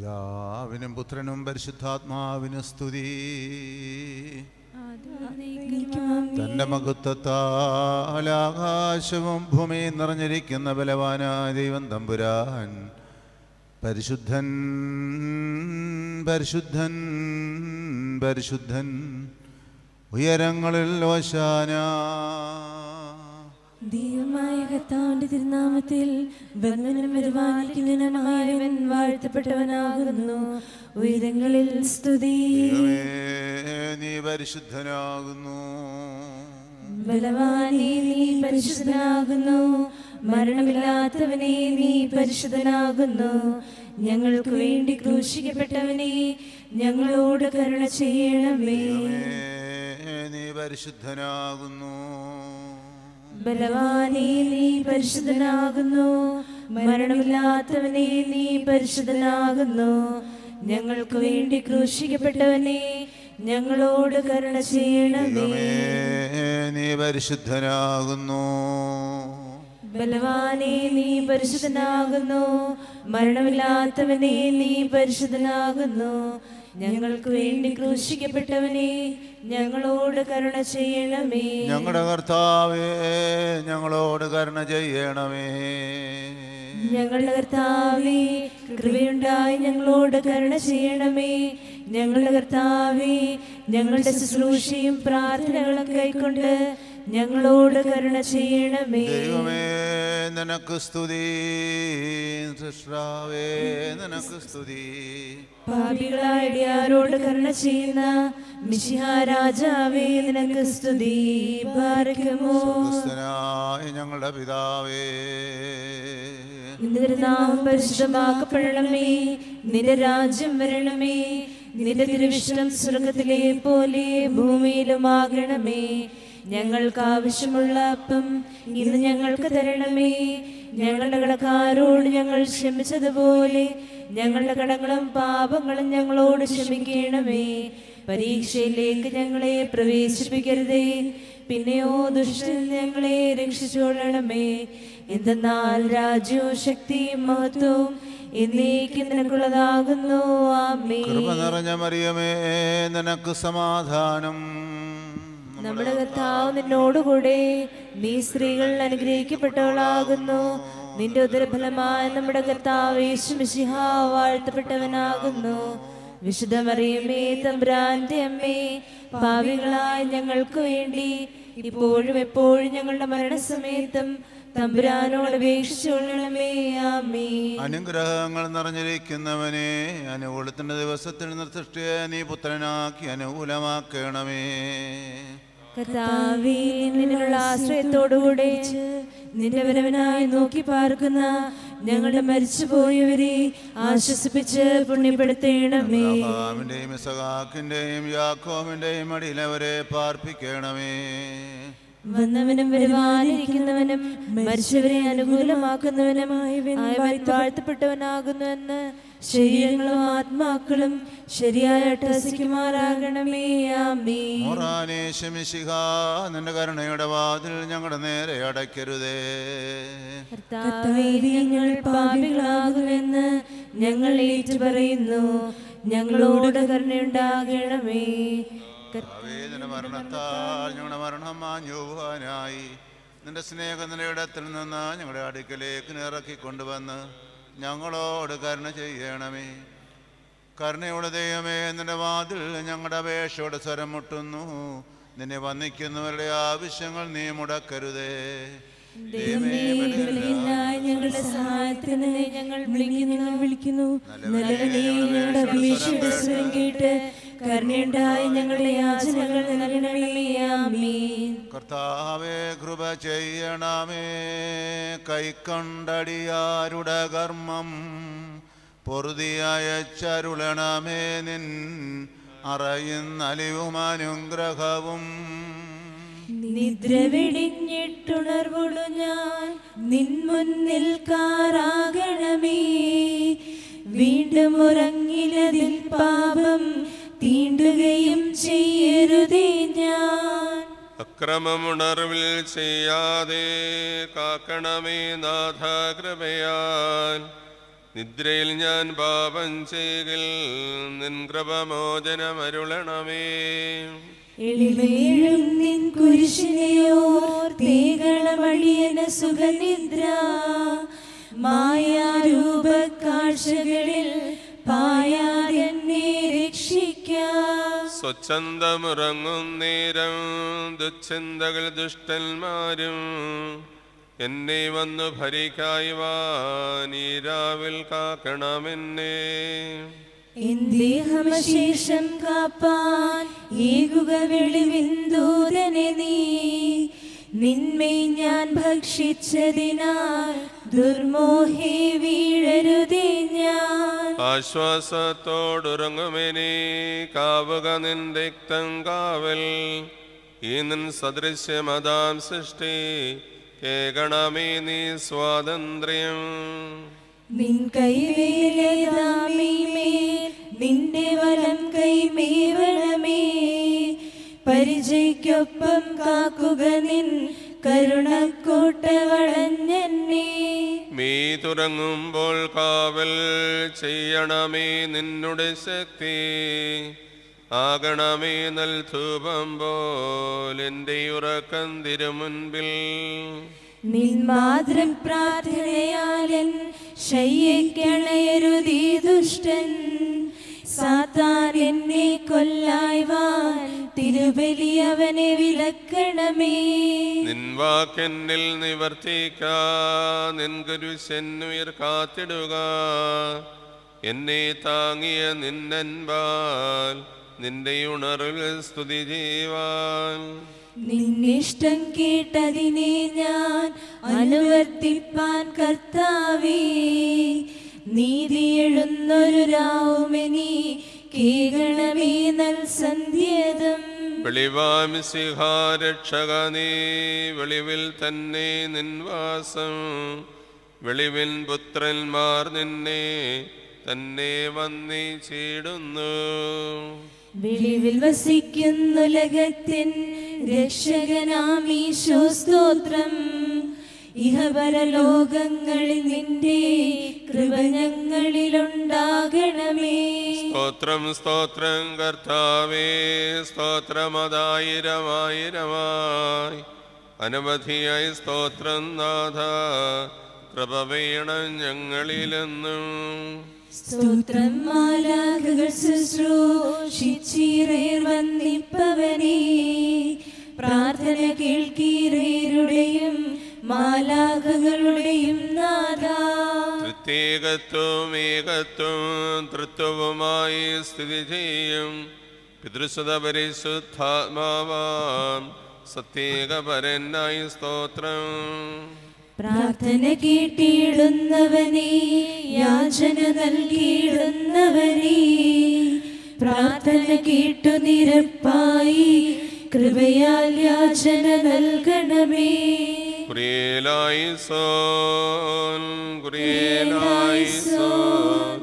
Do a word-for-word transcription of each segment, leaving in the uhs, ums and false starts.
പിതാവിനും പുത്രനും പരിശുദ്ധാത്മാവിനും സ്തുതി. തന്റെ മഹത്വത്താൽ ആകാശവും ഭൂമിയും നിറഞ്ഞിരിക്കുന്ന ബലവാനായ ദൈവം തമ്പുരാൻ പരിശുദ്ധൻ പരിശുദ്ധൻ പരിശുദ്ധൻ ഉയരങ്ങളിൽ ഓശാന. ദൈവമായ കർത്താവിന്റെ തിരുനാമത്തിൽ വന്ദനം വരുവാനിരിക്കുന്നവനായവൻ വാഴ്ത്തപ്പെട്ടവനാകുന്നു. ഉയരങ്ങളിൽ സ്തുതി. നീ പരിശുദ്ധനാകുന്നു. ബലവാനേ നീ പരിശുദ്ധനാകുന്നു. മരണമില്ലാത്തവനെ നീ പരിശുദ്ധനാകുന്നു. ഞങ്ങൾക്ക് വേണ്ടി ക്രൂശിക്കപ്പെട്ടവനെ ഞങ്ങളോട് കരുണ ചെയ്യണമേ. നീ പരിശുദ്ധനാകുന്നു. ബലവാനേ നീ പരിശുദ്ധനാകുന്നു. മരണമില്ലാത്തവനെ നീ പരിശുദ്ധനാകുന്നു. ഞങ്ങൾക്ക് വേണ്ടി ക്രൂശിക്കപ്പെട്ടവനെ ഞങ്ങളോട് കരുണ ചെയ്യണമേ. നീ പരിശുദ്ധനാകുന്നു. ബലവാനേ നീ പരിശുദ്ധനാകുന്നു. മരണമില്ലാത്തവനെ നീ പരിശുദ്ധനാകുന്നു. ഞങ്ങൾക്ക് വേണ്ടി ക്രൂശിക്കപ്പെട്ടവനെ ഞങ്ങളോട് കരുണ ചെയ്യണമേ. ഞങ്ങളുടെ കർത്താവേ ഞങ്ങളോട് കരുണ ചെയ്യണമേ. ഞങ്ങളുടെ കർത്താവേ കൃപയുണ്ടായി ഞങ്ങളോട് കരുണ ചെയ്യണമേ. ഞങ്ങളുടെ കർത്താവേ ഞങ്ങളുടെ ശുശ്രൂഷയും പ്രാർത്ഥനകളും കൈക്കൊണ്ട് ഞങ്ങളോട് കരുണ ചെയ്യണമേ. ദൈവമേ നിനക്ക് സ്തുതി. സൃഷ്ടാവേ നിനക്ക് സ്തുതി. പാപികളായ അടിയാരോട് കരുണ ചെയ്യുന്ന മിശിഹാ രാജാവേ നിനക്ക് സ്തുതി. ബാരക്കുമോ. സ്വർഗ്ഗസ്ഥനായ ഞങ്ങളുടെ പിതാവേ, നിന്റെ നാമം പരിശുദ്ധമാക്കപ്പെടണമേ. നിന്റെ രാജ്യം വരണമേ. നിന്റെ തിരുവിഷ്ടം സ്വർഗത്തിലെ പോലെ ഭൂമിയിലുമാകണമേ. ഞങ്ങൾക്ക് ആവശ്യമുള്ള അപ്പം ഇന്ന് ഞങ്ങൾക്ക് തരണമേ. ഞങ്ങളുടെ കടക്കാരോട് ഞങ്ങൾ ക്ഷമിച്ചതുപോലെ ഞങ്ങളുടെ കടങ്ങളും പാപങ്ങളും ഞങ്ങളോട് ക്ഷമിക്കണമേ. പരീക്ഷയിലേക്ക് ഞങ്ങളെ പ്രവേശിപ്പിക്കരുതേ, പിന്നെയോ ദുഷ്ടൻ ഞങ്ങളെ രക്ഷിച്ചോളണമേ. എന്തെന്നാൽ രാജ്യവും ശക്തിയും മഹത്വവും എന്നേക്കും നിനക്കുള്ളതാകുന്നു. ആമേൻ. കൃപ നിറഞ്ഞ മറിയമേ നിനക്ക് സമാധാനം. നമ്മുടെ കർത്താവ് നിന്നോടുകൂടെ, നീ സ്ത്രീകൾ അനുഗ്രഹിക്കപ്പെട്ടവളാകുന്നു. നിന്റെ ഉദരഫലമായ നമ്മുടെ കർത്താവ് യേശു മിശിഹാ വാഴ്ത്തപ്പെട്ടവനാകുന്നു. വിശുദ്ധ മറിയമേ തമ്പുരാന്റെ അമ്മേ, പാപികളായ ഞങ്ങൾക്ക് വേണ്ടി ഇപ്പോഴും എപ്പോഴും ഞങ്ങളുടെ മരണസമയത്തും തമ്പുരാനോട് അപേക്ഷിച്ചുകൊള്ളണമേ. ആമേൻ. അനുഗ്രഹങ്ങൾ നിറഞ്ഞിരിക്കുന്നവനെ, അനുകൂലത്തിന്റെ ദിവസത്തിൽ നിർത്തിഷ്ടിയെ നീ പുത്രനാക്കി അനുകൂലമാക്കണമേ. കർത്താവേ നിന്നുള്ള ആശ്രയത്തോടുകൂടെ നിന്റെ വരവനായി നോക്കി പാർക്കുന്ന ഞങ്ങളുടെ മരിച്ചുപോയവരെ ആശ്വസിപ്പിച്ച് പുണ്യപ്പെടുത്തേണമേ. അബ്രഹാമിന്റെയും ഇസഹാക്കിന്റെയും യാക്കോബിന്റെയും അടിയിലവരെ പാർപ്പിക്കണമേ. വന്നവനും വരുവാനിരിക്കുന്നവനും മരിച്ചവരെ അനുകൂലമാക്കുന്നവനുമായി വാഴ്ത്തപ്പെട്ടവനാകുന്നുവെന്ന് ശരീരങ്ങളും ആത്മാക്കളും ശരിയായ അട്ടഹസിക്കുമാറാകണമേ. ആമേൻ. നിന്റെ കരുണയുടെ വാതിൽ ഞങ്ങളുടെ നേരെ അടയ്ക്കരുതേ. കർത്താവേ ഞങ്ങൾ പാപികളാകുമെന്ന് ഞങ്ങൾ ഏറ്റു പറയുന്നു. ഞങ്ങളോട് കരുണയുണ്ടാകണമേ. നിന്റെ മരണത്താൽ ഞങ്ങളുടെ മരണം മാഞ്ഞുപോകാനായി നിന്റെ സ്നേഹനിലയിടത്തിൽ നിന്ന് ഞങ്ങളുടെ അടുക്കലേക്ക് ഇറക്കിക്കൊണ്ടുവന്ന് ഞങ്ങളോട് കരുണ ചെയ്യണമേ. കരുണയുടെ ദൈവമേ, നിന്റെ വാതിൽ ഞങ്ങളുടെ അപേക്ഷയോടെ സ്വരം മുട്ടുന്നു. നിന്നെ വന്ദിക്കുന്നവരുടെ ആവശ്യങ്ങൾ നീ മുടക്കരുതേ. ഞങ്ങളുടെ സഹായത്തിന് ഞങ്ങൾ വിളിക്കുന്നു. നല്ലവനെ ഞങ്ങളുടെ അപേക്ഷയുടെ സ്വരം കേട്ട് കരുണയുണ്ടായി ഞങ്ങളുടെ യാചനകൾ നൽകണമേ. ആമേൻ. കർത്താവേ കൃപ ചെയ്യണമേ. കൈക്കണ്ടടിയാരുടെ കർമ്മം പൊറുതിയച്ചരുളണമേ. നിൻ അറിയുന്നലിവും അനുഗ്രഹവും നിദ്ര വെടിഞ്ഞിട്ടുണർവുള്ളു ഞാൻ നിൻ മുന്നിൽ കാറാകണമേ. വീണ്ടും ഉറങ്ങിലതിൽ പാപം തീണ്ടുകയും ചെയ്യരുതേ. ഞാൻ അക്രമമുണർവിൽ ചെയ്യാതെ കാക്കണമേ നാഥ കൃപയാൽ. നിദ്രയിൽ ഞാൻ പാപം ചെയ്കിൽ നിൻ കൃപമോചനമരുളണമേ. എളിമേഴും നിൻ കുരിശിനെയോർ തേകളമടിയന സുഖനിദ്ര മായാരൂപക്കാഴ്ചകളിൽ പായാതെന്നെ രക്ഷിക്കാം. സ്വച്ഛന്തമുറങ്ങും നേരം ദുശ്ചിന്തകൾ ദുഷ്ടന്മാരും എന്നെ വന്നു ഭരിക്കായുവാൻ ഈ രാവിൽ കാക്കണമെന്നേ. ദേഹമശേഷം കാപ്പാൻ ഏകുക വെളിവിന്ദൂതനെ നീ നിന്മേ ഞാൻ ഭക്ഷിച്ചതിനാൽ ദുർമോഹേ വീഴരുതേ ഞാൻ. ആശ്വാസത്തോടുറങ്ങുമെനി കാവുക നിൻ രക്തം കാവൽ ഈ നിൻ സദൃശ്യമതാം സൃഷ്ടി കേൾക്കണമേ നീ സ്വാതന്ത്ര്യം. നിൻ കൈവേലേതാമീമേൽ നിന്റെ വലം കൈമേവണമേ പരിചയ്ക്കൊപ്പം കാക്കുക നിൻ കരുണക്കോട്ട വളഞ്ഞെന്നെ. മീ തുറങ്ങുമ്പോൾ കാവൽ ചെയ്യണമേ നിന്നുടെ ശക്തി ആകണമേ നൽ ധൂപം പോൽ എൻ്റെ ഉറക്കം തിരുമുൻപിൽ. നിൻ മാതൃ പ്രാർത്ഥനയാലൻ ശയ്യക്കണയരുതീ ദുഷ്ടൻ സാത്താൻ എന്നെ കൊല്ലായ്വാൻ തിരുബലി അവനെ വിലക്കണമേ. നിൻ വാക്കെന്നിൽ നിവർത്തിക്കാ നിൻ കുരിശെന്നുയർ കാത്തിടുക എന്നെ താങ്ങിയ നിന്നൻപാൽ നിന്റെ ഉണർവിൽ സ്തുതി ചെയ്യുവാൻ. നിന്നിഷ്ടം കേട്ടതിനെ ഞാൻ അനുവർത്തിപ്പാൻ കർത്താവേ നീതി എഴുന്നൊരു രാവുമെനി കേൾക്കണമേ നൽ സന്ധ്യതം. വെളിവാമിസിഹാരക്ഷക നീ വെളിവിൽ തന്നെ നിൻവാസം വെളിവിൻ പുത്രന്മാർ നിന്നെ തന്നെ വന്നിച്ചിടുന്നു. വെളിവിൽ വസിക്കുന്നുലകത്തിൻ രക്ഷകനാമീശോ സ്തോത്രം ഇഹപരലോകങ്ങളിൽ നിന്റെ കൃപ ഞങ്ങളിലുണ്ടാകണമേ. സ്തോത്രം സ്തോത്രം കർത്താവേ സ്തോത്രമതായിരമായിരമായി അനവധിയായി സ്തോത്രം നാഥ കൃപ വേണം ഞങ്ങളിലെന്നും. സ്തോത്രം മാലാഖകൾ ശുശ്രൂഷിച്ചീറേർ വന്നിപ്പവനേ പ്രാർത്ഥന കേൾക്കീറേരുടെയും മാലാഖകളുടെയും നാഥ. പ്രത്യേകത്വം ഏകത്വം തൃത്വവുമായി സ്ഥിതി ചെയ്യും പിതൃസുത പരിശുദ്ധാത്മാവാം സത്യേകപരനായി സ്തോത്രം. പ്രാർത്ഥന കേട്ടിടുന്നവനേ യാചന നൽകിയിടുന്നവനേ പ്രാർത്ഥന കേട്ടു നിരപ്പായി കൃപയാൽ യാചന നൽകണമേ. കുരിയേലായിസോൻ കുരിയേലായിസോൻ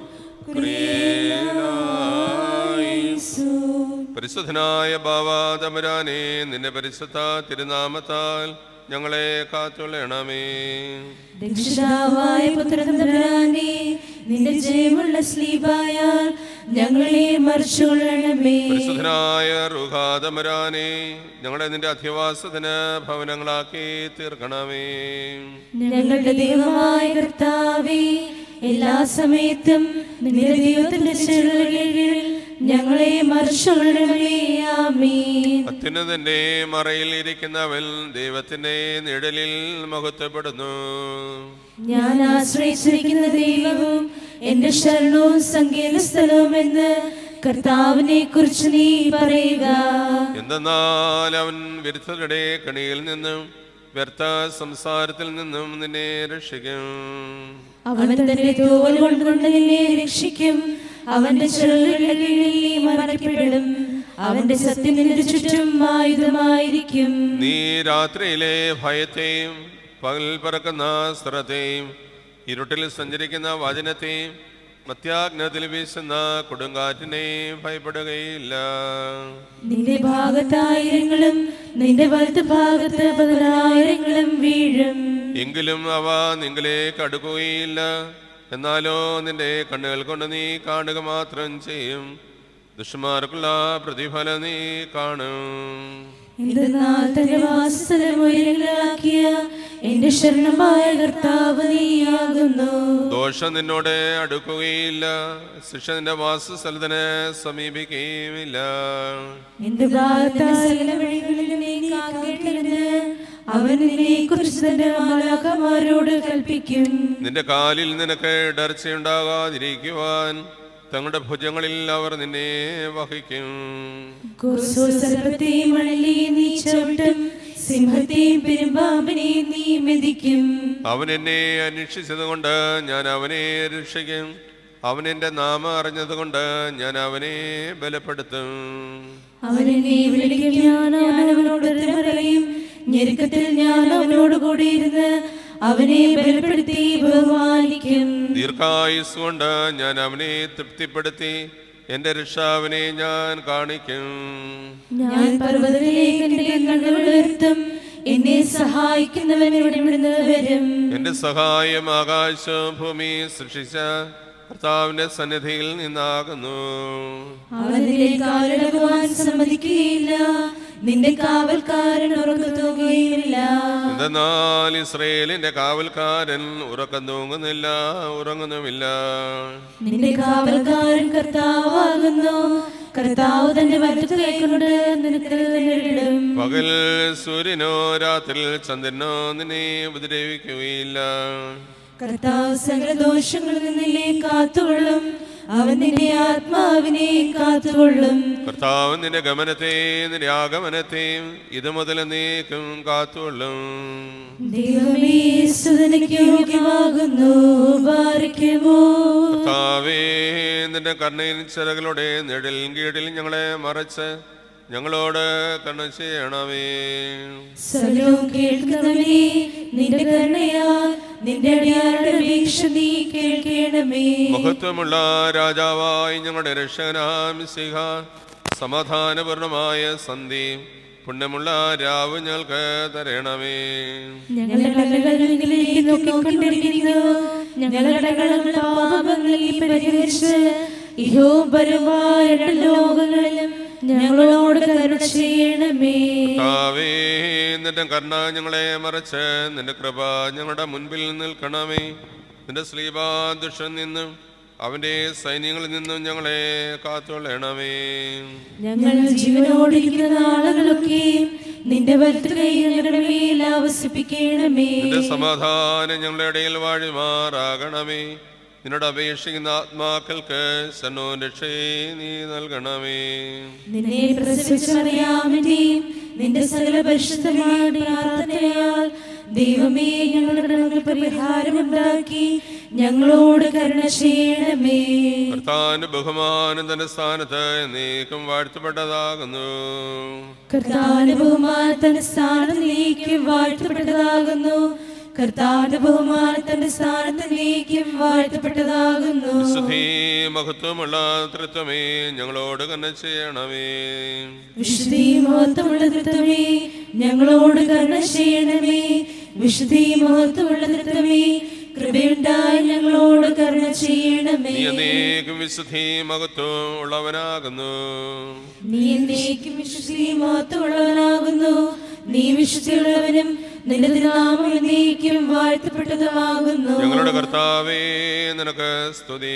കുരിയേലായിസോൻ. പരിശുദ്ധനായ ബാവാ തമ്പുരാനേ നിന്റെ പരിശുദ്ധ തിരുനാമത്താൽ ഞങ്ങളെ കാത്തുകൊള്ളണമേ. രക്ഷിതാവായ പുത്രതമ്പുരാനേ നിന്റെ ജയമുള്ള സ്ലീബായാൽ ഞങ്ങളെ മറിച്ചുകൊള്ളണമേ. പരിശുദ്ധനായ റുഹാതമ്പുരാനേ ഞങ്ങളെ നിന്റെ അധിവാസത്തിന് ഭവനങ്ങളാക്കി തീർക്കണമേ. ഞങ്ങളുടെ ദൈവമായ കർത്താവേ എല്ലാ സമയത്തും നിന്റെ ദൈവത്തിന്റെ ചെറുകളിൽ ഞങ്ങളെ മറിച്ചുകൊള്ളണമേ. ആമേൻ. അത്യുന്നതന്റെ മറയിൽ ഇരിക്കുന്നവൻ ദൈവത്തിന്റെ നിഴലിൽ മഹത്വപ്പെടുന്നു. ഞാൻ ആശ്രയിച്ചിരിക്കുന്ന ദൈവവും എന്റെ ശരണവും സങ്കേത സ്ഥലവും എന്ന് കർത്താവിനെ കുറിച്ച് നീ പറയുക. എന്തെന്നാൽ അവൻ വിരുദ്ധരുടെ കണിയിൽ നിന്നും വ്യർത്ഥ സംസാരത്തിൽ നിന്നും നിന്നെ രക്ഷിക്കും. അവൻ തന്റെ തൂവൽ കൊണ്ടുകൊണ്ട് നിന്നെ രക്ഷിക്കും. അവന്റെ ചെറുകളുടെ കീഴിൽ നീ മറയ്ക്കപ്പെടും. അവന്റെ സത്യം നിന്റെ ചുറ്റും ആയുധമായിരിക്കും. നീ രാത്രിയിലെ ഭയത്തെയും പകൽ പറക്കുന്ന സ്ഥലത്തെയും ഇരുട്ടിൽ സഞ്ചരിക്കുന്ന വചനത്തെയും മധ്യാഗ്നത്തിൽ വീശുന്ന കൊടുങ്കാറ്റിനെയും ഭയപ്പെടുകയില്ല. നിന്റെ ഭാഗത്ത് ആയിരങ്ങളും നിന്റെ വലത്ത് ഭാഗത്ത് പതിനായിരങ്ങളും വീഴും. എങ്കിലും അവ നിങ്ങളിലേക്ക് അടുക്കുകയില്ല. എന്നാലോ നിന്റെ കണ്ണുകൾ കൊണ്ട് നീ കാണുക മാത്രം ചെയ്യും. ദുഷ്ടന്മാർക്കുള്ള പ്രതിഫലം നീ കാണും. എന്തെന്നാൽ തന്റെ വാസസ്ഥലം ഉയരങ്ങളാക്കിയ എന്റെ ശരണമായ കർത്താവ് നീയാകുന്നു. ദോഷം നിന്നോട് അടുക്കുകയില്ല, ശിക്ഷ നിന്റെ വാസസ്ഥലത്തിനെ സമീപിക്കുകയുമില്ല. എന്റെ സകല വഴികളിലും നീ കാക്കേണ്ടതിന് അവൻ നിന്നെ കുറിച്ച് തന്റെ മാലാഖമാരോട് കൽപ്പിക്കും. നിന്റെ കാലിൽ നിനക്ക് ഇടർച്ചയുണ്ടാകാതിരിക്കുവാൻ തങ്ങളുടെ ഭുജങ്ങളിൽ അവർ നിന്നെ വഹിക്കും. സർപ്പത്തെയും മണലിയെയും നീ ചവിട്ടും, സിംഹത്തെയും പെരുമ്പാമ്പിനെയും നീ മെതിക്കും. അവൻ എന്നെ അന്വേഷിച്ചതുകൊണ്ട് ഞാൻ അവനെ രക്ഷിക്കും. അവൻ എന്റെ നാമം അറിഞ്ഞതുകൊണ്ട് ഞാൻ അവനെ ബലപ്പെടുത്തും. അവൻ എന്നെ വിളിക്കും, ഞാൻ അവനോട് ഉത്തരം പറയും. ഞെരുക്കത്തിൽ ഞാൻ അവനോട് കൂടിയിരുന്ന് അവനെ ബലപ്പെടുത്തി ബഹുമാനിക്കും. ദീർഘായുസ് കൊണ്ട് ഞാൻ അവനെ തൃപ്തിപ്പെടുത്തി എന്റെ രക്ഷാവിനെ ഞാൻ കാണിക്കും. ഞാൻ പർവ്വതത്തിലേക്ക് എന്റെ കണ്ണുകൾ ഉയർത്തും, എന്നെ സഹായിക്കുന്നവൻ ഇവിടെ നിന്ന് വരും. എന്റെ സഹായം ആകാശവും ഭൂമി സൃഷ്ടിച്ച കർത്താവിന്റെ സന്നിധിയിൽ നിന്നാകുന്നു. അവന്റെ കാലിടകുവാൻ സമ്മതിക്കുകയില്ല, നിന്റെ കാവൽക്കാരൻ ഉറക്കം തൂങ്ങുകയില്ല. എന്തെന്നാൽ ഇസ്രയേലിന്റെ കാവൽക്കാരൻ ഉറക്കം തൂങ്ങുന്നില്ല, ഉറങ്ങുന്നുമില്ല. നിന്റെ കാവൽക്കാരൻ കർത്താവാകുന്നു, കർത്താവ് തന്റെ വലതു കൈകൊണ്ട് നിനക്ക് നേരിടും. പകൽ സൂര്യനോ രാത്രി ചന്ദ്രനോ നിന്നെ ഉപദ്രവിക്കുകയില്ല. കർത്താവ് സകല ദോഷങ്ങളിൽ നിന്നെ കാത്തുകൊള്ളും, അവൻ നിന്റെ ആത്മാവിനെ കാത്തുകൊള്ളും. കർത്താവ് നിന്റെ ഗമനത്തെയും നിന്റെ ആഗമനത്തെയും ഇത് മുതൽ നീക്കും കാത്തുകൊള്ളും. ദൈവമേ സ്തുതിക്ക് യോഗ്യമാകുന്നു, ബാരിക്കുമോ. കർത്താവേ നിന്റെ കരുണയിൻ ചിറകളുടെ നിഴലിൻ കീഴിൽ ഞങ്ങളെ മറച്ച് ഞങ്ങളോട് കരുണ ചെയ്യണമേ. സകലവും കേൾക്കുന്നവനേ, നിന്റെ കരുണയാൽ നിന്റെ അടിയാരുടെ അപേക്ഷ നീ കേൾക്കണമേ. മഹത്വമുള്ള രാജാവായി ഞങ്ങളുടെ രക്ഷകനാം മിശിഹ, സമാധാനപൂർണമായ സന്ധി പുണ്യമുള്ള രാവ് ഞങ്ങൾക്ക് തരണമേ. ഞങ്ങളുടെ കടകളിലേക്ക് നോക്കിക്കൊണ്ടിരിക്കുന്നു, ഞങ്ങളുടെ പാപങ്ങളിൽ പരിഹരിച്ച് ഇഹവും പരമായ രണ്ട് ലോകങ്ങളിലും ഞങ്ങളോട് കരുണ ചെയ്യണമേ. കർത്താവേ നിന്റെ കരുണ ഞങ്ങളെ മറച്ച് നിന്റെ കൃപ ഞങ്ങളുടെ മുൻപിൽ നിൽക്കണമേ. നിന്റെ ശ്ലീബാദുഷൻ നിന്നും അവന്റെ സൈന്യങ്ങളിൽ നിന്നും ഞങ്ങളെ കാത്തുകൊള്ളണമേ. ഞങ്ങൾ ജീവനോടിരിക്കുന്ന നാളുകളൊക്കെയും നിന്റെ വലത്ത് കൈ ഞങ്ങളുടെ മേൽ ആവസിപ്പിക്കണമേ. നിന്റെ സമാധാനം ഞങ്ങളുടെ ഇടയിൽ വാഴുമാറാകണമേ. നിന്നോട് അപേക്ഷിക്കുന്ന ആത്മാക്കൾക്ക് സന്നോ രക്ഷയെ നീ നൽകണമേ. നിന്നെ പ്രസവിച്ചറിയാമെന്റെയും നിന്റെ സകല പരിശുദ്ധമായ പ്രാർത്ഥനയാൽ ദൈവമേ ഞങ്ങളുടെ കടങ്ങൾക്ക് പരിഹാരമുണ്ടാക്കി ഞങ്ങളോട് കരുണ ചെയ്യണമേ. കർത്താവിന്റെ ബഹുമാനം തന്റെ സ്ഥാനത്ത് നീക്കും വാഴ്ത്തപ്പെട്ടതാകുന്നു. കർത്താവിന്റെ ബഹുമാനം തന്റെ സ്ഥാനത്ത് നീക്കും വാഴ്ത്തപ്പെട്ടതാകുന്നു. കർത്താവിന്റെ ബഹുമാനം തന്റെ സ്ഥാനത്ത് നീക്കും വാഴ്ത്തപ്പെട്ടതാകുന്നു. വിശുദ്ധി മഹത്വമുള്ള തൃത്വമേ ഞങ്ങളോട് കരുണ ചെയ്യണമേ. വിശുദ്ധി മഹത്വമുള്ള തൃത്വമേ ഞങ്ങളോട് കരുണ ചെയ്യണമേ. വിശുദ്ധി മഹത്വമുള്ള തൃത്വമേ കൃപയുണ്ടായി ഞങ്ങളോട് കരുണ ചെയ്യണമേ. നീ എന്നേക്കും വിശുദ്ധി മഹത്വം ഉള്ളവനാകുന്നു. നീ എന്നേക്കും വിശുദ്ധി മഹത്വമുള്ളവനാകുന്നു. നീ വിശുദ്ധിയുള്ളവനും നിന്റെ നാമം എന്നേക്കും വാഴ്ത്തപ്പെട്ടതുമാകുന്നു. ഞങ്ങളുടെ കർത്താവേ നിനക്ക് സ്തുതി.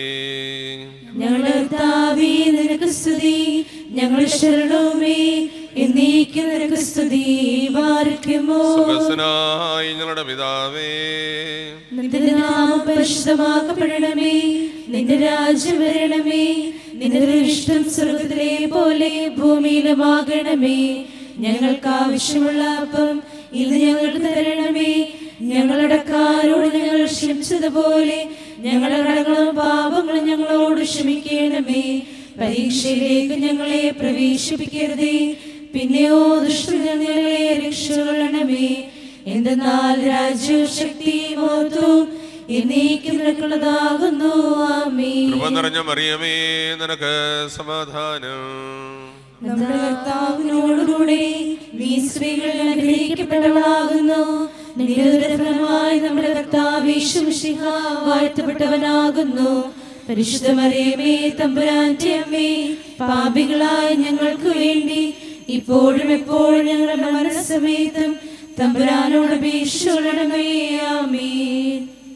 ഞങ്ങളുടെ കർത്താവേ നിനക്ക് സ്തുതി. ഞങ്ങളുടെ ശരണവുമേ എന്നേക്കും നിനക്ക് സ്തുതി. ബാരിക്കുമോ. സുഖസ്വനായ ഞങ്ങളുടെ പിതാവേ, നിന്റെ നാമം പരിശുദ്ധമാക്കപ്പെടണമേ. നിന്റെ രാജ്യം വരണമേ. നിന്റെ ഇഷ്ടം സ്വർഗ്ഗത്തിലെ പോലെ ഭൂമിയിലുമാകണമേ. ഞങ്ങൾക്ക് ആവശ്യമുള്ള അപ്പം ഇന്ന് ഞങ്ങൾക്ക് തരണമേ. ഞങ്ങളുടെ കാരോട് ഞങ്ങൾ ക്ഷമിച്ചതുപോലെ ഞങ്ങളുടെ കടങ്ങളും പാപങ്ങളും ഞങ്ങളോട് ക്ഷമിക്കണമേ. പരീക്ഷയിലേക്ക് ഞങ്ങളെ പ്രവേശിപ്പിക്കരുതേ, പിന്നെയോ ദുഷ്ടനിൽ ഞങ്ങളെ രക്ഷകൊള്ളണമേ. എന്തെന്നാൽ രാജ്യവും ശക്തിയും മഹത്വവും എന്നേക്കും നിനക്കുള്ളതാകുന്നു. ആമേൻ. കൃപ നിറഞ്ഞ മറിയമേ നിനക്ക് സമാധാനം. നമ്മുടെ കർത്താവിനോടുകൂടെ നീ സ്ത്രീകളിൽ അനുഗ്രഹിക്കപ്പെട്ടവളാകുന്നു. നിന്റെ ഉദരഫലമായി നമ്മുടെ കർത്താവ് യേശു മിശിഹ വാഴ്ത്തപ്പെട്ടവനാകുന്നു. പരിശുദ്ധ മറിയമേ, തമ്പുരാന്റെ അമ്മേ, പാപികളായ ഞങ്ങൾക്ക് വേണ്ടി ഇപ്പോഴും എപ്പോഴും ഞങ്ങളുടെ മരണസമയത്തും തമ്പുരാനോട് അപേക്ഷിച്ചുകൊള്ളണമേ. ആമേൻ.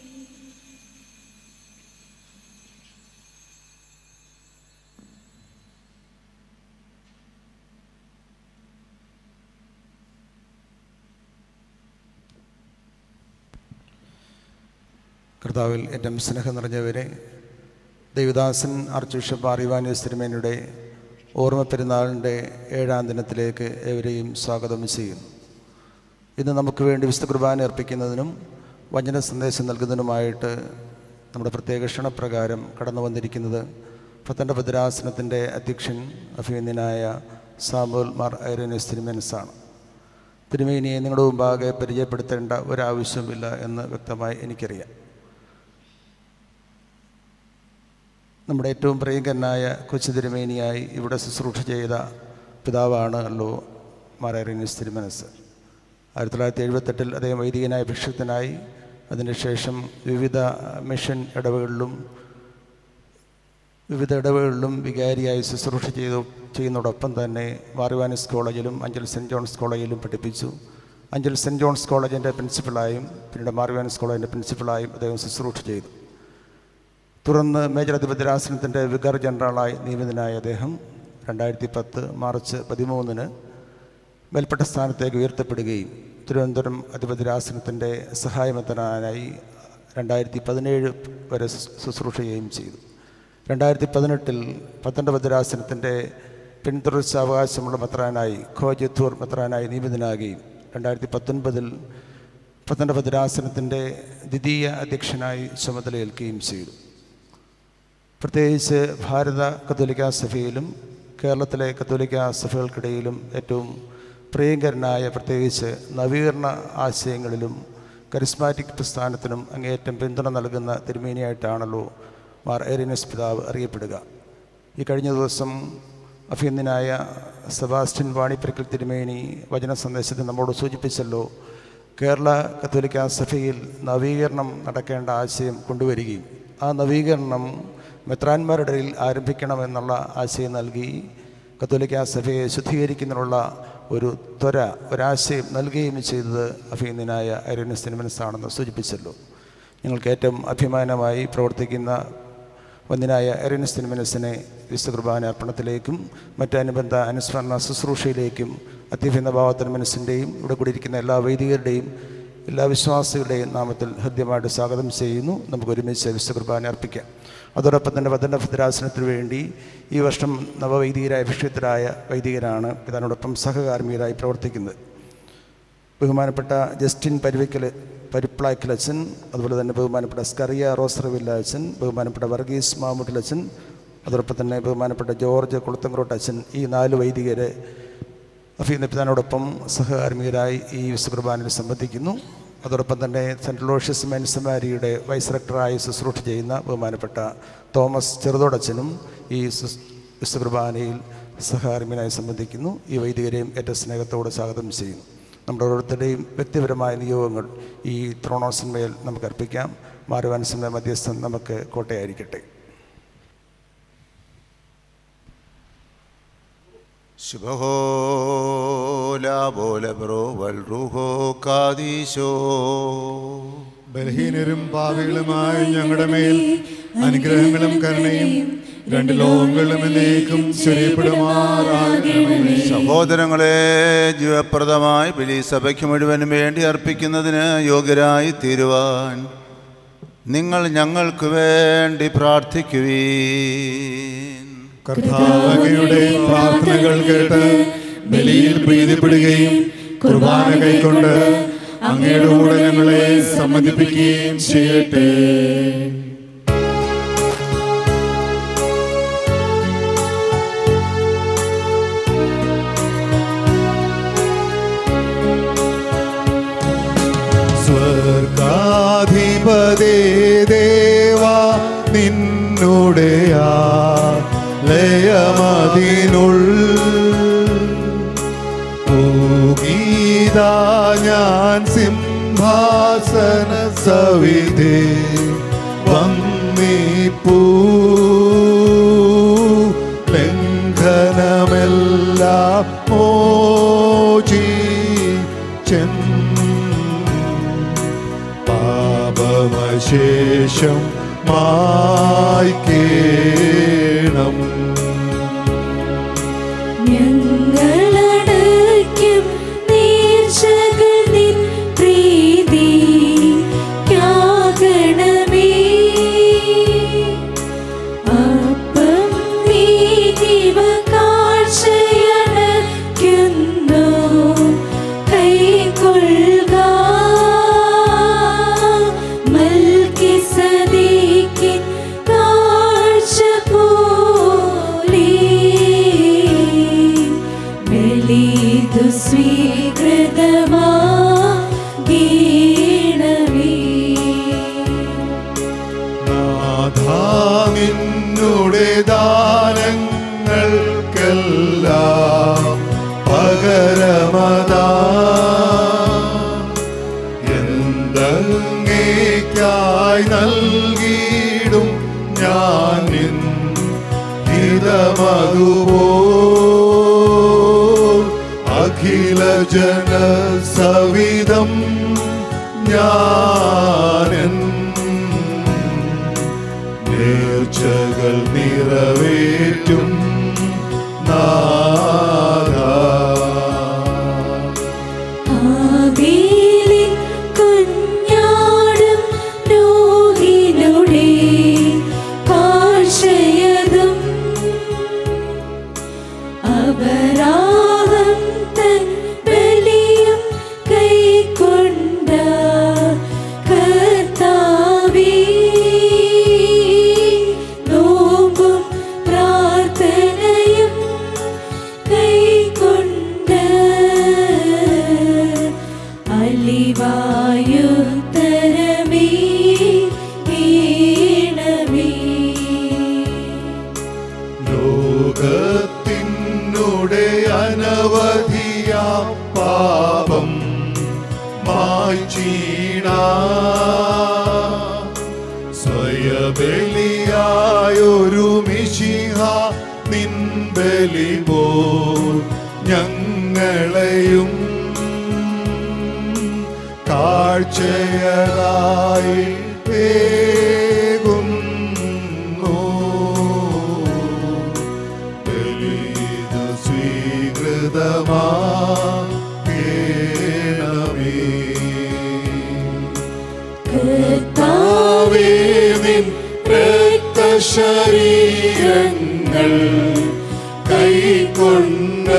കർത്താവിൽ ഏറ്റവും സ്നേഹം നിറഞ്ഞവരെ, ദേവദാസൻ ആർച്ച് ബിഷപ്പ് അറിവാനിയോസ് തിരുമേനിയുടെ ഓർമ്മ പെരുന്നാളിൻ്റെ ഏഴാം ദിനത്തിലേക്ക് ഏവരെയും സ്വാഗതം ചെയ്യുന്നു. ഇന്ന് നമുക്ക് വേണ്ടി വിശുദ്ധ കുർബാന അർപ്പിക്കുന്നതിനും വചന സന്ദേശം നൽകുന്നതിനുമായിട്ട് നമ്മുടെ പ്രത്യേക ക്ഷണപ്രകാരം കടന്നു വന്നിരിക്കുന്നത് പത്തണ്ട ഭദ്രാസനത്തിൻ്റെ അധ്യക്ഷൻ അഭിനന്ദനായ സാമുവൽ മാർ ഐറേനിയോസ് തിരുമേനസാണ്. തിരുമേനിയെ നിങ്ങളുടെ മുമ്പാകെ പരിചയപ്പെടുത്തേണ്ട ഒരാവശ്യവുമില്ല എന്ന് വ്യക്തമായി എനിക്കറിയാം. നമ്മുടെ ഏറ്റവും പ്രിയങ്കരനായ കൊച്ചു തിരുമേനിയായി ഇവിടെ ശുശ്രൂഷ ചെയ്ത പിതാവാണ് അല്ലോ മാർ ഐറേനിയോസ് തിരുമേനസ്. ആയിരത്തി തൊള്ളായിരത്തി എഴുപത്തെട്ടിൽ അദ്ദേഹം വൈദികനായ ഭിക്ഷുക്കനായി, അതിന് ശേഷം വിവിധ മിഷൻ ഇടവകളിലും വിവിധ ഇടവകളിലും വികാരിയായി ശുശ്രൂഷ ചെയ്തു ചെയ്യുന്നതോടൊപ്പം തന്നെ മാറിവാനിസ് കോളേജിലും അഞ്ചൽ സെൻറ്റ് ജോൺസ് കോളേജിലും പഠിപ്പിച്ചു. അഞ്ചൽ സെൻറ്റ് ജോൺസ് കോളേജിൻ്റെ പ്രിൻസിപ്പളായും പിന്നീട് മാറിവാനിസ് കോളേജിൻ്റെ പ്രിൻസിപ്പളായും അദ്ദേഹം ശുശ്രൂഷ ചെയ്തു. തുടർന്ന് മേജർ അതിഭദ്രാസനത്തിൻ്റെ വികാർ ജനറലായി നിയമിതനായ അദ്ദേഹം രണ്ടായിരത്തി പത്ത് മാർച്ച് പതിമൂന്നിന് മേൽപ്പെട്ട സ്ഥാനത്തേക്ക് ഉയർത്തപ്പെടുകയും തിരുവനന്തപുരം അതിഭദ്രാസനത്തിൻ്റെ സഹായമെത്തനായി രണ്ടായിരത്തി പതിനേഴ് വരെ ശുശ്രൂഷ ചെയ്യുകയും ചെയ്തു. രണ്ടായിരത്തി പതിനെട്ടിൽ പത്തനംതിട്ട ഭദ്രാസനത്തിൻ്റെ പിന്തുടർച്ചാവകാശമുള്ള മെത്രാനായി ഖോജത്തൂർ മെത്രാനായി നിയമിതനാകുകയും രണ്ടായിരത്തി പത്തൊൻപതിൽ പത്തനംതിട്ട ഭദ്രാസനത്തിൻ്റെ ദ്വിതീയ അധ്യക്ഷനായി ചുമതലയേൽക്കുകയും ചെയ്തു. പ്രത്യേകിച്ച് ഭാരത കത്തോലിക്കാ സഭയിലും കേരളത്തിലെ കത്തോലിക്കാ സഭകൾക്കിടയിലും ഏറ്റവും പ്രിയങ്കരനായ, പ്രത്യേകിച്ച് നവീകരണ ആശയങ്ങളിലും കരിസ്മാറ്റിക് പ്രസ്ഥാനത്തിനും അങ്ങേയറ്റം പിന്തുണ നൽകുന്ന തിരുമേനിയായിട്ടാണല്ലോ മാർ ഐറേനിയോസ് പിതാവ് അറിയപ്പെടുക. ഈ കഴിഞ്ഞ ദിവസം അഭിനന്ദനായ സെബാസ്റ്റ്യൻ വാണിപ്പുരയ്ക്കൽ തിരുമേനി വചന സന്ദേശത്തിൽ നമ്മോട് സൂചിപ്പിച്ചല്ലോ, കേരള കത്തോലിക്കാ സഭയിൽ നവീകരണം നടക്കേണ്ട ആശയം കൊണ്ടുവരികയും ആ നവീകരണം മെത്രാന്മാരുടെ ഇടയിൽ ആരംഭിക്കണമെന്നുള്ള ആശയം നൽകി കത്തോലിക്കാ സഭയെ ശുദ്ധീകരിക്കുന്നതിനുള്ള ഒരു ത്വര, ഒരാശയം നൽകുകയും ചെയ്തത് അഭിനന്ദനായ ഐറേനിയോസ് തിരുമേനസാണെന്ന് സൂചിപ്പിച്ചല്ലോ. ഞങ്ങൾക്ക് ഏറ്റവും അഭിമാനമായി പ്രവർത്തിക്കുന്ന വന്ദനായ ഐറേനിയോസ് തിരുമേനസിനെ വിശുദ്ധ കുർബാന അർപ്പണത്തിലേക്കും മറ്റനുബന്ധ അനുസ്മരണ ശുശ്രൂഷയിലേക്കും അത്യഭിന്ന ഭാവ തിരുമേനസിൻ്റെയും ഇവിടെ കൂടിയിരിക്കുന്ന എല്ലാ വൈദികരുടെയും എല്ലാ വിശ്വാസികളുടെയും നാമത്തിൽ ഹൃദ്യമായിട്ട് സ്വാഗതം ചെയ്യുന്നു. നമുക്ക് ഒരുമിച്ച് വിശുദ്ധ കുർബാന അർപ്പിക്കാം. അതോടൊപ്പം തന്നെ പത്തനംതിട്ട ഭദ്രാസനത്തിന് വേണ്ടി ഈ വർഷം നവവൈദികരായ അഭിഷിക്തരായ വൈദികരാണ് ഇതിനോടൊപ്പം സഹകാർമ്മികരായി പ്രവർത്തിക്കുന്നത്. ബഹുമാനപ്പെട്ട ജസ്റ്റിൻ പരുവിക്കൽ പരിപ്ലാക്കലച്ചൻ, അതുപോലെ തന്നെ ബഹുമാനപ്പെട്ട സ്കറിയ റോസറവില്ല അച്ഛൻ, ബഹുമാനപ്പെട്ട വർഗീസ് മാമുട്ടിലച്ചൻ, അതോടൊപ്പം തന്നെ ബഹുമാനപ്പെട്ട ജോർജ് കുളത്തങ്കോട്ട് അച്ഛൻ, ഈ നാല് വൈദികരെ അഭിനന്ദനോടൊപ്പം സഹകാർമ്മികരായി ഈ വിശുദ്ധ കുർബാനയിൽ സംബന്ധിക്കുന്നു. അതോടൊപ്പം തന്നെ സെൻറ്റ് ലോഷ്യസ് മെൻസമാരിയുടെ വൈസ് റെക്ടറായി ശുശ്രൂഷ ചെയ്യുന്ന ബഹുമാനപ്പെട്ട തോമസ് ചെറുതോടച്ചനും ഈ വിശുദ്ധ കുർബാനയിൽ സഹകാർമ്മികനായി സംബന്ധിക്കുന്നു. ഈ വൈദികരെയും ഏറ്റവും സ്നേഹത്തോടെ സ്വാഗതം ചെയ്യുന്നു. നമ്മുടെ ഓരോരുത്തരുടെയും വ്യക്തിപരമായ നിയോഗങ്ങൾ ഈ ത്രോണോസിന്മേൽ നമുക്ക് അർപ്പിക്കാം. മാറുവാൻസിൻ്റെ മധ്യസ്ഥൻ നമുക്ക് കോട്ടയായിരിക്കട്ടെ. ബലഹീനരും പാപികളുമായ ഞങ്ങളുടെ മേൽ അനുഗ്രഹങ്ങളും കരുണയും രണ്ട് ലോകങ്ങളും എന്നേക്കും ചൊരിയപ്പെടുമാറാകണമേ. സഹോദരങ്ങളെ, ജീവപ്രദമായി ബലി സഭയ്ക്ക് മുഴുവനും വേണ്ടി അർപ്പിക്കുന്നതിന് യോഗ്യരായി തീരുവാൻ നിങ്ങൾ ഞങ്ങൾക്ക് വേണ്ടി പ്രാർത്ഥിക്കുവീൻ. കർത്താവ് അങ്ങയുടെ പ്രാർത്ഥനകൾ കേട്ട് ബലിയിൽ പ്രീതിപ്പെടുകയും കുർബാന കൈക്കൊണ്ട് അങ്ങയുടെ കൂടെ ഞങ്ങളെ സമ്മതിപ്പിക്കുകയും ചെയ്യട്ടെ. സ്വർഗാധിപതേ ദേവാ, നിന്നുടെ ലയമതിനുൾ സിംഹാസന സവിധേ വന്നിപ്പൂ ലംഘനമെല്ലാം മോചിച്ചെൻ പാപമശേഷം മായ്ക്കേണം. ഞങ്ങളടയ്ക്കും നേർച്ചകൾ നിൻ പ്രീതിക്കാകണമേ. അപ്പം നീ ജീവകാഴ്ചയണയ്ക്കുന്നു കൈക്കൊള്ളുക. മൽക്കിസദേക്കിൻ കാഴ്ച പോലെ ബലിതു സ്വീകൃതമാകണമേ. നാഥാ നിന്നുടെ ദാനങ്ങൾക്കെല്ലാം പകരമതാ എന്തങ്ങേയ്ക്കായി നൽകിയിടും ഞാൻ നിൻ ഹിതമതുപോ അഖില ജന സവിധം ഞാനെൻ നേർച്ചകൾ നിറവേറ്റും നാഥാ. ആബേലിൻ കുഞ്ഞാടും നോഹിനുടെ കാഴ്ചയതും അബരാഹം തൻ ബലിയും കൈക്കൊണ്ട കർത്താവേ, നോമ്പും പ്രാർത്ഥനയും കൈക്കൊണ്ട് അലിവായുത്തരമേ ഈണമേ. ലോകത്തിനുടെ അനവധിയ പാപം മായ്ചീണ സ്വയബലിയായൊരു മിശിഹ നിൻ ബലി പോൽ ഞങ്ങളെയും കാഴ്ചയതായി ഏകുന്നു. ബലിതു സ്വീകൃതമാകണമേ. കർത്താവേ നിൻ രക്തശരീരങ്ങൾ കൈക്കൊണ്ട്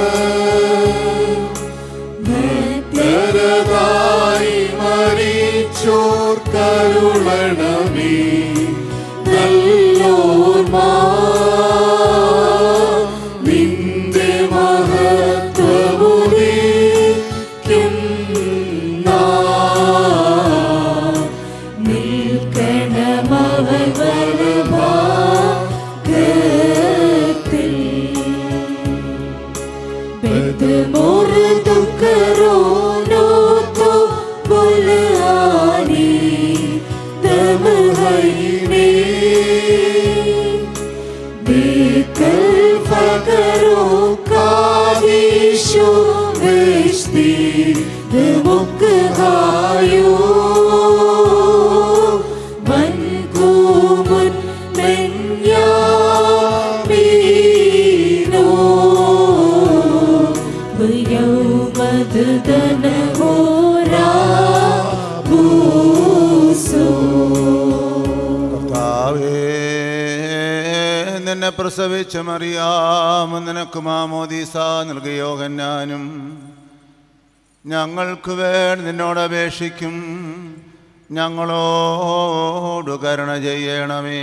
ഭക്തരതായി മരിച്ചോർ കരുളണമേ. നല്ലോർമ്മ നിന്റെ മഹത്വമുദീക്കും നിൽക്കണമവർ വലഭാഗത്തിൽ. ബദ്മോർദുക്കരോനോത്തോ ബുൽആനി ദമഹൈനേ ബിക്കൽ ഫകരോ കാദിശോ വെസ്തി ദമുക്കഹായോ വൻകൂമുൻ മെന്യാമീനോ കർത്താവേ, നിന്നെ പ്രസവിച്ച മറിയാം നിനക്ക് മാമോദീസ നൽകിയ യോഹന്നാനും ഞങ്ങൾക്ക് വേണ്ടി നിന്നോട് അപേക്ഷിക്കും. ഞങ്ങളോട് കരുണ ചെയ്യണമേ.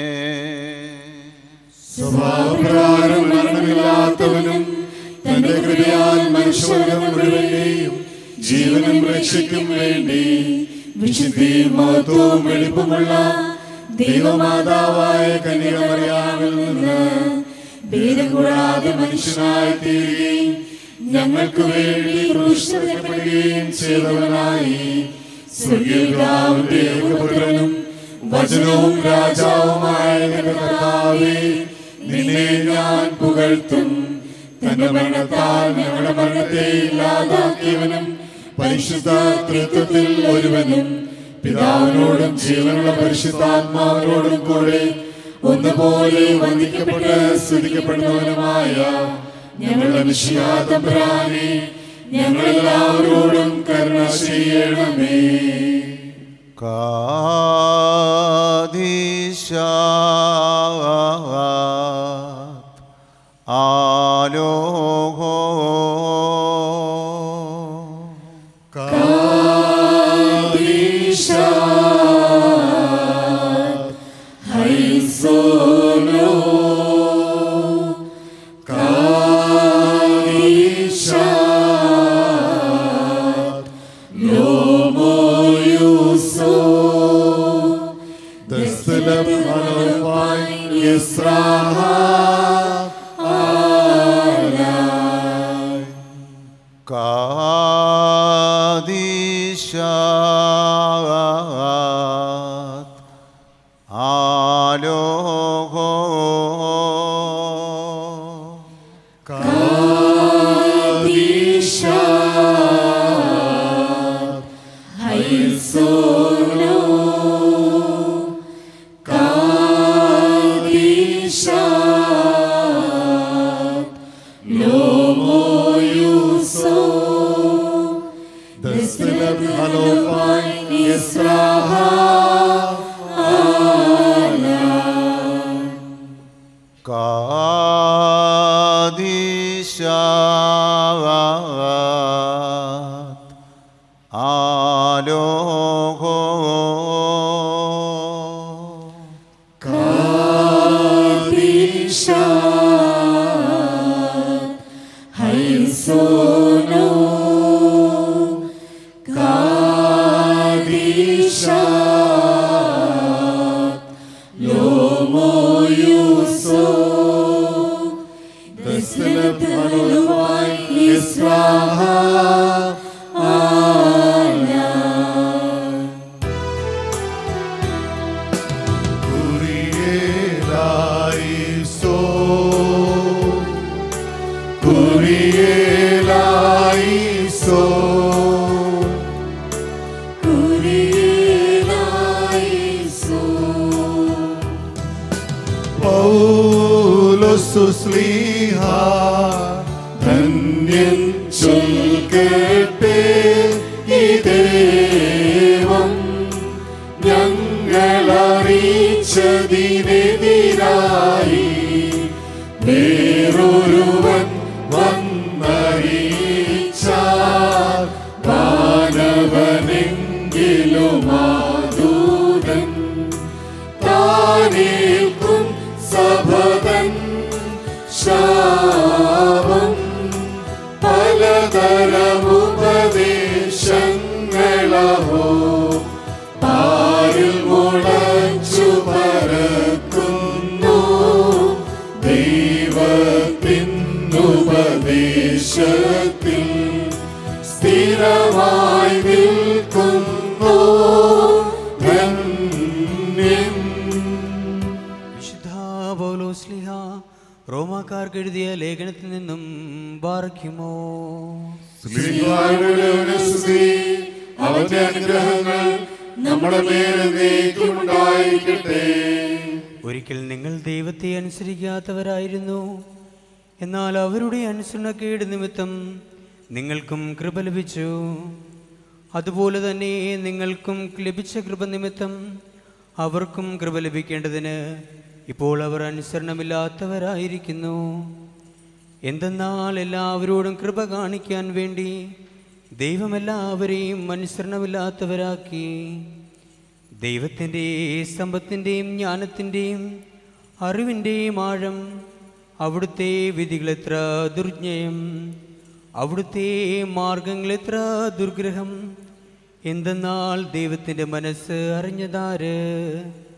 സ്വഭാവപ്രകാരം മരണമില്ലാത്തവനും തന്റെ കൃപയാൽ മനുഷ്യവർഗം മുഴുവന്റെയും ജീവനും രക്ഷയ്ക്കും വേണ്ടി വിശുദ്ധിയും മഹത്വവും വെളിപ്പുമുള്ള ദൈവമാതാവായ കന്യകമറിയാമിൽ നിന്ന് ഭേദം കൂടാതെ മനുഷ്യനായി തീരുകയും ഞങ്ങൾക്ക് വേണ്ടി ക്രൂശിക്കപ്പെടുകയും ചെയ്തവനായി സ്വർഗ്ഗീയപിതാവിന്റെ ഏകപുത്രനും വചനവും രാജാവുമായ ഞങ്ങളുടെ കർത്താവേ, നിന്നെ ഞാൻ പുകഴ്ത്തും. തന്റെ മരണത്താൽ ഞങ്ങളുടെ മരണത്തെ ഇല്ലാതാക്കിയവനും പരിശുദ്ധ ത്രിത്വത്തിൽ ഒരുവനും പിതാവിനോടും ജീവനുള്ള പരിശുദ്ധാത്മാവിനോടും കൂടെ ഒന്നുപോലെ വന്ദിക്കപ്പെട്ട് സ്തുതിക്കപ്പെടുന്നവനുമായ ഞങ്ങളുടെ മിശിഹാ തമ്പുരാനെ, ഞങ്ങളെല്ലാവരോടും കരുണ ചെയ്യണമേ. ആലോഹോ ഹൈസോലോ കാദീശാ ലോമോയുസോ ദസ്തലം അലോപായ് യസ്രാഹ ആലായ് കാദീശാ ആലോഹോ കാദീശാ ഹൈസോലോ കാദീശാ ലോമോയുസോ ദസ്തലം അലോപായ് യസ്രാഹ കാദീശാ ആലോഹോ കാദീശാ ഹൈസോലോ കാദീശാ ലോമോയുസോ ദസ്തലം അലോപായ് യസ്രാഹ ആലായ് കുരിയേലായിസോ കുരിയേലായിസോ കുരിയേലായിസോ പൗലോസ് ശ്ലീഹാ ധന്യൻ ചൊൽക്കട്ടെ ഈ ദൈവം ഞങ്ങളറിയിച്ചതിനെതിരായി വേറൊരുവൻ വന്നറിയിച്ചാൽ വാനവനെങ്കിലും ആദൂതൻ താനേൽക്കും സഭതൻ ശാപം പലതരമുപദേശങ്ങളഹോ പാരിൽ മുളച്ചു പരക്കുന്നു ദൈവത്തിനുപദേശത്തിൽ സ്ഥിരമായി നിൽക്കുന്നു ധന്യൻ. വിശുദ്ധ പൗലോസ്ലീഹ റോമാക്കാർക്ക് എഴുതിയ ലേഖനത്തിൽ നിന്നും ബാറയ്ക്കുമോ. അവന്റെ അനുഗ്രഹങ്ങൾ നമ്മുടെ മേലെന്നേക്കുമുണ്ടായിരിക്കട്ടെ. ഒരിക്കൽ നിങ്ങൾ ദൈവത്തെ അനുസരിക്കാത്തവരായിരുന്നു, എന്നാൽ അവരുടെ അനുസരണക്കേട് നിമിത്തം നിങ്ങൾക്കും കൃപ ലഭിച്ചു. അതുപോലെ തന്നെ നിങ്ങൾക്കും ലഭിച്ച കൃപ നിമിത്തം അവർക്കും കൃപ ലഭിക്കേണ്ടതിന് ഇപ്പോൾ അവർ അനുസരണമില്ലാത്തവരായിരിക്കുന്നു. എന്തെന്നാൽ എല്ലാവരോടും കൃപ കാണിക്കാൻ വേണ്ടി ദൈവമെല്ലാവരെയും അനുസരണമില്ലാത്തവരാക്കി. ദൈവത്തിൻ്റെ സമ്പത്തിൻ്റെയും ജ്ഞാനത്തിൻ്റെയും അറിവിൻ്റെയും ആഴം, അവിടുത്തെ വിധികളെത്ര ദുർജ്ഞയം, അവിടുത്തെ മാർഗങ്ങളെത്ര ദുർഗ്രഹം. എന്തെന്നാൽ ദൈവത്തിൻ്റെ മനസ്സ് അറിഞ്ഞതാര്,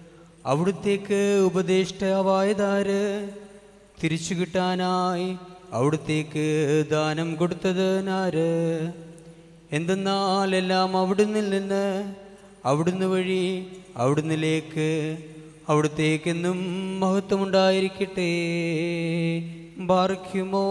അവിടുത്തേക്ക് ഉപദേഷ്ടാവായതാര്, തിരിച്ചു കിട്ടാനായി അവിടുത്തേക്ക് ദാനം കൊടുത്തത് ആര്? എന്തെന്നാൽ എല്ലാം അവിടുന്ന് നിന്ന്, അവിടുന്ന് വഴി അവിടുന്നിലേക്ക് അവിടുത്തേക്കെന്നും മഹത്വമുണ്ടായിരിക്കട്ടെ. ബാർക്കുമോ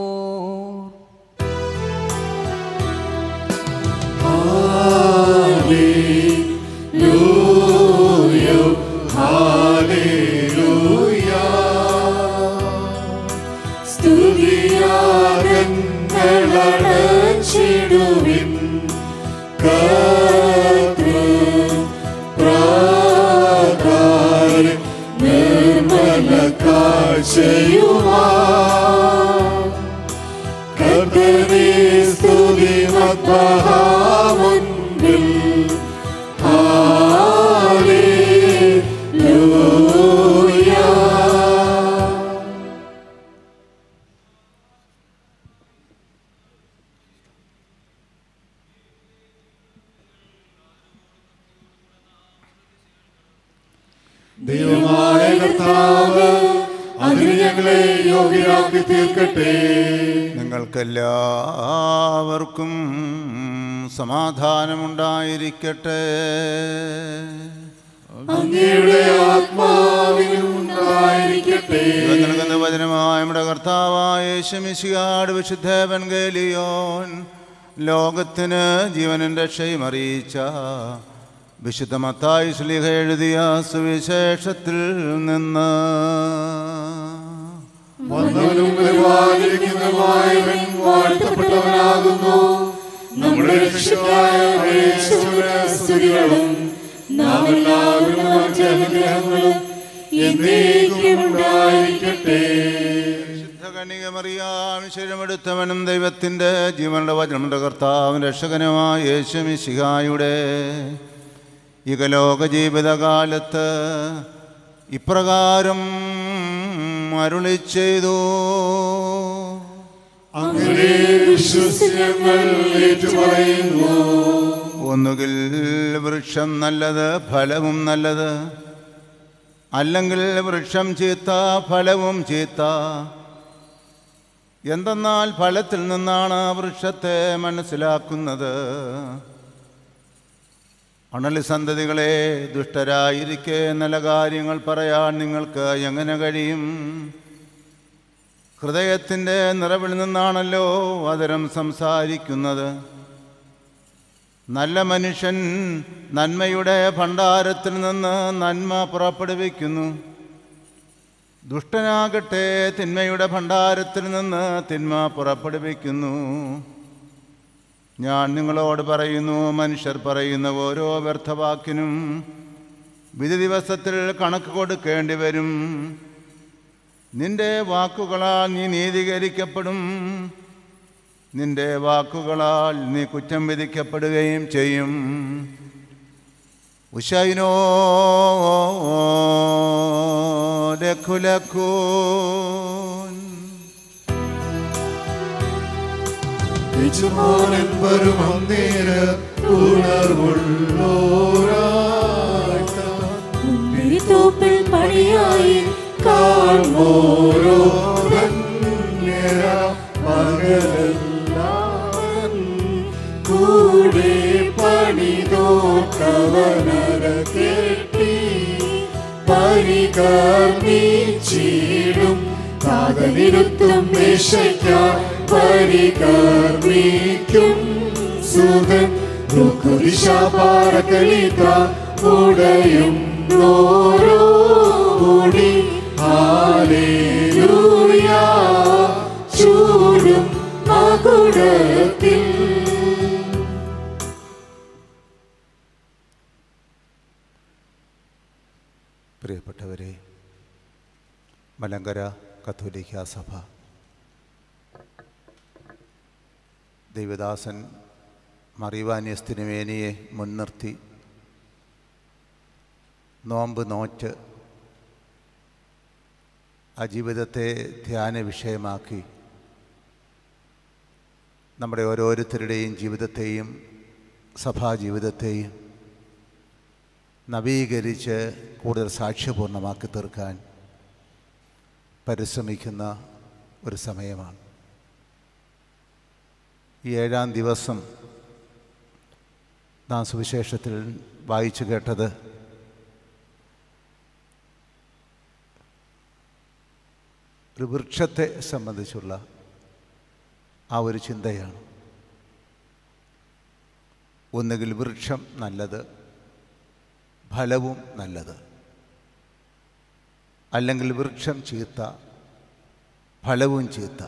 സ്തുതിയാഗങ്ങളടച്ചിടുവിൻ കർത്തൃപ്രകാരം നിർമ്മല കാഴ്ചയുമായി കർത്തനെ സ്തുതി മദ്ബഹാമുൻപിൽ. ഹല്ലേലൂയ. ദൈവമായ കർത്താവ് അതിന് ഞങ്ങളെ യോഗ്യരാക്കി തീർക്കട്ടെ. നിങ്ങൾക്കെല്ലാവർക്കും സമാധാനമുണ്ടായിരിക്കട്ടെ. അങ്ങയുടെ ആത്മാവിനും ഉണ്ടായിരിക്കട്ടെ. ദൈവം നൽകുന്ന വചനമായ നമ്മുടെ കർത്താവായ യേശുമിശിഹായുടെ വിശുദ്ധ എവൻഗേലിയോൻ ലോകത്തിന് ജീവനും രക്ഷയും അറിയിച്ച വിശുദ്ധ മത്തായി ശ്ലീഹ എഴുതിയ സുവിശേഷത്തിൽ നിന്ന്. വന്നവനും പരിപാലിക്കുന്നതുമായവൻ വാഴ്ത്തപ്പെട്ടവനാകുന്നു. നമ്മുടെ രക്ഷകനായ യേശുവിന് സ്തുതികളും നാം എല്ലാവരും അവന്റെ അനുഗ്രഹങ്ങളും എന്നേക്കും ഉണ്ടായിരിക്കട്ടെ. വിശുദ്ധ കന്യക മറിയാം ശരീരമെടുത്തവനും ദൈവത്തിൻ്റെ ജീവനുള്ള വചനമുണ്ട് കർത്താവിൻ്റെ രക്ഷകനുമായ യേശുമിശിഹായുടെ ഇഹലോക ജീവിതകാലത്ത് ഇപ്രകാരം അരുളി ചെയ്തു. അങ്ങനെ വിശ്വസ്യങ്ങൾ ഏറ്റുപറയുന്നു. ഒന്നുകിൽ വൃക്ഷം നല്ലത്, ഫലവും നല്ലത്, അല്ലെങ്കിൽ വൃക്ഷം ചീത്ത, ഫലവും ചീത്ത. എന്തെന്നാൽ ഫലത്തിൽ നിന്നാണ് വൃക്ഷത്തെ മനസ്സിലാക്കുന്നത്. അണലി സന്തതികളെ, ദുഷ്ടരായിരിക്കെ നല്ല കാര്യങ്ങൾ പറയാൻ നിങ്ങൾക്ക് എങ്ങനെ കഴിയും? ഹൃദയത്തിൻ്റെ നിറവിൽ നിന്നാണല്ലോ അതരം സംസാരിക്കുന്നത്. നല്ല മനുഷ്യൻ നന്മയുടെ ഭണ്ഡാരത്തിൽ നിന്ന് നന്മ പുറപ്പെടുവിക്കുന്നു. ദുഷ്ടനാകട്ടെ തിന്മയുടെ ഭണ്ഡാരത്തിൽ നിന്ന് തിന്മ പുറപ്പെടുവിക്കുന്നു. ഞാൻ നിങ്ങളോട് പറയുന്നു, മനുഷ്യർ പറയുന്ന ഓരോ വ്യർത്ഥവാക്കിനും വിധി ദിവസത്തിൽ കണക്ക് കൊടുക്കേണ്ടി വരും. നിന്റെ വാക്കുകളാൽ നീ നീതീകരിക്കപ്പെടും, നിന്റെ വാക്കുകളാൽ നീ കുറ്റം വിധിക്കപ്പെടുകയും ചെയ്യും. ഉശൈനോ ലഖുലഖൂൻ. യജമാനൻ വരും അന്നേരം ഉണർവുള്ളോരായി മുന്തിരിത്തോപ്പിൽ പണിയായി കാൺമോരോ ധന്യരാ മകളെല്ലാം കൂടെ പണിതോർക്കവനര കെട്ടി പരികർമ്മിച്ചിടും കാതനിരുത്തും മേശയ്ക്കായി പരികർമ്മിക്കും സുതൻ റുക്കുദിശാപാരകളിത ഉടയും നോരോടി ഹല്ലേലൂയ ചൂടും മകുടത്തിൽ. പ്രിയപ്പെട്ടവരെ, മലങ്കര കത്തോലിക്ക സഭ ദൈവദാസൻ മറിവാന്യസ് തിരുമേനിയെ മുൻനിർത്തി നോമ്പ് നോറ്റ് ആ ജീവിതത്തെ ധ്യാന വിഷയമാക്കി നമ്മുടെ ഓരോരുത്തരുടെയും ജീവിതത്തെയും സഭാജീവിതത്തെയും നവീകരിച്ച് കൂടുതൽ സാക്ഷ്യപൂർണ്ണമാക്കി തീർക്കാൻ പരിശ്രമിക്കുന്ന ഒരു സമയമാണ്. ഈ ഏഴാം ദിവസം നാം സുവിശേഷത്തിൽ വായിച്ചു കേട്ടത് ഒരു വൃക്ഷത്തെ സംബന്ധിച്ചുള്ള ആ ഒരു ചിന്തയാണ്. ഒന്നുകിൽ വൃക്ഷം നല്ലത്, ഫലവും നല്ലത്, അല്ലെങ്കിൽ വൃക്ഷം ചീത്ത, ഫലവും ചീത്ത.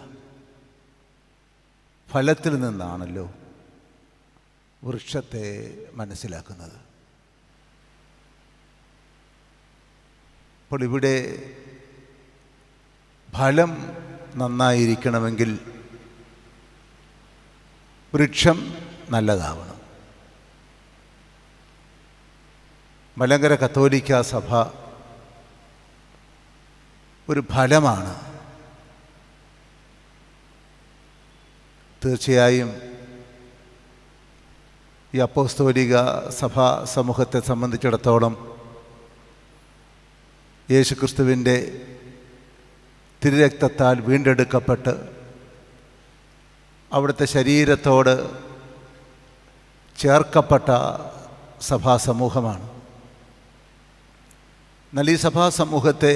ഫലത്തിൽ നിന്നാണല്ലോ വൃക്ഷത്തെ മനസ്സിലാക്കുന്നത്. അപ്പോൾ ഇവിടെ ഫലം നന്നായിരിക്കണമെങ്കിൽ വൃക്ഷം നല്ലതാവണം. മലങ്കര കത്തോലിക്ക സഭ ഒരു ഫലമാണ്. തീർച്ചയായും ഈ അപ്പോസ്തോലിക സഭാ സമൂഹത്തെ സംബന്ധിച്ചിടത്തോളം യേശുക്രിസ്തുവിൻ്റെ തിരുരക്തത്താൽ വീണ്ടെടുക്കപ്പെട്ട് അവിടുത്തെ ശരീരത്തോട് ചേർക്കപ്പെട്ട സഭാ സമൂഹമാണ്. എന്നാൽ ഈ സഭാ സമൂഹത്തെ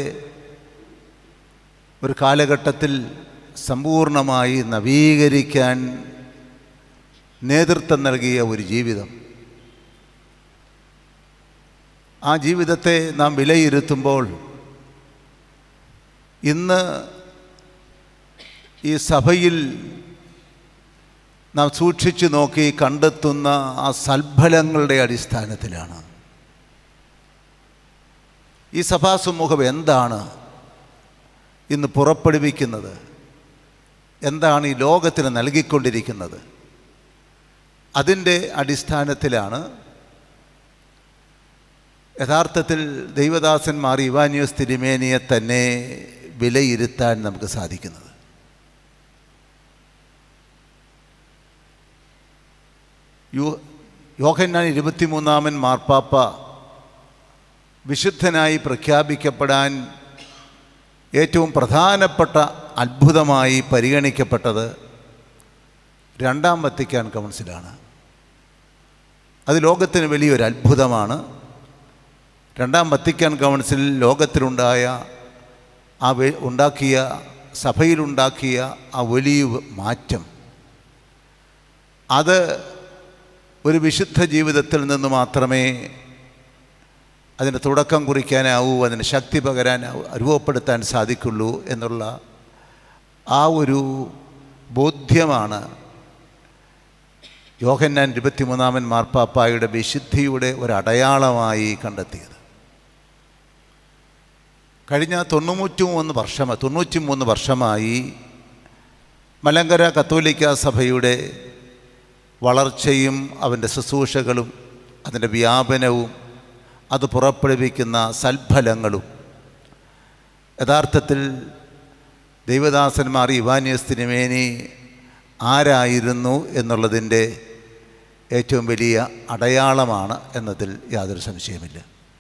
ഒരു കാലഘട്ടത്തിൽ സമ്പൂർണമായി നവീകരിക്കാൻ നേതൃത്വം നൽകിയ ഒരു ജീവിതം. ആ ജീവിതത്തെ നാം വിലയിരുത്തുമ്പോൾ ഇന്ന് ഈ സഭയിൽ നാം സൂക്ഷിച്ചു നോക്കി കണ്ടെത്തുന്ന ആ സൽഫലങ്ങളുടെ അടിസ്ഥാനത്തിലാണ് ഈ സഭാസമൂഹം എന്താണ് ഇന്ന് പുറപ്പെടുവിക്കുന്നത്, എന്താണ് ഈ ലോകത്തിന് നൽകിക്കൊണ്ടിരിക്കുന്നത്. അതിൻ്റെ അടിസ്ഥാനത്തിലാണ് യഥാർത്ഥത്തിൽ ദൈവദാസന്മാർ ഇവാനിയോസ് തിരുമേനിയെ തന്നെ വിലയിരുത്താൻ നമുക്ക് സാധിക്കുന്നത്. യോ യോഹന്നാൻ ഇരുപത്തിമൂന്നാമൻ മാർപ്പാപ്പ വിശുദ്ധനായി പ്രഖ്യാപിക്കപ്പെടാൻ ഏറ്റവും പ്രധാനപ്പെട്ട അത്ഭുതമായി പരിഗണിക്കപ്പെട്ടത് രണ്ടാം വത്തിക്കാൻ കൗൺസിലാണ്. അത് ലോകത്തിന് വലിയൊരു അത്ഭുതമാണ്. രണ്ടാം വത്തിക്കാൻ കൗൺസിൽ ലോകത്തിലുണ്ടായ ആ ഉണ്ടാക്കിയ സഭയിലുണ്ടാക്കിയ ആ വലിയ മാറ്റം, അത് ഒരു വിശുദ്ധ ജീവിതത്തിൽ നിന്ന് മാത്രമേ അതിന് തുടക്കം കുറിക്കാനാവൂ, അതിന് ശക്തി പകരാനാവൂ, രൂപപ്പെടുത്താൻ സാധിക്കുള്ളൂ എന്നുള്ള ആ ഒരു ബോധ്യമാണ് യോഹന്നാൻ ഇരുപത്തിമൂന്നാമൻ മാർപ്പാപ്പായുടെ വിശുദ്ധിയുടെ ഒരടയാളമായി കണ്ടെത്തിയത്. കഴിഞ്ഞ തൊണ്ണൂറ്റി മൂന്ന് വർഷം തൊണ്ണൂറ്റി മൂന്ന് വർഷമായി മലങ്കര കത്തോലിക്ക സഭയുടെ വളർച്ചയും അവൻ്റെ ശുശ്രൂഷകളും അതിൻ്റെ വ്യാപനവും അത് പുറപ്പെടുവിക്കുന്ന സൽഫലങ്ങളും യഥാർത്ഥത്തിൽ ദൈവദാസന്മാർ ഇവാനിയോസ് തിരുമേനി ആരായിരുന്നു എന്നുള്ളതിൻ്റെ ഏറ്റവും വലിയ അടയാളമാണ് എന്നതിൽ യാതൊരു സംശയമില്ല.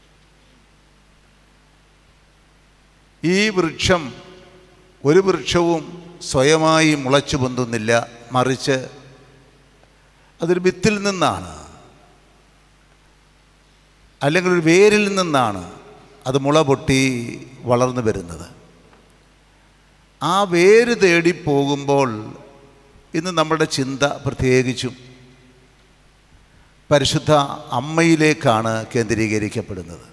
ഈ വൃക്ഷം ഒരു വൃക്ഷവും സ്വയമായി മുളച്ചു പൊന്തുന്നില്ല, മറിച്ച് അതൊരു വിത്തിൽ നിന്നാണ്, അല്ലെങ്കിൽ ഒരു വേരിൽ നിന്നാണ് അത് മുള പൊട്ടി വളർന്നു വരുന്നത്. ആ വേര് തേടി പോകുമ്പോൾ ഇന്ന് നമ്മുടെ ചിന്ത പ്രത്യേകിച്ചും പരിശുദ്ധ അമ്മയിലേക്കാണ് കേന്ദ്രീകരിക്കപ്പെടുന്നത്.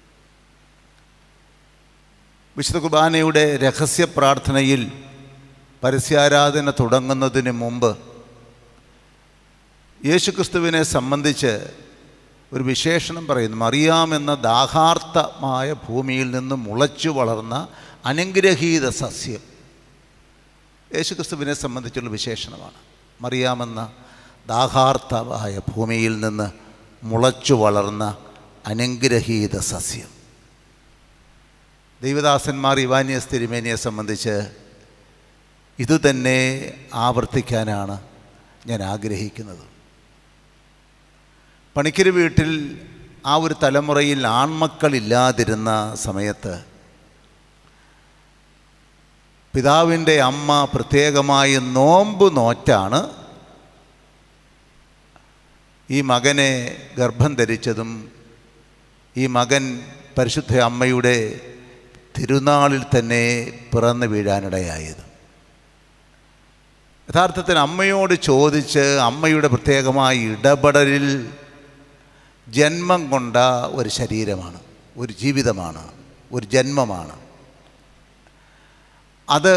വിശുദ്ധ കുർബാനയുടെ രഹസ്യ പ്രാർത്ഥനയിൽ പരസ്യാരാധന തുടങ്ങുന്നതിന് മുമ്പ് യേശുക്രിസ്തുവിനെ സംബന്ധിച്ച് ഒരു വിശേഷണം പറയുന്നു. മറിയാമെന്ന ദാഹാർത്തമായ ഭൂമിയിൽ നിന്ന് മുളച്ചു വളർന്ന അനുഗ്രഹീത സസ്യം യേശുക്രിസ്തുവിനെ സംബന്ധിച്ചുള്ള വിശേഷണമാണ്. മറിയാമെന്ന ദാഹാർത്തമായ ഭൂമിയിൽ നിന്ന് മുളച്ചു വളർന്ന അനുഗ്രഹീത സസ്യം. ദൈവദാസന്മാർ ഇവാനിയോസ് തിരുമേനിയെ സംബന്ധിച്ച് ഇതുതന്നെ ആവർത്തിക്കാനാണ് ഞാൻ ആഗ്രഹിക്കുന്നത്. പണിക്കര് വീട്ടിൽ ആ ഒരു തലമുറയിൽ ആൺമക്കളില്ലാതിരുന്ന സമയത്ത് പിതാവിൻ്റെ അമ്മ പ്രത്യേകമായി നോമ്പ് നോറ്റാണ് ഈ മകനെ ഗർഭം ധരിച്ചതും ഈ മകൻ പരിശുദ്ധ അമ്മയുടെ തിരുനാളിൽ തന്നെ പിറന്നു വീഴാനിടയായത്. യഥാർത്ഥത്തിൽ അമ്മയോട് ചോദിച്ച് അമ്മയുടെ പ്രത്യേകമായ ഇടപെടലിൽ ജന്മം കൊണ്ട ഒരു ശരീരമാണ്, ഒരു ജീവിതമാണ്, ഒരു ജന്മമാണ്. അത്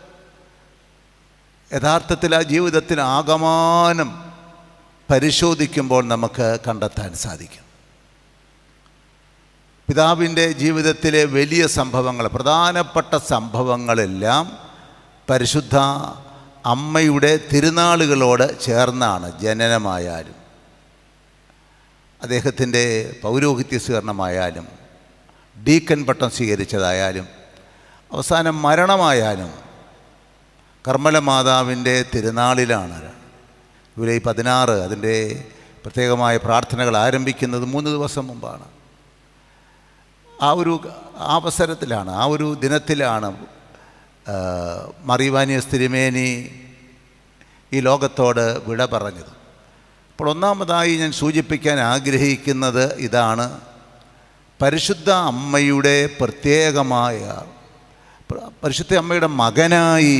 യഥാർത്ഥത്തിൽ ആ ജീവിതത്തിന് ആകമാനം പരിശോധിക്കുമ്പോൾ നമുക്ക് കണ്ടെത്താൻ സാധിക്കും. പിതാവിൻ്റെ ജീവിതത്തിലെ വലിയ സംഭവങ്ങൾ, പ്രധാനപ്പെട്ട സംഭവങ്ങളെല്ലാം പരിശുദ്ധ അമ്മയുടെ തിരുനാളുകളോട് ചേർന്നാണ്. ജനനമായാലും അദ്ദേഹത്തിൻ്റെ പൗരോഹിത്യ സ്വീകരണമായാലും ഡീക്കൻ പട്ടം സ്വീകരിച്ചതായാലും അവസാനം മരണമായാലും കർമ്മല മാതാവിൻ്റെ തിരുനാളിലാണ്. ജൂലൈ പതിനാറ് അതിൻ്റെ പ്രത്യേകമായ പ്രാർത്ഥനകൾ ആരംഭിക്കുന്നത് മൂന്ന് ദിവസം മുമ്പാണ്. ആ ഒരു അവസരത്തിലാണ്, ആ ഒരു ദിനത്തിലാണ് മറിവാനിയോസ് തിരുമേനി ഈ ലോകത്തോട് വിട പറഞ്ഞത്. അപ്പോൾ ഒന്നാമതായി ഞാൻ സൂചിപ്പിക്കാൻ ആഗ്രഹിക്കുന്നത് ഇതാണ്: പരിശുദ്ധ അമ്മയുടെ പ്രത്യേകമായ, പരിശുദ്ധ അമ്മയുടെ മകനായി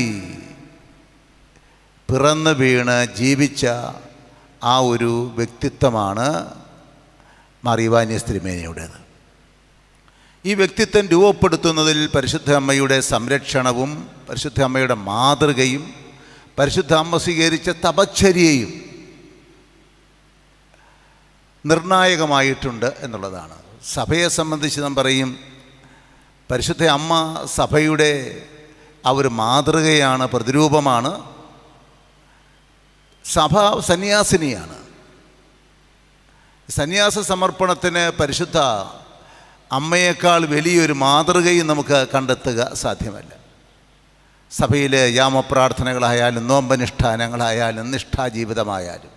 പിറന്നു വീണ് ജീവിച്ച ആ ഒരു വ്യക്തിത്വമാണ് മറിവാനിയോസ് തിരുമേനിയുടേത്. ഈ വ്യക്തിത്വം രൂപപ്പെടുത്തുന്നതിൽ പരിശുദ്ധ അമ്മയുടെ സംരക്ഷണവും പരിശുദ്ധ അമ്മയുടെ മാതൃകയും പരിശുദ്ധ അമ്മ സ്വീകരിച്ച തപശ്ചര്യയും നിർണായകമായിട്ടുണ്ട് എന്നുള്ളതാണ്. സഭയെ സംബന്ധിച്ച് നാം പറയും, പരിശുദ്ധ അമ്മ സഭയുടെ ആ ഒരു മാതൃകയാണ്, പ്രതിരൂപമാണ്. സഭ സന്യാസിനിയാണ്. സന്യാസ സമർപ്പണത്തിന് പരിശുദ്ധ അമ്മയേക്കാൾ വലിയൊരു മാതൃകയും നമുക്ക് കണ്ടെത്തുക സാധ്യമല്ല. സഭയിലെ യാമപ്രാർത്ഥനകളായാലും നോമ്പനുഷ്ഠാനങ്ങളായാലും നിഷ്ഠാജീവിതമായാലും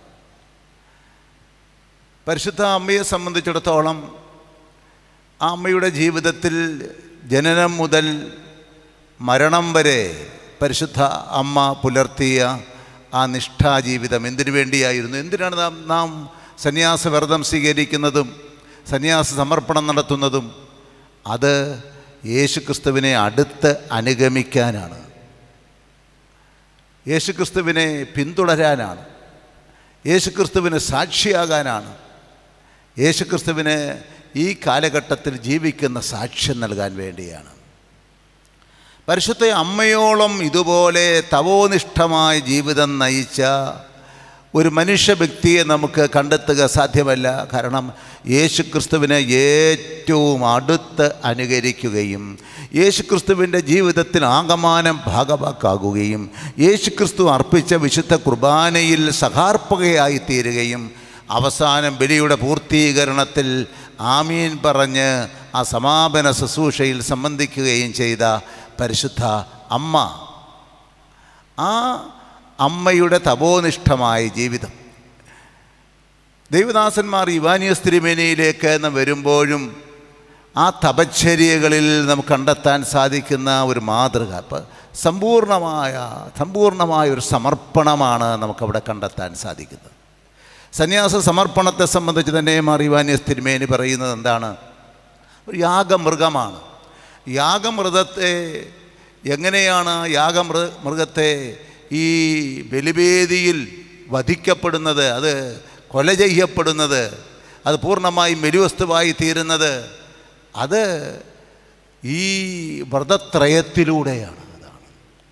പരിശുദ്ധ അമ്മയെ സംബന്ധിച്ചിടത്തോളം ആ അമ്മയുടെ ജീവിതത്തിൽ ജനനം മുതൽ മരണം വരെ പരിശുദ്ധ അമ്മ പുലർത്തിയ ആ നിഷ്ഠാജീവിതം എന്തിനു വേണ്ടിയായിരുന്നു? എന്തിനാണ് നാം നാം സന്യാസ വ്രതം സ്വീകരിക്കുന്നതും സന്യാസ സമർപ്പണം നടത്തുന്നതും? അത് യേശുക്രിസ്തുവിനെ അടുത്ത് അനുഗമിക്കാനാണ്, യേശുക്രിസ്തുവിനെ പിന്തുടരാനാണ്, യേശുക്രിസ്തുവിന് സാക്ഷിയാകാനാണ്, യേശുക്രിസ്തുവിന് ഈ കാലഘട്ടത്തിൽ ജീവിക്കുന്ന സാക്ഷ്യം നൽകാൻ വേണ്ടിയാണ്. പരിശുദ്ധ അമ്മയോളം ഇതുപോലെ തപോനിഷ്ഠമായ ജീവിതം നയിച്ച ഒരു മനുഷ്യ വ്യക്തിയെ നമുക്ക് കണ്ടെത്തുക സാധ്യമല്ല. കാരണം യേശുക്രിസ്തുവിനെ ഏറ്റവും അടുത്ത് അനുകരിക്കുകയും യേശുക്രിസ്തുവിൻ്റെ ജീവിതത്തിൽ ആകമാനം ഭാഗവാക്കാകുകയും യേശുക്രിസ്തു അർപ്പിച്ച വിശുദ്ധ കുർബാനയിൽ സഹാർപ്പകയായി തീരുകയും അവസാനം ബലിയുടെ പൂർത്തീകരണത്തിൽ ആമീൻ പറഞ്ഞ് ആ സമാപന ശുശ്രൂഷയിൽ സംബന്ധിക്കുകയും ചെയ്ത പരിശുദ്ധ അമ്മ, ആ അമ്മയുടെ തപോനിഷ്ഠമായ ജീവിതം ദൈവദാസന്മാർ ഇവാനിയോസ് തിരുമേനിയിലേക്ക് എന്ന് വരുമ്പോഴും ആ തപശ്ചര്യകളിൽ നമുക്ക് കണ്ടെത്താൻ സാധിക്കുന്ന ഒരു മാതൃക, അപ്പം സമ്പൂർണമായ സമ്പൂർണമായ ഒരു സമർപ്പണമാണ് നമുക്കവിടെ കണ്ടെത്താൻ സാധിക്കുന്നത്. സന്യാസ സമർപ്പണത്തെ സംബന്ധിച്ച് തന്നെ മാർ ഇവാനിയോസ് തിരുമേനി പറയുന്നത് എന്താണ്? ഒരു യാഗമൃഗമാണ്. യാഗമൃഗത്തെ എങ്ങനെയാണ് യാഗമൃ മൃഗത്തെ ഈ ബലിവേദിയിൽ വധിക്കപ്പെടുന്നത്, അത് കൊല ചെയ്യപ്പെടുന്നത്, അത് പൂർണ്ണമായി മെരുവസ്തുവായി തീരുന്നത്? അത് ഈ വ്രതത്രയത്തിലൂടെയാണ്. അതാണ്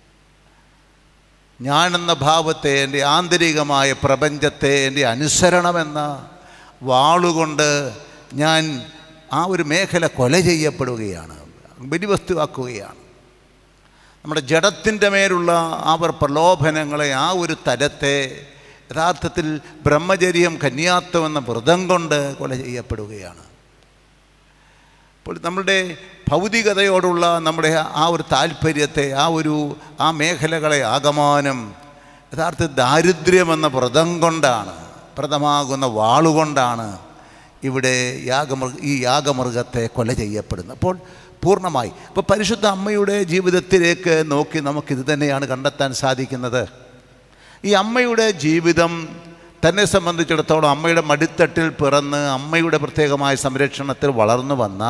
ഞാനെന്ന ഭാവത്തെ, എൻ്റെ ആന്തരികമായ പ്രപഞ്ചത്തെ, എൻ്റെ അനുസരണമെന്ന വാളുകൊണ്ട് ഞാൻ ആ ഒരു മേഖല കൊല ചെയ്യപ്പെടുകയാണ്, ബലിവസ്തുവാക്കുകയാണ്. നമ്മുടെ ജഡത്തിൻ്റെ മേലുള്ള ആ പ്രലോഭനങ്ങളെ, ആ ഒരു തലത്തെ യഥാർത്ഥത്തിൽ ബ്രഹ്മചര്യം കന്യാത്വം എന്ന വ്രതം കൊണ്ട് കൊല ചെയ്യപ്പെടുകയാണ്. അപ്പോൾ നമ്മളുടെ ഭൗതികതയോടുള്ള നമ്മുടെ ആ ഒരു താല്പര്യത്തെ, ആ ഒരു ആ മേഖലകളെ ആകമാനം യഥാർത്ഥ ദാരിദ്ര്യമെന്ന വ്രതം കൊണ്ടാണ്, വ്രതമാകുന്ന വാളുകൊണ്ടാണ് ഇവിടെ യാഗമൃഗ ഈ യാഗമൃഗത്തെ കൊല ചെയ്യപ്പെടുന്നത്. അപ്പോൾ പൂർണ്ണമായി ഇപ്പോൾ പരിശുദ്ധ അമ്മയുടെ ജീവിതത്തിലേക്ക് നോക്കി നമുക്കിത് തന്നെയാണ് കണ്ടെത്താൻ സാധിക്കുന്നത്. ഈ അമ്മയുടെ ജീവിതം തന്നെ സംബന്ധിച്ചിടത്തോളം അമ്മയുടെ മടിത്തട്ടിൽ പിറന്ന് അമ്മയുടെ പ്രത്യേകമായ സംരക്ഷണത്തിൽ വളർന്നു വന്ന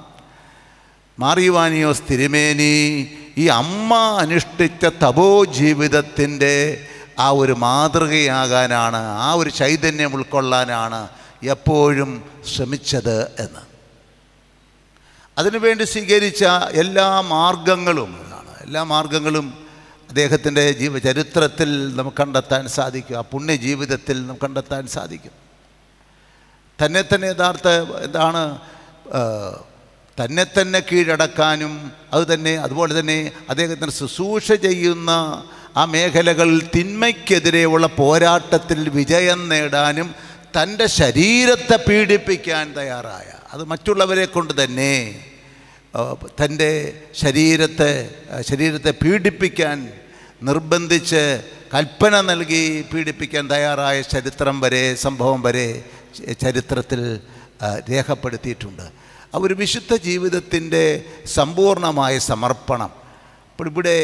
മാർ ഇവാനിയോസ് തിരുമേനി ഈ അമ്മ അനുഷ്ഠിച്ച തപോ ജീവിതത്തിൻ്റെ ആ ഒരു മാതൃകയാകാനാണ്, ആ ഒരു ചൈതന്യം ഉൾക്കൊള്ളാനാണ് എപ്പോഴും ശ്രമിച്ചത് എന്ന്. അതിനുവേണ്ടി സ്വീകരിച്ച എല്ലാ മാർഗങ്ങളും എല്ലാ മാർഗങ്ങളും അദ്ദേഹത്തിൻ്റെ ജീവചരിത്രത്തിൽ നമുക്ക് കണ്ടെത്താൻ സാധിക്കും. ആ പുണ്യ ജീവിതത്തിൽ നമുക്ക് കണ്ടെത്താൻ സാധിക്കും. തന്നെ തന്നെ യഥാർത്ഥ എന്താണ് തന്നെ തന്നെ കീഴടക്കാനും അതുതന്നെ അതുപോലെ തന്നെ അദ്ദേഹത്തിന് ശുശ്രൂഷ ചെയ്യുന്ന ആ മേഖലകളിൽ തിന്മയ്ക്കെതിരെയുള്ള പോരാട്ടത്തിൽ വിജയം നേടാനും തൻ്റെ ശരീരത്തെ പീഡിപ്പിക്കാൻ തയ്യാറായ, അത് മറ്റുള്ളവരെ കൊണ്ട് തന്നെ തൻ്റെ ശരീരത്തെ ശരീരത്തെ പീഡിപ്പിക്കാൻ നിർബന്ധിച്ച് കൽപ്പന നൽകി പീഡിപ്പിക്കാൻ തയ്യാറായ ചരിത്രം വരെ സംഭവം വരെ ചരിത്രത്തിൽ രേഖപ്പെടുത്തിയിട്ടുണ്ട്. ആ ഒരു വിശുദ്ധ ജീവിതത്തിൻ്റെ സമ്പൂർണമായ സമർപ്പണം. അപ്പോൾ ഇവിടെ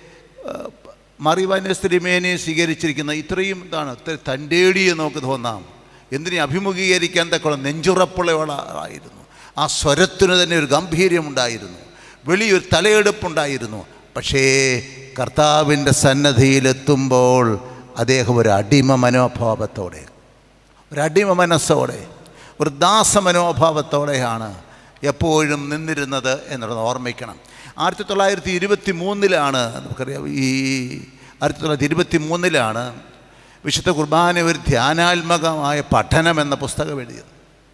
മാർ ഇവാനിയോസ് തിരുമേനി സ്വീകരിച്ചിരിക്കുന്ന ഇത്രയും എന്താണ് ഇത്ര തൻ്റേടിയെന്ന് നമുക്ക് തോന്നാം. എന്തിനെ അഭിമുഖീകരിക്കാൻ തക്കോളം നെഞ്ചുറപ്പുള്ളവളായിരുന്നു. ആ സ്വരത്തിന് തന്നെ ഒരു ഗംഭീര്യമുണ്ടായിരുന്നു, വലിയൊരു തലയെടുപ്പുണ്ടായിരുന്നു. പക്ഷേ കർത്താവിൻ്റെ സന്നദ്ധിയിലെത്തുമ്പോൾ അദ്ദേഹം ഒരു അടിമ മനോഭാവത്തോടെ, ഒരു അടിമ മനസ്സോടെ, ഒരു ദാസമനോഭാവത്തോടെയാണ് എപ്പോഴും നിന്നിരുന്നത് എന്നുള്ളത് ഓർമ്മിക്കണം. ആയിരത്തി തൊള്ളായിരത്തി ഇരുപത്തി മൂന്നിലാണ് നമുക്കറിയാം ഈ ആയിരത്തി തൊള്ളായിരത്തി ഇരുപത്തി മൂന്നിലാണ് വിശുദ്ധ കുർബാന ഒരു ധ്യാനാത്മകമായ പഠനം എന്ന പുസ്തകം എഴുതിയത്.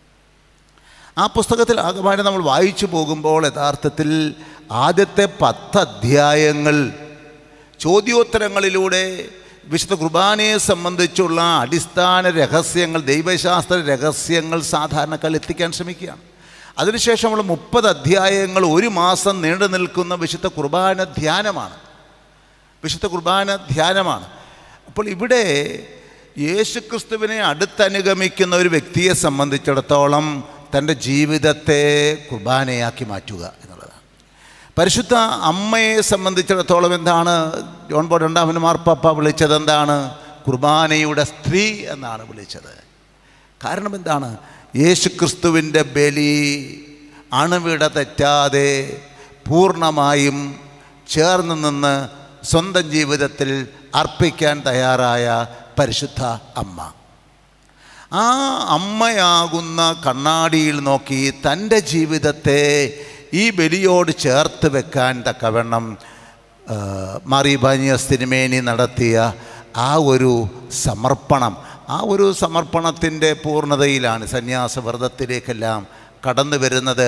ആ പുസ്തകത്തിൽ ആകമാനം നമ്മൾ വായിച്ചു പോകുമ്പോൾ യഥാർത്ഥത്തിൽ ആദ്യത്തെ പത്ത് അധ്യായങ്ങൾ ചോദ്യോത്തരങ്ങളിലൂടെ വിശുദ്ധ കുർബാനയെ സംബന്ധിച്ചുള്ള അടിസ്ഥാന രഹസ്യങ്ങൾ, ദൈവശാസ്ത്ര രഹസ്യങ്ങൾ സാധാരണക്കാരിൽ എത്തിക്കാൻ ശ്രമിക്കുകയാണ്. അതിനുശേഷമുള്ള മുപ്പത് അധ്യായങ്ങൾ ഒരു മാസം നീണ്ടു നിൽക്കുന്ന വിശുദ്ധ കുർബാന ധ്യാനമാണ് വിശുദ്ധ കുർബാന ധ്യാനമാണ് അപ്പോൾ ഇവിടെ യേശുക്രിസ്തുവിനെ അടുത്തനുഗമിക്കുന്ന ഒരു വ്യക്തിയെ സംബന്ധിച്ചിടത്തോളം തൻ്റെ ജീവിതത്തെ കുർബാനയാക്കി മാറ്റുക എന്നുള്ളതാണ്. പരിശുദ്ധ അമ്മയെ സംബന്ധിച്ചിടത്തോളം എന്താണ് ജോൺ പോൾ രണ്ടാമൻ മാർപ്പാപ്പ വിളിച്ചത്? എന്താണ്? കുർബാനയുടെ സ്ത്രീ എന്നാണ് വിളിച്ചത്. കാരണം എന്താണ്? യേശുക്രിസ്തുവിൻ്റെ ബലി അണുവിട തെറ്റാതെ പൂർണ്ണമായും ചേർന്ന് നിന്ന് സ്വന്തം ജീവിതത്തിൽ അർപ്പിക്കാൻ തയ്യാറായ പരിശുദ്ധ അമ്മ. ആ അമ്മയാകുന്ന കണ്ണാടിയിൽ നോക്കി തൻ്റെ ജീവിതത്തെ ഈ ബലിയോട് ചേർത്ത് വെക്കാൻ തക്കവണ്ണം മാർ ഇവാനിയോസ് തിരുമേനി നടത്തിയ ആ ഒരു സമർപ്പണം, ആ ഒരു സമർപ്പണത്തിൻ്റെ പൂർണ്ണതയിലാണ് സന്യാസവ്രതത്തിലേക്കെല്ലാം കടന്നു വരുന്നത്.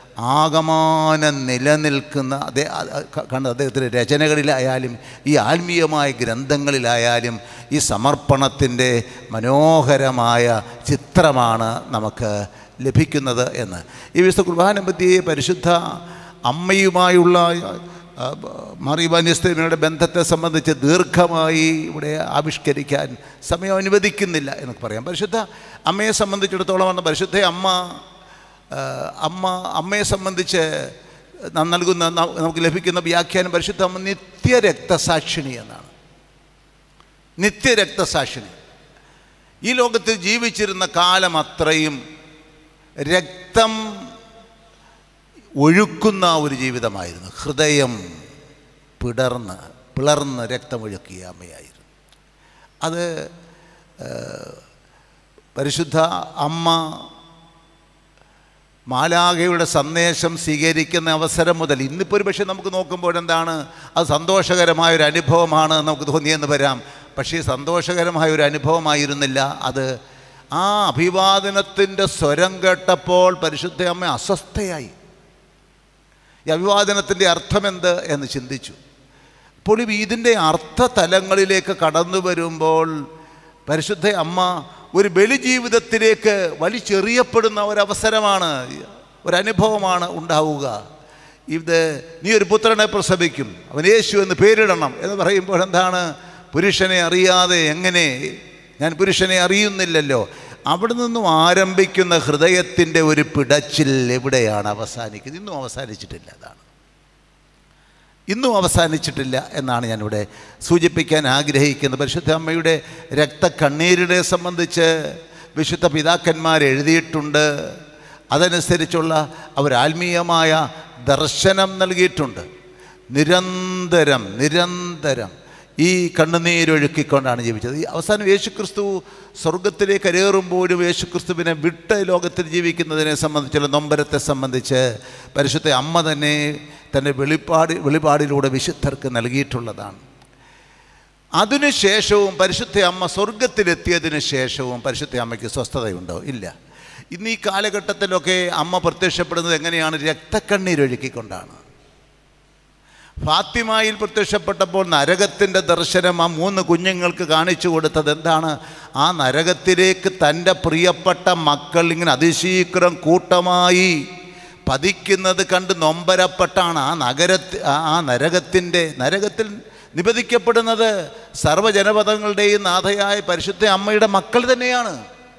ആകമാനം നിലനിൽക്കുന്ന അതേ കണ്ട അദ്ദേഹത്തിൻ്റെ രചനകളിലായാലും ഈ ആത്മീയമായ ഗ്രന്ഥങ്ങളിലായാലും ഈ സമർപ്പണത്തിൻ്റെ മനോഹരമായ ചിത്രമാണ് നമുക്ക് ലഭിക്കുന്നത് എന്ന്. ഈ വിശുദ്ധ കുർബാന പറ്റി പരിശുദ്ധ അമ്മയുമായുള്ള മാർ ഇവാനിയോസ് തിരുമേനിയുടെ ബന്ധത്തെ സംബന്ധിച്ച് ദീർഘമായി ഇവിടെ ആവിഷ്കരിക്കാൻ സമയം അനുവദിക്കുന്നില്ല എന്നൊക്കെ പറയാം. പരിശുദ്ധ അമ്മയെ സംബന്ധിച്ചിടത്തോളം പരിശുദ്ധ അമ്മ അമ്മ അമ്മയെ സംബന്ധിച്ച് നൽകുന്ന നമുക്ക് ലഭിക്കുന്ന വ്യാഖ്യാനം പരിശുദ്ധ അമ്മ നിത്യരക്തസാക്ഷിണി എന്നാണ്. നിത്യരക്തസാക്ഷിണി. ഈ ലോകത്തിൽ ജീവിച്ചിരുന്ന കാലം അത്രയും രക്തം ഒഴുക്കുന്ന ഒരു ജീവിതമായിരുന്നു. ഹൃദയം പിടർന്ന് പിളർന്ന് രക്തമൊഴുക്കിയ അമ്മയായിരുന്നു. അത് പരിശുദ്ധ അമ്മ മാലാഖയുടെ സന്ദേശം സ്വീകരിക്കുന്ന അവസരം മുതൽ ഇന്നിപ്പോൾ ഒരു പക്ഷേ നമുക്ക് നോക്കുമ്പോൾ എന്താണ് അത് സന്തോഷകരമായൊരു അനുഭവമാണ് നമുക്ക് തോന്നിയെന്ന് വരാം. പക്ഷേ സന്തോഷകരമായ ഒരു അനുഭവമായിരുന്നില്ല അത്. ആ അഭിവാദനത്തിൻ്റെ സ്വരം കേട്ടപ്പോൾ പരിശുദ്ധ അമ്മ അസ്വസ്ഥയായി. ഈ അഭിവാദനത്തിൻ്റെ അർത്ഥമെന്ത് എന്ന് ചിന്തിച്ചു. അപ്പോൾ ഇതിൻ്റെ അർത്ഥതലങ്ങളിലേക്ക് കടന്നു വരുമ്പോൾ പരിശുദ്ധ അമ്മ ഒരു ബലിജീവിതത്തിലേക്ക് വലിച്ചെറിയപ്പെടുന്ന ഒരവസരമാണ്, ഒരനുഭവമാണ് ഉണ്ടാവുക. ഇത് നീ ഒരു പുത്രനെ പ്രസവിക്കും, അവൻ യേശു എന്ന് പേരിടണം എന്ന് പറയുമ്പോൾ എന്താണ്? പുരുഷനെ അറിയാതെ എങ്ങനെ, ഞാൻ പുരുഷനെ അറിയുന്നില്ലല്ലോ. അവിടെ നിന്നും ആരംഭിക്കുന്ന ഹൃദയത്തിൻ്റെ ഒരു പിടച്ചിൽ എവിടെയാണ് അവസാനിക്കുന്നത്? ഇന്നും അവസാനിച്ചിട്ടില്ല. അതാണ് ഇന്നും അവസാനിച്ചിട്ടില്ല എന്നാണ് ഞാനിവിടെ സൂചിപ്പിക്കാൻ ആഗ്രഹിക്കുന്നത്. പരിശുദ്ധ അമ്മയുടെ രക്തക്കണ്ണീരിനെ സംബന്ധിച്ച് വിശുദ്ധ പിതാക്കന്മാർ എഴുതിയിട്ടുണ്ട്. അതനുസരിച്ചുള്ള അവരാത്മീയമായ ദർശനം നൽകിയിട്ടുണ്ട്. നിരന്തരം നിരന്തരം ഈ കണ്ണുനീരൊഴുക്കിക്കൊണ്ടാണ് ജീവിച്ചത്. ഈ അവസാനം യേശുക്രിസ്തു സ്വർഗത്തിലേക്ക് കരേറുമ്പോഴും യേശുക്രിസ്തുവിനെ വിട്ട് ലോകത്തിൽ ജീവിക്കുന്നതിനെ സംബന്ധിച്ചുള്ള നൊമ്പരത്തെ സംബന്ധിച്ച് പരിശുദ്ധ അമ്മ തന്നെ തൻ്റെ വെളിപ്പാട് വെളിപാടിലൂടെ വിശുദ്ധർക്ക് നൽകിയിട്ടുള്ളതാണ്. അതിനുശേഷവും പരിശുദ്ധ അമ്മ സ്വർഗത്തിലെത്തിയതിനു ശേഷവും പരിശുദ്ധ അമ്മയ്ക്ക് സ്വസ്ഥതയുണ്ടോ? ഇല്ല. ഇന്ന് ഈ കാലഘട്ടത്തിലൊക്കെ അമ്മ പ്രത്യക്ഷപ്പെടുന്നത് എങ്ങനെയാണ്? രക്തക്കണ്ണീരൊഴുക്കിക്കൊണ്ടാണ്. ഫാത്തിമയിൽ പ്രത്യക്ഷപ്പെട്ടപ്പോൾ നരകത്തിൻ്റെ ദർശനം ആ മൂന്ന് കുഞ്ഞുങ്ങൾക്ക് കാണിച്ചു കൊടുത്തത് എന്താണ്? ആ നരകത്തിലേക്ക് തൻ്റെ പ്രിയപ്പെട്ട മക്കൾ ഇങ്ങനെ അതിശീഘ്രം കൂട്ടമായി പതിക്കുന്നത് കണ്ട് നൊമ്പരപ്പെട്ടാണ് ആ നഗരത്തി ആ നരകത്തിൻ്റെ നരകത്തിൽ നിബന്ധിക്കപ്പെടുന്നത് സർവ്വജനപദങ്ങളുടെയും നാഥയായ പരിശുദ്ധ അമ്മയുടെ മക്കൾ തന്നെയാണ്.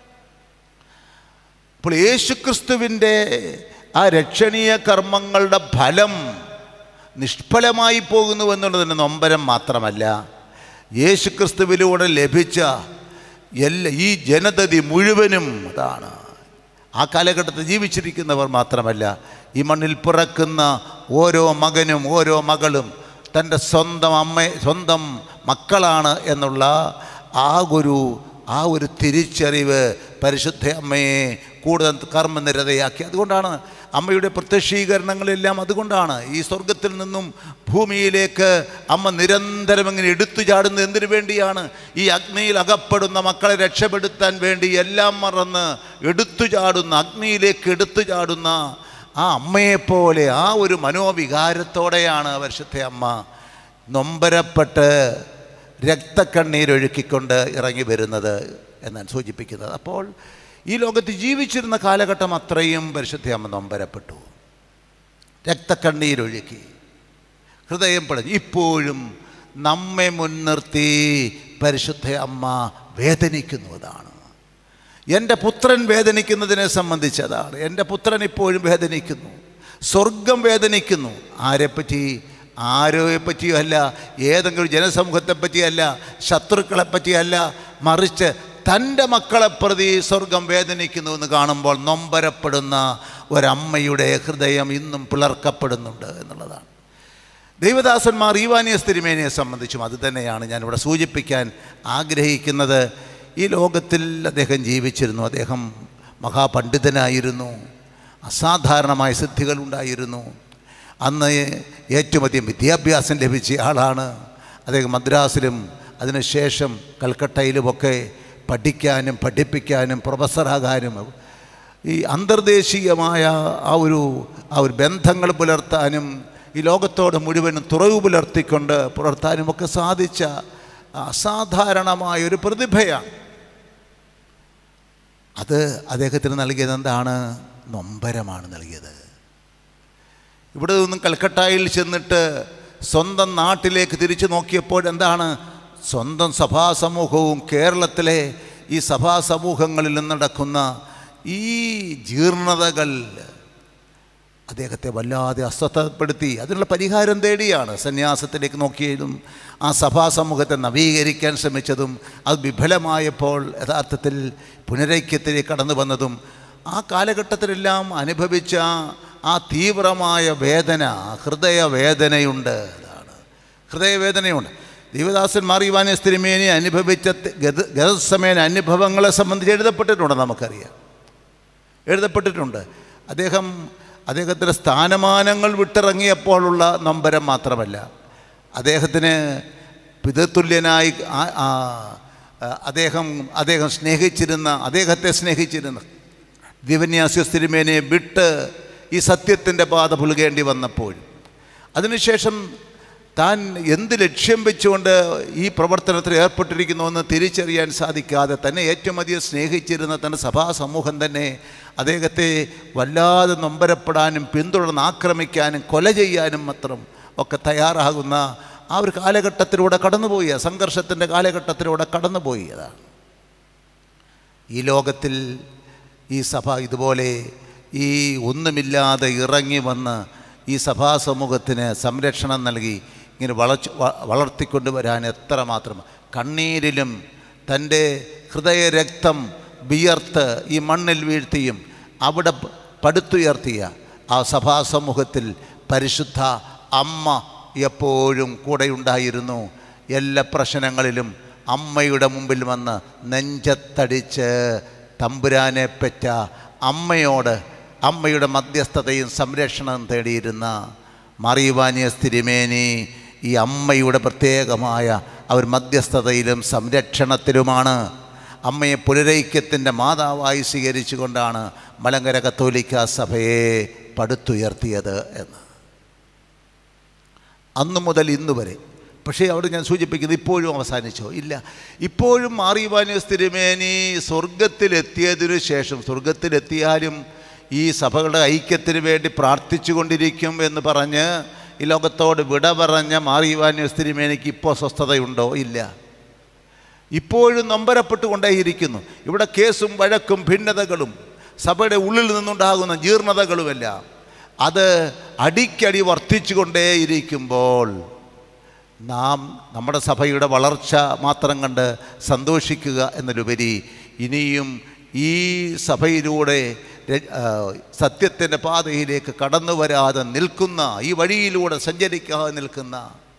അപ്പോൾ യേശുക്രിസ്തുവിൻ്റെ ആ രക്ഷണീയ കർമ്മങ്ങളുടെ ഫലം നിഷ്ഫലമായി പോകുന്നു എന്നുള്ളതിന് നൊമ്പരം മാത്രമല്ല, യേശുക്രിസ്തുവിലൂടെ ലഭിച്ച എല്ലാ ഈ ജനതതി മുഴുവനും അതാണ്. ആ കാലഘട്ടത്തിൽ ജീവിച്ചിരിക്കുന്നവർ മാത്രമല്ല, ഈ മണ്ണിൽ പിറക്കുന്ന ഓരോ മകനും ഓരോ മകളും തൻ്റെ സ്വന്തം അമ്മ സ്വന്തം മക്കളാണ് എന്നുള്ള ആ ഒരു ആ ഒരു തിരിച്ചറിവ് പരിശുദ്ധ അമ്മയെ കൂടുതൽ കർമ്മനിരതയാക്കി. അതുകൊണ്ടാണ് അമ്മയുടെ പ്രത്യക്ഷീകരണങ്ങളെല്ലാം അതുകൊണ്ടാണ് ഈ സ്വർഗത്തിൽ നിന്നും ഭൂമിയിലേക്ക് അമ്മ നിരന്തരം ഇങ്ങനെ എടുത്തു ചാടുന്നത്. എന്തിനു വേണ്ടിയാണ്? ഈ അഗ്നിയിൽ അകപ്പെടുന്ന മക്കളെ രക്ഷപ്പെടുത്താൻ വേണ്ടി എല്ലാം മറന്ന് എടുത്തു ചാടുന്ന അഗ്നിയിലേക്ക് എടുത്തു ചാടുന്ന ആ അമ്മയെപ്പോലെ ആ ഒരു മനോവികാരത്തോടെയാണ് പരിശുദ്ധ അമ്മ നൊമ്പരപ്പെട്ട് രക്തക്കണ്ണീരൊഴുക്കിക്കൊണ്ട് ഇറങ്ങി വരുന്നത് എന്നാണ് സൂചിപ്പിക്കുന്നത്. അപ്പോൾ ഈ ലോകത്ത് ജീവിച്ചിരുന്ന കാലഘട്ടം അത്രയും പരിശുദ്ധ അമ്മ നൊമ്പരപ്പെട്ടു, രക്തക്കണ്ണീരൊഴുക്കി, ഹൃദയം പിടഞ്ഞു. ഇപ്പോഴും നമ്മെ മുൻനിർത്തി പരിശുദ്ധ അമ്മ വേദനിക്കുന്നതാണ്. എൻ്റെ പുത്രൻ വേദനിക്കുന്നതിനെ സംബന്ധിച്ചതാണ്. എൻ്റെ പുത്രൻ ഇപ്പോഴും വേദനിക്കുന്നു, സ്വർഗം വേദനിക്കുന്നു. ആരെപ്പറ്റി? ആരോയെ പറ്റിയല്ല, ഏതെങ്കിലും ജനസമൂഹത്തെ പറ്റിയല്ല, ശത്രുക്കളെ പറ്റിയല്ല, മറിച്ച് തൻ്റെ മക്കളെ പ്രതി സ്വർഗം വേദനിക്കുന്നു എന്ന് കാണുമ്പോൾ നൊമ്പരപ്പെടുന്ന ഒരമ്മയുടെ ഹൃദയം ഇന്നും പിളർക്കപ്പെടുന്നുണ്ട് എന്നുള്ളതാണ്. ദൈവദാസന്മാർ ഈവാനിയസ് തിരുമേനിയെ സംബന്ധിച്ചും അത് തന്നെയാണ് ഞാനിവിടെ സൂചിപ്പിക്കാൻ ആഗ്രഹിക്കുന്നത്. ഈ ലോകത്തിൽ അദ്ദേഹം ജീവിച്ചിരുന്നു. അദ്ദേഹം മഹാപണ്ഡിതനായിരുന്നു, അസാധാരണമായ സിദ്ധികളുണ്ടായിരുന്നു. അന്ന് ഏറ്റവും അധികം വിദ്യാഭ്യാസം ലഭിച്ച ആളാണ്. അദ്ദേഹം മദ്രാസിലും അതിനുശേഷം കൽക്കട്ടയിലുമൊക്കെ പഠിക്കാനും പഠിപ്പിക്കാനും പ്രൊഫസറാകാനും ഈ അന്തർദേശീയമായ ആ ഒരു ആ ഒരു ബന്ധങ്ങൾ പുലർത്താനും ഈ ലോകത്തോട് മുഴുവനും തുറവ് പുലർത്തിക്കൊണ്ട് പുലർത്താനുമൊക്കെ സാധിച്ച അസാധാരണമായൊരു പ്രതിഭയാണ്. അത് അദ്ദേഹത്തിന് നൽകിയത് എന്താണ്? നൊമ്പരമാണ് നൽകിയത്. ഇവിടെ നിന്നും കൽക്കട്ടയിൽ ചെന്നിട്ട് സ്വന്തം നാട്ടിലേക്ക് തിരിച്ചു നോക്കിയപ്പോൾ എന്താണ്? സ്വന്തം സഭാസമൂഹവും കേരളത്തിലെ ഈ സഭാസമൂഹങ്ങളിൽ നടക്കുന്ന ഈ ജീർണതകൾ അദ്ദേഹത്തെ വല്ലാതെ അസ്വസ്ഥപ്പെടുത്തി. അതിനുള്ള പരിഹാരം തേടിയാണ് സന്യാസത്തിലേക്ക് നോക്കിയതും ആ സഭാസമൂഹത്തെ നവീകരിക്കാൻ ശ്രമിച്ചതും അത് വിഫലമായപ്പോൾ യഥാർത്ഥത്തിൽ പുനരൈക്യത്തിലേക്ക് കടന്നു വന്നതും ആ കാലഘട്ടത്തിലെല്ലാം അനുഭവിച്ച ആ തീവ്രമായ വേദന, ഹൃദയവേദനയുണ്ട്. അതാണ് ഹൃദയവേദനയുണ്ട്. ദൈവദാസന്മാർ ഈവാനിയസ് തിരുമേനി അനുഭവിച്ച ഗതസമേന അനുഭവങ്ങളെ സംബന്ധിച്ച് എഴുതപ്പെട്ടിട്ടുണ്ട്, നമുക്കറിയാം, എഴുതപ്പെട്ടിട്ടുണ്ട്. അദ്ദേഹം അദ്ദേഹത്തിൻ്റെ സ്ഥാനമാനങ്ങൾ വിട്ടിറങ്ങിയപ്പോഴുള്ള നൊമ്പരം മാത്രമല്ല, അദ്ദേഹത്തിന് പിതൃതുല്യനായി അദ്ദേഹം അദ്ദേഹം സ്നേഹിച്ചിരുന്ന അദ്ദേഹത്തെ സ്നേഹിച്ചിരുന്ന ദിവന്യാസ്യോസ് തിരുമേനിയെ വിട്ട് ഈ സത്യത്തിൻ്റെ പാത പുലുകേണ്ടി വന്നപ്പോഴും അതിനുശേഷം താൻ എന്ത് ലക്ഷ്യം വെച്ചുകൊണ്ട് ഈ പ്രവർത്തനത്തിൽ ഏർപ്പെട്ടിരിക്കുന്നുവെന്ന് തിരിച്ചറിയാൻ സാധിക്കാതെ തന്നെ ഏറ്റവും അധികം സ്നേഹിച്ചിരുന്ന തൻ്റെ സഭാസമൂഹം തന്നെ അദ്ദേഹത്തെ വല്ലാതെ നൊമ്പരപ്പെടാനും പിന്തുടർന്ന് ആക്രമിക്കാനും കൊല ചെയ്യാനും മാത്രം ഒക്കെ തയ്യാറാകുന്ന ആ ഒരു കാലഘട്ടത്തിലൂടെ കടന്നുപോയി, സംഘർഷത്തിൻ്റെ കാലഘട്ടത്തിലൂടെ കടന്നുപോയി. അതാണ് ഈ ലോകത്തിൽ ഈ സഭ ഇതുപോലെ ഈ ഒന്നുമില്ലാതെ ഇറങ്ങി വന്ന് ഈ സഭാസമൂഹത്തിന് സംരക്ഷണം നൽകി ഇങ്ങനെ വളച്ച് വളർത്തിക്കൊണ്ടുവരാൻ എത്രമാത്രം കണ്ണീരിലും തൻ്റെ ഹൃദയരക്തം വിയർത്ത് ഈ മണ്ണിൽ വീഴ്ത്തിയും അവിടെ പടുത്തുയർത്തിയ ആ സഭാസമൂഹത്തിൽ പരിശുദ്ധ അമ്മ എപ്പോഴും കൂടെയുണ്ടായിരുന്നു. എല്ലാ പ്രശ്നങ്ങളിലും അമ്മയുടെ മുമ്പിൽ വന്ന് നെഞ്ചത്തടിച്ച് തമ്പുരാനെ പെറ്റ അമ്മയോട് അമ്മയുടെ മധ്യസ്ഥതയും സംരക്ഷണവും തേടിയിരുന്ന മറിയുവാനിയസ് തിരുമേനി ഈ അമ്മയുടെ പ്രത്യേകമായ അവർ മധ്യസ്ഥതയിലും സംരക്ഷണത്തിലുമാണ് അമ്മയെ പുനരൈക്യത്തിൻ്റെ മാതാവായി സ്വീകരിച്ചുകൊണ്ടാണ് മലങ്കര കത്തോലിക്ക സഭയെ പടുത്തുയർത്തിയത് എന്ന്. അന്നു മുതൽ ഇന്നു വരെ. പക്ഷേ അവിടെ ഞാൻ സൂചിപ്പിക്കുന്നത് ഇപ്പോഴും അവസാനിച്ചോ? ഇല്ല. ഇപ്പോഴും മറിയുവാനിയസ് തിരുമേനി സ്വർഗത്തിലെത്തിയതിനു ശേഷം, സ്വർഗത്തിലെത്തിയാലും ഈ സഭകളുടെ ഐക്യത്തിന് വേണ്ടി പ്രാർത്ഥിച്ചു കൊണ്ടിരിക്കും എന്ന് പറഞ്ഞ് ഈ ലോകത്തോട് വിട പറഞ്ഞ മറിയുവാനിയസ് തിരുമേനിക്ക് ഇപ്പോൾ സ്വസ്ഥതയുണ്ടോ? ഇല്ല. ഇപ്പോഴും നൊമ്പരപ്പെട്ടുകൊണ്ടേയിരിക്കുന്നു. ഇവിടെ കേസും വഴക്കും ഭിന്നതകളും സഭയുടെ ഉള്ളിൽ നിന്നുണ്ടാകുന്ന ജീർണതകളുമെല്ലാം അത് അടിക്കടി വർദ്ധിച്ചു കൊണ്ടേയിരിക്കുമ്പോൾ നാം നമ്മുടെ സഭയുടെ വളർച്ച മാത്രം കണ്ട് സന്തോഷിക്കുക എന്നതിലുപരി ഇനിയും ഈ സഭയിലൂടെ സത്യത്തിൻ്റെ പാതയിലേക്ക് കടന്നു വരാതെ നിൽക്കുന്ന, ഈ വഴിയിലൂടെ സഞ്ചരിക്കാതെ നിൽക്കുന്ന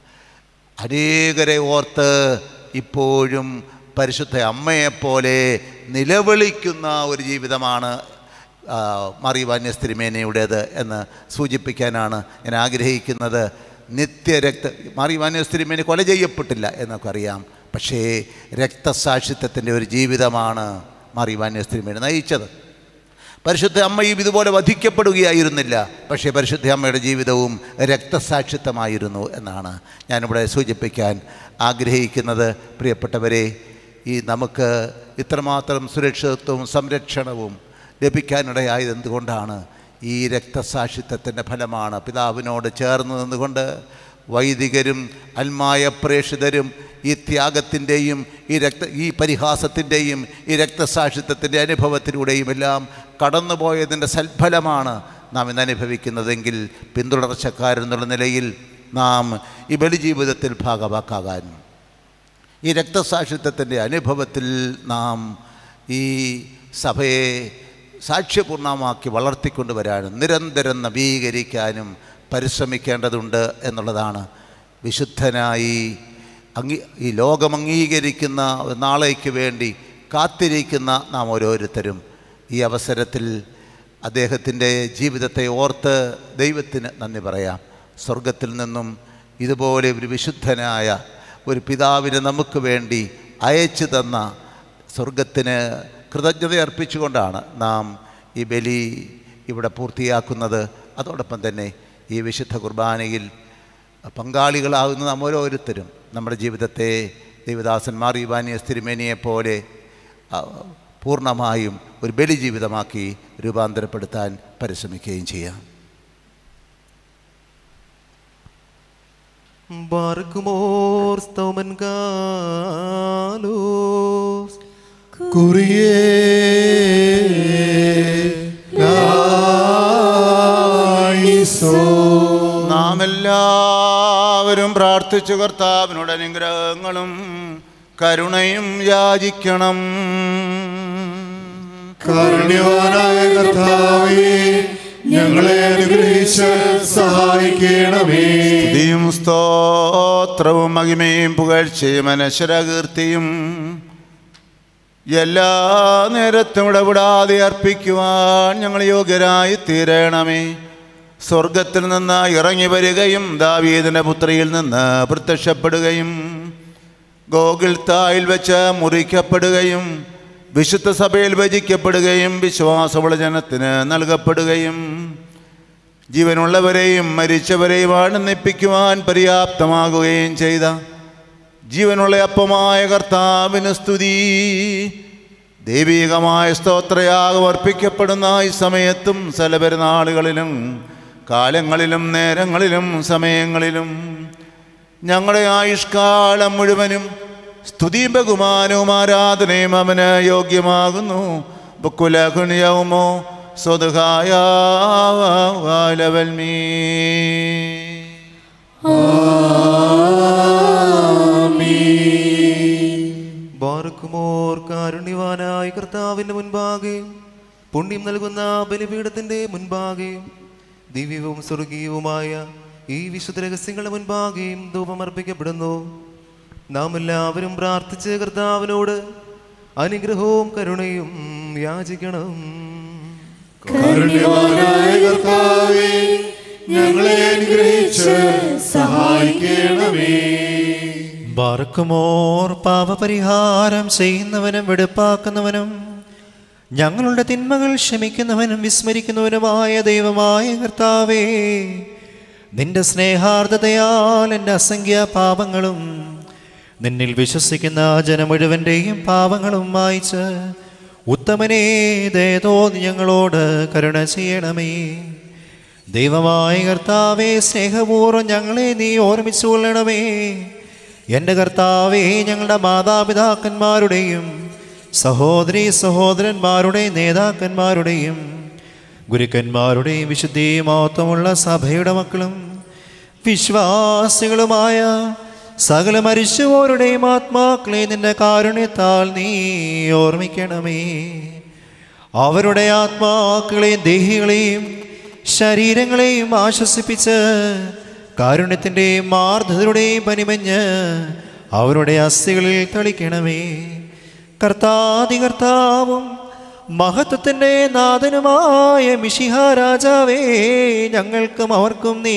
അനേകരെ ഓർത്ത് ഇപ്പോഴും പരിശുദ്ധ അമ്മയെപ്പോലെ നിലവിളിക്കുന്ന ഒരു ജീവിതമാണ് മറിയുവാനിയസ് തിരുമേനിയുടേത് എന്ന് സൂചിപ്പിക്കാനാണ് ഞാൻ ആഗ്രഹിക്കുന്നത്. നിത്യരക്ത മറിയുവാനിയസ് തിരുമേനി കൊല ചെയ്യപ്പെട്ടില്ല എന്നൊക്കെ അറിയാം. പക്ഷേ രക്തസാക്ഷിത്വത്തിൻ്റെ ഒരു ജീവിതമാണ് മറിയുവാനിയസ് തിരുമേനി നയിച്ചത്. പരിശുദ്ധ അമ്മയും ഇതുപോലെ വധിക്കപ്പെടുകയായിരുന്നില്ല. പക്ഷേ പരിശുദ്ധ അമ്മയുടെ ജീവിതവും രക്തസാക്ഷിത്വമായിരുന്നു എന്നാണ് ഞാനിവിടെ സൂചിപ്പിക്കാൻ ആഗ്രഹിക്കുന്നത്. പ്രിയപ്പെട്ടവരെ, ഈ നമുക്ക് ഇത്രമാത്രം സുരക്ഷിതത്വവും സംരക്ഷണവും ലഭിക്കാനിടയായത് എന്തുകൊണ്ടാണ്? ഈ രക്തസാക്ഷിത്വത്തിൻ്റെ ഫലമാണ്. പിതാവിനോട് ചേർന്ന് നിന്നുകൊണ്ട് വൈദികരും അൽമായ പ്രേക്ഷിതരും ഈ ത്യാഗത്തിൻ്റെയും ഈ രക്ത ഈ പരിഹാസത്തിൻ്റെയും ഈ രക്തസാക്ഷിത്വത്തിൻ്റെ അനുഭവത്തിലൂടെയും എല്ലാം കടന്നുപോയതിൻ്റെ സൽഫലമാണ് നാം ഇന്ന് അനുഭവിക്കുന്നതെങ്കിൽ പിന്തുടർച്ചക്കാരെന്നുള്ള നിലയിൽ നാം ഈ ബലിജീവിതത്തിൽ ഭാഗവാക്കാകാൻ, ഈ രക്തസാക്ഷിത്വത്തിൻ്റെ അനുഭവത്തിൽ നാം ഈ സഭയെ സാക്ഷ്യപൂർണ്ണമാക്കി വളർത്തിക്കൊണ്ടുവരാനും നിരന്തരം നവീകരിക്കാനും പരിശ്രമിക്കേണ്ടതുണ്ട് എന്നുള്ളതാണ്. വിശുദ്ധനായി അംഗീ ഈ ലോകം അംഗീകരിക്കുന്ന നാളേക്ക് വേണ്ടി കാത്തിരിക്കുന്ന നാം ഓരോരുത്തരും ഈ അവസരത്തിൽ അദ്ദേഹത്തിൻ്റെ ജീവിതത്തെ ഓർത്ത് ദൈവത്തിന് നന്ദി പറയാം. സ്വർഗത്തിൽ നിന്നും ഇതുപോലെ ഒരു വിശുദ്ധനായ ഒരു പിതാവിനെ നമുക്ക് വേണ്ടി അയച്ചു തന്ന സ്വർഗത്തിന് കൃതജ്ഞത അർപ്പിച്ചുകൊണ്ടാണ് നാം ഈ ബലി ഇവിടെ പൂർത്തിയാക്കുന്നത്. അതോടൊപ്പം തന്നെ ഈ വിശുദ്ധ കുർബാനയിൽ പങ്കാളികളാകുന്ന നാം ഓരോരുത്തരും നമ്മുടെ ജീവിതത്തെ ദൈവദാസൻ മറിയുവാനിയസ് തിരുമേനിയെപ്പോലെ പൂർണ്ണമായും ഒരു ബലി ജീവിതമാക്കി രൂപാന്തരപ്പെടുത്താൻ പരിശ്രമിക്കുകയും ചെയ്യാം. ബാർക്കുമോർ സ്തോമൻ ഗാലോസ് കുറിയേ നാം എല്ലാവരും പ്രാർത്ഥിച്ചു കർത്താവിനോട് അനുഗ്രഹങ്ങളും കരുണയും യാചിക്കണം. കാരുണ്യവാനായ കർത്താവേ, ഞങ്ങളെ അനുഗ്രഹിച്ച് സഹായിക്കണമേ. സ്തുതിയും സ്തോത്രവും മഹിമയും പുകഴ്ചയും അനശ്വരകീർത്തിയും എല്ലാ നേരത്തും ഇടപെടാതെ അർപ്പിക്കുവാൻ ഞങ്ങൾ യോഗ്യരായി തീരണമേ. സ്വർഗത്തിൽ നിന്ന് ഇറങ്ങി വരികയും ദാവീദിൻ്റെ പുത്രിയിൽ നിന്ന് പ്രത്യക്ഷപ്പെടുകയും ഗോഗിൽത്തായിൽ വെച്ച് മുറിക്കപ്പെടുകയും വിശുദ്ധ സഭയിൽ ഭജിക്കപ്പെടുകയും വിശ്വാസമുള്ള ജനത്തിന് നൽകപ്പെടുകയും ജീവനുള്ളവരെയും മരിച്ചവരെയും ആനന്ദിപ്പിക്കുവാൻ പര്യാപ്തമാകുകയും ചെയ്ത ജീവനുള്ള അപ്പമായ കർത്താവിന് സ്തുതി. ദൈവികമായ സ്തോത്രയാഗം അർപ്പിക്കപ്പെടുന്ന ഈ സമയത്തും സലപെരുന്നാളുകളിലും കാലങ്ങളിലും നേരങ്ങളിലും സമയങ്ങളിലും ഞങ്ങളുടെ ആയുഷ്കാലം മുഴുവനും സ്തുതിയും ബഹുമാനവും ആരാധനയും അവന് യോഗ്യമാകുന്നു. ബുക്കുലകുനിയവുമോ സ്വതഹായ ലവൽമീ. ബാർക്കുമോർ കാരുണ്യവാനായ കർത്താവിന്റെ മുൻപാകെ പുണ്യം നൽകുന്ന ബലിപീഠത്തിന്റെ മുൻപാകെ ദിവ്യവും സ്വർഗീയവുമായ ഈ വിശുദ്ധ രഹസ്യങ്ങളുടെ മുൻപാകെയും ധൂപമർപ്പിക്കപ്പെടുന്നു. നാം എല്ലാവരും പ്രാർത്ഥിച്ച് കർത്താവിനോട് അനുഗ്രഹവും കരുണയും യാചിക്കണം. കാരുണ്യവാനായ കർത്താവേ, ഞങ്ങളെ അനുഗ്രഹിച്ച് സഹായിക്കണമേ. ബാർക്കുമോർ പാപപരിഹാരം ചെയ്യുന്നവനും വെടുപ്പാക്കുന്നവനും ഞങ്ങളുടെ തിന്മകൾ ക്ഷമിക്കുന്നവനും വിസ്മരിക്കുന്നവനുമായ ദൈവമായ കർത്താവേ, നിന്റെ സ്നേഹാർദ്ദതയാൽ എൻ്റെ അസംഖ്യ പാപങ്ങളും നിന്നിൽ വിശ്വസിക്കുന്ന ജനം മുഴുവൻ്റെയും പാപങ്ങളും മായ്ച്ച് ഉത്തമനേ ദയതോ ഞങ്ങളോട് കരുണ ചെയ്യണമേ. ദൈവമായ കർത്താവേ, സ്നേഹപൂർവ്വം ഞങ്ങളെ നീ ഓർമ്മിച്ചു കൊള്ളണമേ. എൻ്റെ കർത്താവേ, ഞങ്ങളുടെ മാതാപിതാക്കന്മാരുടെയും സഹോദരീ സഹോദരന്മാരുടെ നേതാക്കന്മാരുടെയും ഗുരുക്കന്മാരുടെയും വിശുദ്ധി മഹത്വമുള്ള സഭയുടെ മക്കളും വിശ്വാസികളുമായ സകല മരിച്ചുപോരുടെയും ആത്മാക്കളെ നിന്റെ കാരുണ്യത്താൽ നീ ഓർമ്മിക്കണമേ. അവരുടെ ആത്മാക്കളെയും ദേഹികളെയും ശരീരങ്ങളെയും ആശ്വസിപ്പിച്ച് കാരുണ്യത്തിൻ്റെയും മാർദ്ദതയുടെയും പനിമഞ്ഞ് അവരുടെ അസ്ഥികളിൽ തളിക്കണമേ. കർത്താതി കർത്താവും മഹത്വത്തിൻ്റെ നാഥനുമായ മിശിഹ രാജാവേ, ഞങ്ങൾക്കും അവർക്കും നീ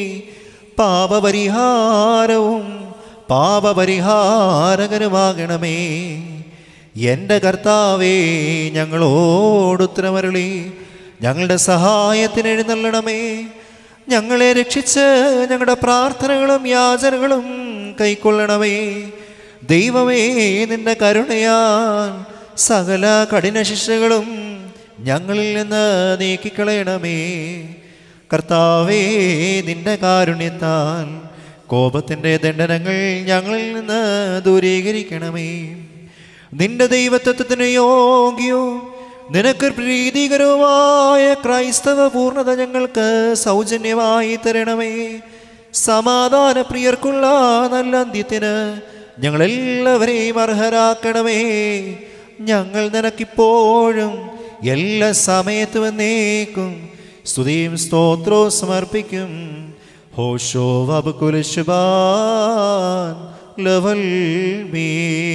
പാപപരിഹാരവും പാപപരിഹാരകനുമാകണമേ. എൻ്റെ കർത്താവേ, ഞങ്ങളോടുത്തരമരുളി ഞങ്ങളുടെ സഹായത്തിന് എഴുന്നള്ളണമേ. ഞങ്ങളെ രക്ഷിച്ച് ഞങ്ങളുടെ പ്രാർത്ഥനകളും യാചനകളും കൈക്കൊള്ളണമേ. ദൈവമേ, നിന്റെ കരുണയാൽ സകല കഠിന ശിക്ഷകളും ഞങ്ങളിൽ നിന്ന് നീക്കിക്കളയണമേ. കർത്താവേ, നിന്റെ കാരുണ്യത്താൽ കോപത്തിൻ്റെ ദണ്ഡനങ്ങൾ ഞങ്ങളിൽ നിന്ന് ദൂരീകരിക്കണമേ. നിന്റെ ദൈവത്വത്തിന് യോഗ്യവും നിനക്ക് പ്രീതികരവുമായ ക്രൈസ്തവ പൂർണ്ണത ഞങ്ങൾക്ക് സൗജന്യമായി തരണമേ. സമാധാന പ്രിയർക്കുള്ള നല്ല അന്ത്യത്തിന് ഞങ്ങളെല്ലാവരെയും അർഹരാക്കണമേ. ഞങ്ങൾ നിനക്കിപ്പോഴും എല്ലാ സമയത്തും എന്നേക്കും സ്തുതിയും സ്തോത്രവും സമർപ്പിക്കും. ഹോഷോ വബുകുലശുബാൻ ലവൽ മീ.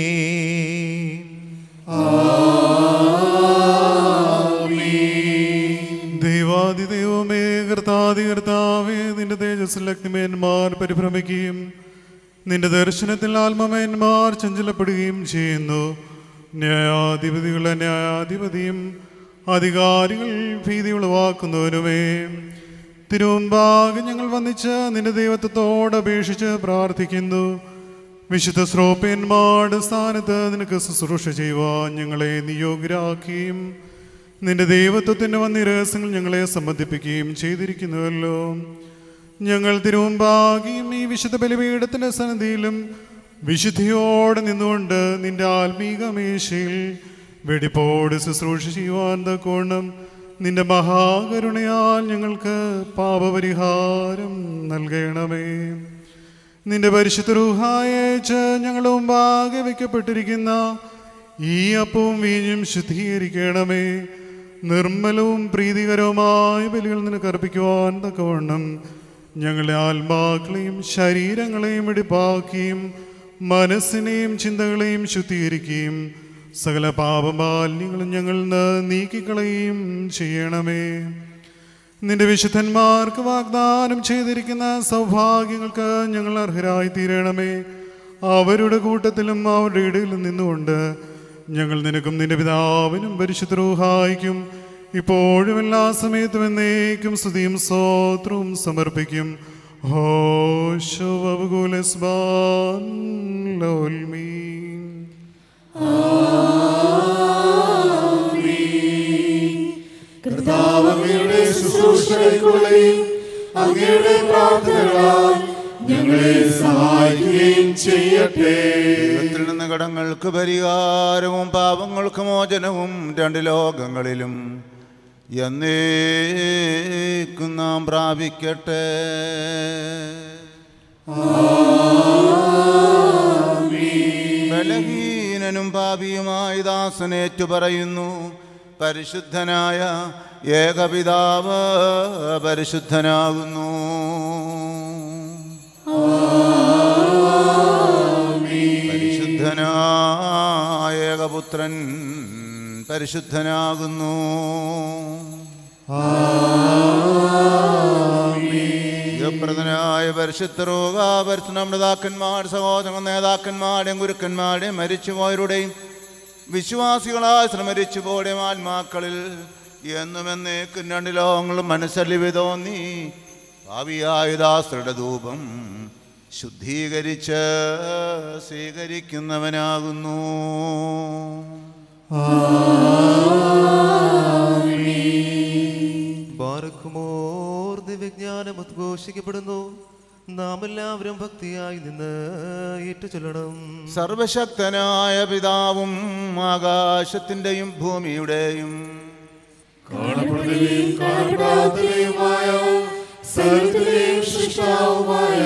ദൈവാദിദൈവമേ, കർത്താതി കർത്താവേ, നിന്റെ തേജസ്സിൽ അഗ്നിമേന്മാർ പരിഭ്രമിക്കുകയും നിന്റെ ദർശനത്തിൽ ആത്മമേന്മാർ ചഞ്ചലപ്പെടുകയും ചെയ്യുന്നു. ന്യായാധിപതികളുടെ ന്യായാധിപതിയും അധികാരികൾ ഭീതി ഉളവാക്കുന്നവനുമേ, തിരുമുമ്പാകെ ഞങ്ങൾ വന്നിച്ച് നിന്റെ ദൈവത്വത്തോട് അപേക്ഷിച്ച് പ്രാർത്ഥിക്കുന്നു. വിശുദ്ധ ശ്രോപ്യന്മാരുടെ സ്ഥാനത്ത് നിനക്ക് ശുശ്രൂഷ ചെയ്യുവാൻ ഞങ്ങളെ നിയോഗ്യരാക്കുകയും നിന്റെ ദൈവത്വത്തിൻ്റെ വന്യ രഹസ്യങ്ങൾ ഞങ്ങളെ സംബന്ധിപ്പിക്കുകയും ചെയ്തിരിക്കുന്നുവല്ലോ. ഞങ്ങൾ തിരുമുമ്പാകെയും ഈ വിശുദ്ധ ബലിപീഠത്തിൻ്റെ സന്നിധിയിലും വിശുദ്ധിയോടെ നിന്നുകൊണ്ട് നിന്റെ ആത്മീക മേശയിൽ വെടിപ്പോട് ശുശ്രൂഷ ചെയ്യുവാൻ തക്കോണം നിന്റെ മഹാകരുണയാൽ ഞങ്ങൾക്ക് പാപപരിഹാരം നൽകണമേ. നിന്റെ പരിശുദ്ധ റൂഹായേച്ച് ഞങ്ങളുടെ മുമ്പാകെ വയ്ക്കപ്പെട്ടിരിക്കുന്ന ഈ അപ്പവും വീഞ്ഞും ശുദ്ധീകരിക്കണമേ. നിർമ്മലവും പ്രീതികരവുമായ ബലികൾ നിനക്ക് അർപ്പിക്കുവാൻ തക്കവണ്ണം ഞങ്ങളുടെ ആത്മാക്കളെയും ശരീരങ്ങളെയും വെടിപ്പാക്കുകയും മനസ്സിനെയും ചിന്തകളെയും ശുദ്ധീകരിക്കുകയും സകല പാപമാലിന്യങ്ങളും ഞങ്ങളിൽ നിന്ന് നീക്കിക്കളയുകയും ചെയ്യണമേ. നിന്റെ വിശുദ്ധന്മാർക്ക് വാഗ്ദാനം ചെയ്തിരിക്കുന്ന സൗഭാഗ്യങ്ങൾക്ക് ഞങ്ങൾ അർഹരായി തീരണമേ. അവരുടെ കൂട്ടത്തിലും അവരുടെ ഇടയിലും നിന്നുകൊണ്ട് ഞങ്ങൾ നിനക്കും നിന്റെ പിതാവിനും പരിശുദ്ധ റൂഹായിക്കും ഇപ്പോഴും എല്ലാ സമയത്തും എന്നേക്കും സ്തുതിയും സ്തോത്രവും സമർപ്പിക്കും. ഹോശോ വബുകുലസ്ബാൻ ലോൽമീൻ. കർത്താവ് അങ്ങയുടെ ശുശ്രൂഷകൾക്കുള്ളയും അങ്ങയുടെ പ്രാർത്ഥനകളാൽ ഞങ്ങളെ സഹായിക്കുകയും ചെയ്യട്ടെ. ദൈവത്തിൽ നിന്ന് കടങ്ങൾക്ക് പരിഹാരവും പാപങ്ങൾക്ക് മോചനവും രണ്ട് ലോകങ്ങളിലും എന്നേക്കും നാം പ്രാപിക്കട്ടെ. ബലഹീനനും പാപിയുമായി ദാസനേറ്റു പറയുന്നു, പരിശുദ്ധനായ ഏകപിതാവ് പരിശുദ്ധനാകുന്നു. പരിശുദ്ധനായ ഏകപുത്രൻ പരിശുദ്ധനാകുന്നു. പ്രധാനായ പരിശുദ്ധ റൂഹ പരിശുദ്ധ നേതാക്കന്മാർ, സഹോദര നേതാക്കന്മാരുടെയും ഗുരുക്കന്മാരുടെയും മരിച്ചുപോയവരുടെയും വിശ്വാസികളായ ശ്രമരിച്ചുപോടെയും ആത്മാക്കളിൽ എന്നും എന്നേക്കും രണ്ട് ലോകങ്ങളും മനസ്സലിവ് തോന്നി ഭാവിയായ ദാസരുടെ ധൂപം ശുദ്ധീകരിച്ച് സ്വീകരിക്കുന്നവനാകുന്നു. ബാറക്കുമോർ ദിവ്യജ്ഞാനം ഉദ്ഘോഷിക്കപ്പെടുന്നു. നാം എല്ലാവരും ഭക്തിയായി നിന്ന് ഏറ്റുചൊല്ലണം. സർവശക്തനായ പിതാവും ആകാശത്തിന്റെയും ഭൂമിയുടെയും കാണപ്പെടുന്നവയും കാണപ്പെടാത്തവയുമായ സകലത്തിന്റെയും സൃഷ്ടാവുമായ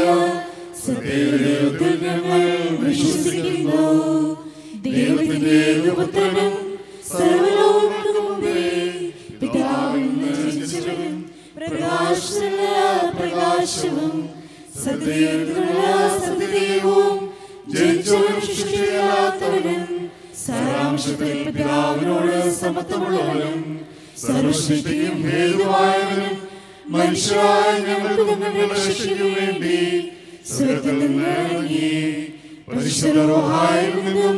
സത്യദൈവത്തിൽ ഞങ്ങൾ വിശ്വസിക്കുന്നു. ദൈവത്തിന്റെ ഏകപുത്രനും സർവ്വലോകങ്ങൾക്കും മുമ്പേ പിതാവിൽ നിന്ന് ജനിച്ചവനും പ്രകാശത്തിലുള്ള പ്രകാശവും സത്യത്തിലുള്ള സത്യദൈവവും ജനിച്ചവനും സൃഷ്ടിയില്ലാത്തവനും സാരാംശത്തിൽ പിതാവിനോട് സമത്വമുള്ളവനും സർവസൃഷ്ടിക്കും ഹേതുവായവനും മനുഷ്യരായ ഞങ്ങൾക്ക് തങ്ങളുടെ രക്ഷയ്ക്കു വേണ്ടി സ്വർഗ്ഗത്തിൽ നിന്ന് ഇറങ്ങി പരിശുദ്ധ റൂഹായിൽ നിന്നും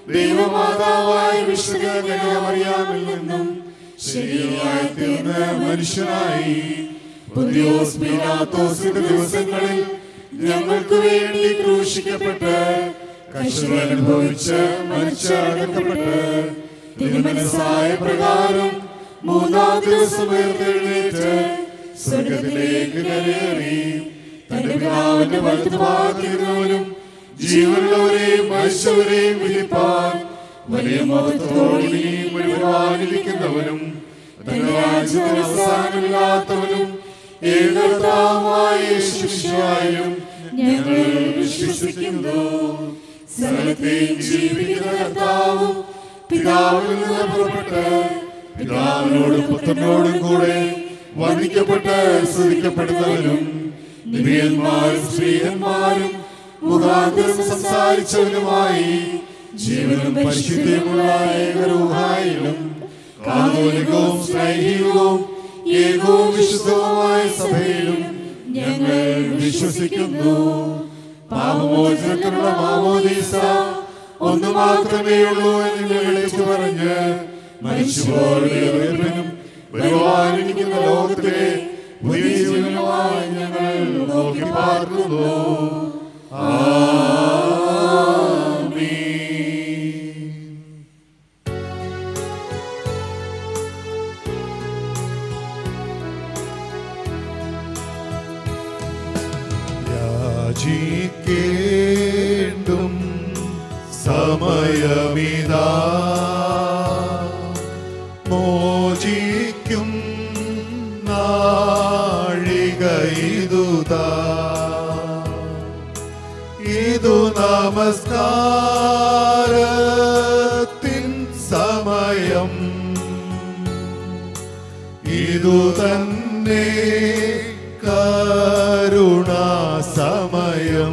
ദൈവമാതാവായ വിശുദ്ധ കന്യകമറിയാമിൽ നിന്നും ശരീരമായി തീർന്ന മനുഷ്യനായി പൊന്തിയോസ് പീലാത്തോസിന്റെ ദിവസങ്ങളിൽ ഞങ്ങൾക്ക് വേണ്ടി ക്രൂശിക്കപ്പെട്ട് കഷ്ടത അനുഭവിച്ച് മരിച്ചടക്കപ്പെട്ട് തിരുമനസ്സായ പ്രകാരം മൂന്നാം ദിവസം ഉയർത്തെഴുന്നേറ്റ് സ്വർഗ്ഗത്തിലേക്ക് കയറി തന്റെ പിതാവിന്റെ വലത്തുഭാഗത്തിരുന്നവനും ജീവനുള്ളവരെയും മരിച്ചവരെയും വിധിപ്പാൻ വലിയ മഹത്വത്തോടെ മുഴുവനായിരിക്കുന്നവനും തന്റെ രാജ്യത്തിന് അവസാനമില്ലാത്തവനും ഏകർത്താവുമായ യേശുവിലും ഞങ്ങൾ വിശ്വസിക്കുന്നു. സകലത്തെയും ജീവിക്കുന്ന കർത്താവും പിതാവിൽ നിന്ന് പുറപ്പെട്ട് പിതാവിനോടും പുത്രനോടും കൂടെ വന്ദിക്കപ്പെട്ട് സ്തുതിക്കപ്പെടുന്നവനും ദിവ്യന്മാരും സ്ത്രീയന്മാരും മുഖാന്തരം സംസാരിച്ചവനുമായി ജീവനും പരിശുദ്ധിയുമുള്ള ഏകരൂഹായിലും കാതോലികവും സ്നേഹികവും ഏകവും വിശുദ്ധവുമായ സഭയിലും ഞങ്ങൾ വിശ്വസിക്കുന്നു. പാപമോചനത്തിനുള്ള മാമോദീസ ഒന്നു മാത്രമേ ഉള്ളൂ എന്ന് വിളിച്ചു പറഞ്ഞ് മനുഷ്യരുടെ ഉയർപ്പിനും വരുവാനിരിക്കുന്ന ലോകത്തിലെ പുതിയ ജീവനുമായി ഞങ്ങൾ നോക്കി പാർക്കുന്നു. യാചിക്കേണ്ടും സമയമിതാ, മോചിക്കും നാഴിക ഇതുതാ. ഇതു നമസ്കാരത്തിൻ സമയം, ഇതു തന്നെ കരുണാസമയം.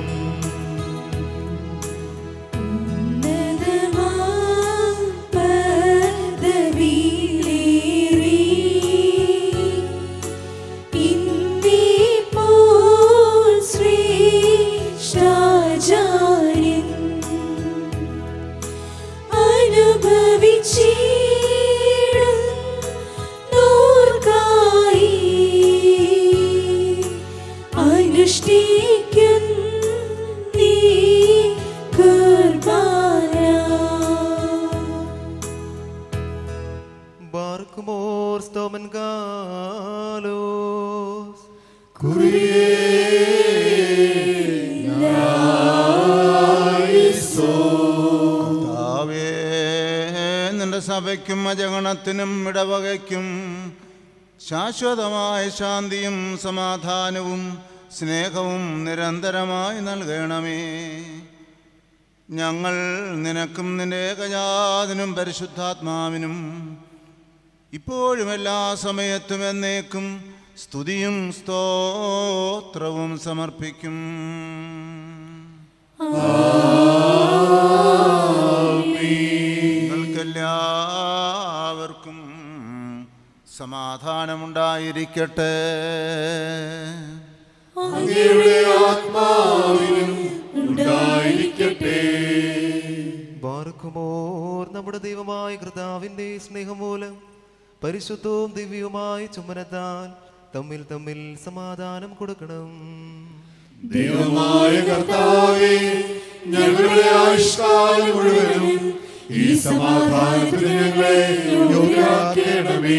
Barkumor stomen galos നിന്റെ സഭയ്ക്കും അജഗണത്തിനും ഇടവകയ്ക്കും ശാശ്വതമായ ശാന്തിയും സമാധാനവും സ്നേഹവും നിരന്തരമായി നൽകണമേ. ഞങ്ങൾ നിനക്കും നിന്റെ ഏകജാതനും പരിശുദ്ധാത്മാവിനും ഇപ്പോഴും എല്ലാ സമയത്തും എന്നേക്കും സ്തുതിയും സ്തോത്രവും സമർപ്പിക്കും. നിങ്ങൾക്കെല്ലാവർക്കും സമാധാനമുണ്ടായിരിക്കട്ടെ. അങ്ങയുടെ ആത്മാവിനും ഉണ്ടായിരിക്കട്ടെ. ബാർക്കുമോർ നമ്മുടെ ദൈവമായ കർത്താവിന്റെ സ്നേഹം മൂലം പരിശുദ്ധവും ദിവ്യവുമായ ചുമനത്താൽ തമ്മിൽ തമ്മിൽ സമാധാനം കൊടുക്കണം. ദൈവമായ കർത്താവേ, ഞങ്ങളുടെ ആയുഷ്കാലം മുഴുവനും ഈ സമാധാനത്തിന് ഞങ്ങളെ യോഗ്യരാക്കണമേ.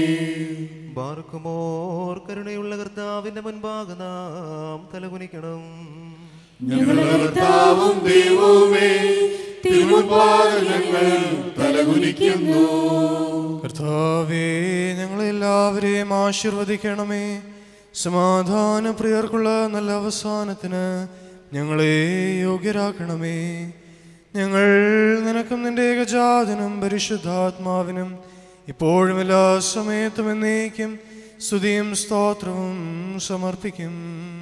ബാർക്കുമോർ കരുണയുള്ള കർത്താവിന്റെ മുൻപാകെ നാം തലകുനിക്കണം. ഞങ്ങളുടെ കർത്താവും ദൈവവുമേ, തിരുമുൻപാകെ ഞങ്ങൾ തലകുനിക്കുന്നു. കർത്താവേ, ഞങ്ങളെല്ലാവരെയും ആശീർവദിക്കണമേ. സമാധാന പ്രിയർക്കുള്ള നല്ല അവസാനത്തിന് ഞങ്ങളെ യോഗ്യരാക്കണമേ. ഞങ്ങൾ നിനക്കും നിന്റെ ഏകജാതനും പരിശുദ്ധാത്മാവിനും ഇപ്പോഴും എല്ലാ സമയത്തും എന്നേക്കും സ്തുതിയും സ്തോത്രവും സമർപ്പിക്കും.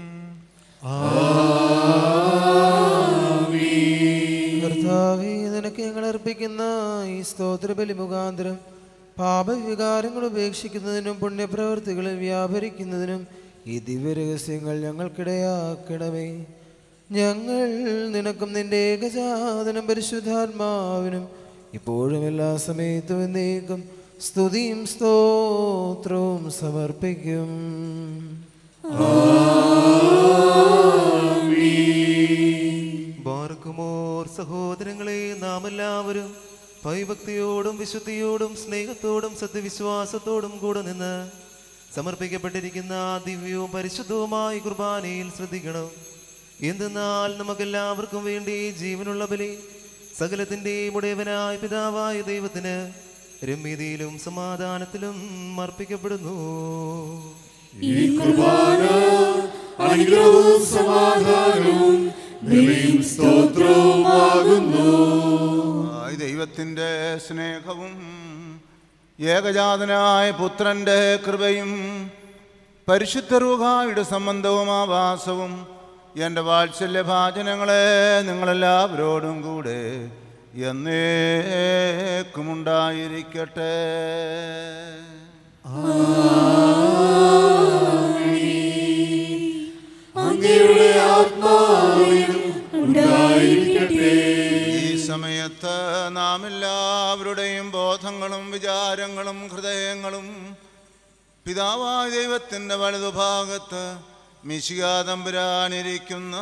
കർത്താവേ, നിനക്ക് ഞങ്ങൾ അർപ്പിക്കുന്ന ഈ സ്തോത്രബലി മുഖാന്തരം പാപവികാരങ്ങൾ ഉപേക്ഷിക്കുന്നതിനും പുണ്യപ്രവൃത്തികളിൽ വ്യാപരിക്കുന്നതിനും ഈ ദിവ്യരഹസ്യങ്ങൾ ഞങ്ങൾക്കിടയാക്കണമേ. ഞങ്ങൾ നിനക്കും നിന്റെ ഏകജാതനും പരിശുദ്ധാത്മാവിനും ഇപ്പോഴും എല്ലാ സമയത്തും എന്നേക്കും സ്തുതിയും സ്തോത്രവും സമർപ്പിക്കും. ബാർക്കുമോർ സഹോദരങ്ങളെ, നാം എല്ലാവരും ഭയഭക്തിയോടും വിശുദ്ധിയോടും സ്നേഹത്തോടും സത്യവിശ്വാസത്തോടും കൂടെ നിന്ന് സമർപ്പിക്കപ്പെട്ടിരിക്കുന്ന ദിവ്യവും പരിശുദ്ധവുമായ കുർബാനയിൽ ശ്രദ്ധിക്കണം. എന്തെന്നാൽ നമുക്കെല്ലാവർക്കും വേണ്ടി ജീവനുള്ള ബലി സകലത്തിൻ്റെയും ഉടയവനായ പിതാവായ ദൈവത്തിന് രമ്യതയിലും സമാധാനത്തിലും അർപ്പിക്കപ്പെടുന്നു. ഈ കുർബാന അനുഗ്രഹവും സമാധാനവും ബലിയും സ്തോത്രവുമാകുന്നു. ദൈവത്തിൻ്റെ സ്നേഹവും ഏകജാതനായ പുത്രൻ്റെ കൃപയും പരിശുദ്ധ റൂഹായുടെ സംബന്ധവും ആവാസവും എൻ്റെ വാത്സല്യഭാചനങ്ങളെ നിങ്ങളെല്ലാവരോടും കൂടെ എന്നേക്കുമുണ്ടായിരിക്കട്ടെ. അങ്ങയുടെ ആത്മാവിനും ഉണ്ടായിരിക്കട്ടെ. ഈ സമയത്ത് നാം എല്ലാവരുടെയും ബോധങ്ങളും വിചാരങ്ങളും ഹൃദയങ്ങളും പിതാവായ ദൈവത്തിൻ്റെ വലതുഭാഗത്ത് മിശിഹാ തമ്പുരാനിരിക്കുന്ന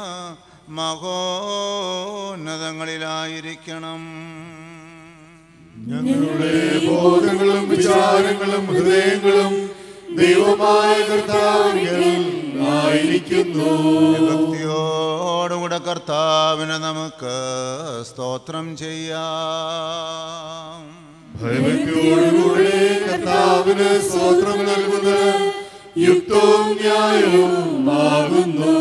മഹോന്നതങ്ങളിലായിരിക്കണം. ഞങ്ങളുടെ ബോധങ്ങളും വിചാരങ്ങളും ഹൃദയങ്ങളും ദൈവമായ കർത്താവിൽ ആയിരിക്കുന്നു. ഭക്തിയോടുകൂടെ കർത്താവിനെ നമുക്ക് സ്തോത്രം ചെയ്യാം. ഭയഭക്തിയോടുകൂടെ കർത്താവിന് സ്തോത്രം നൽകുന്നത് യുക്തവും ന്യായവും ആകുന്നു.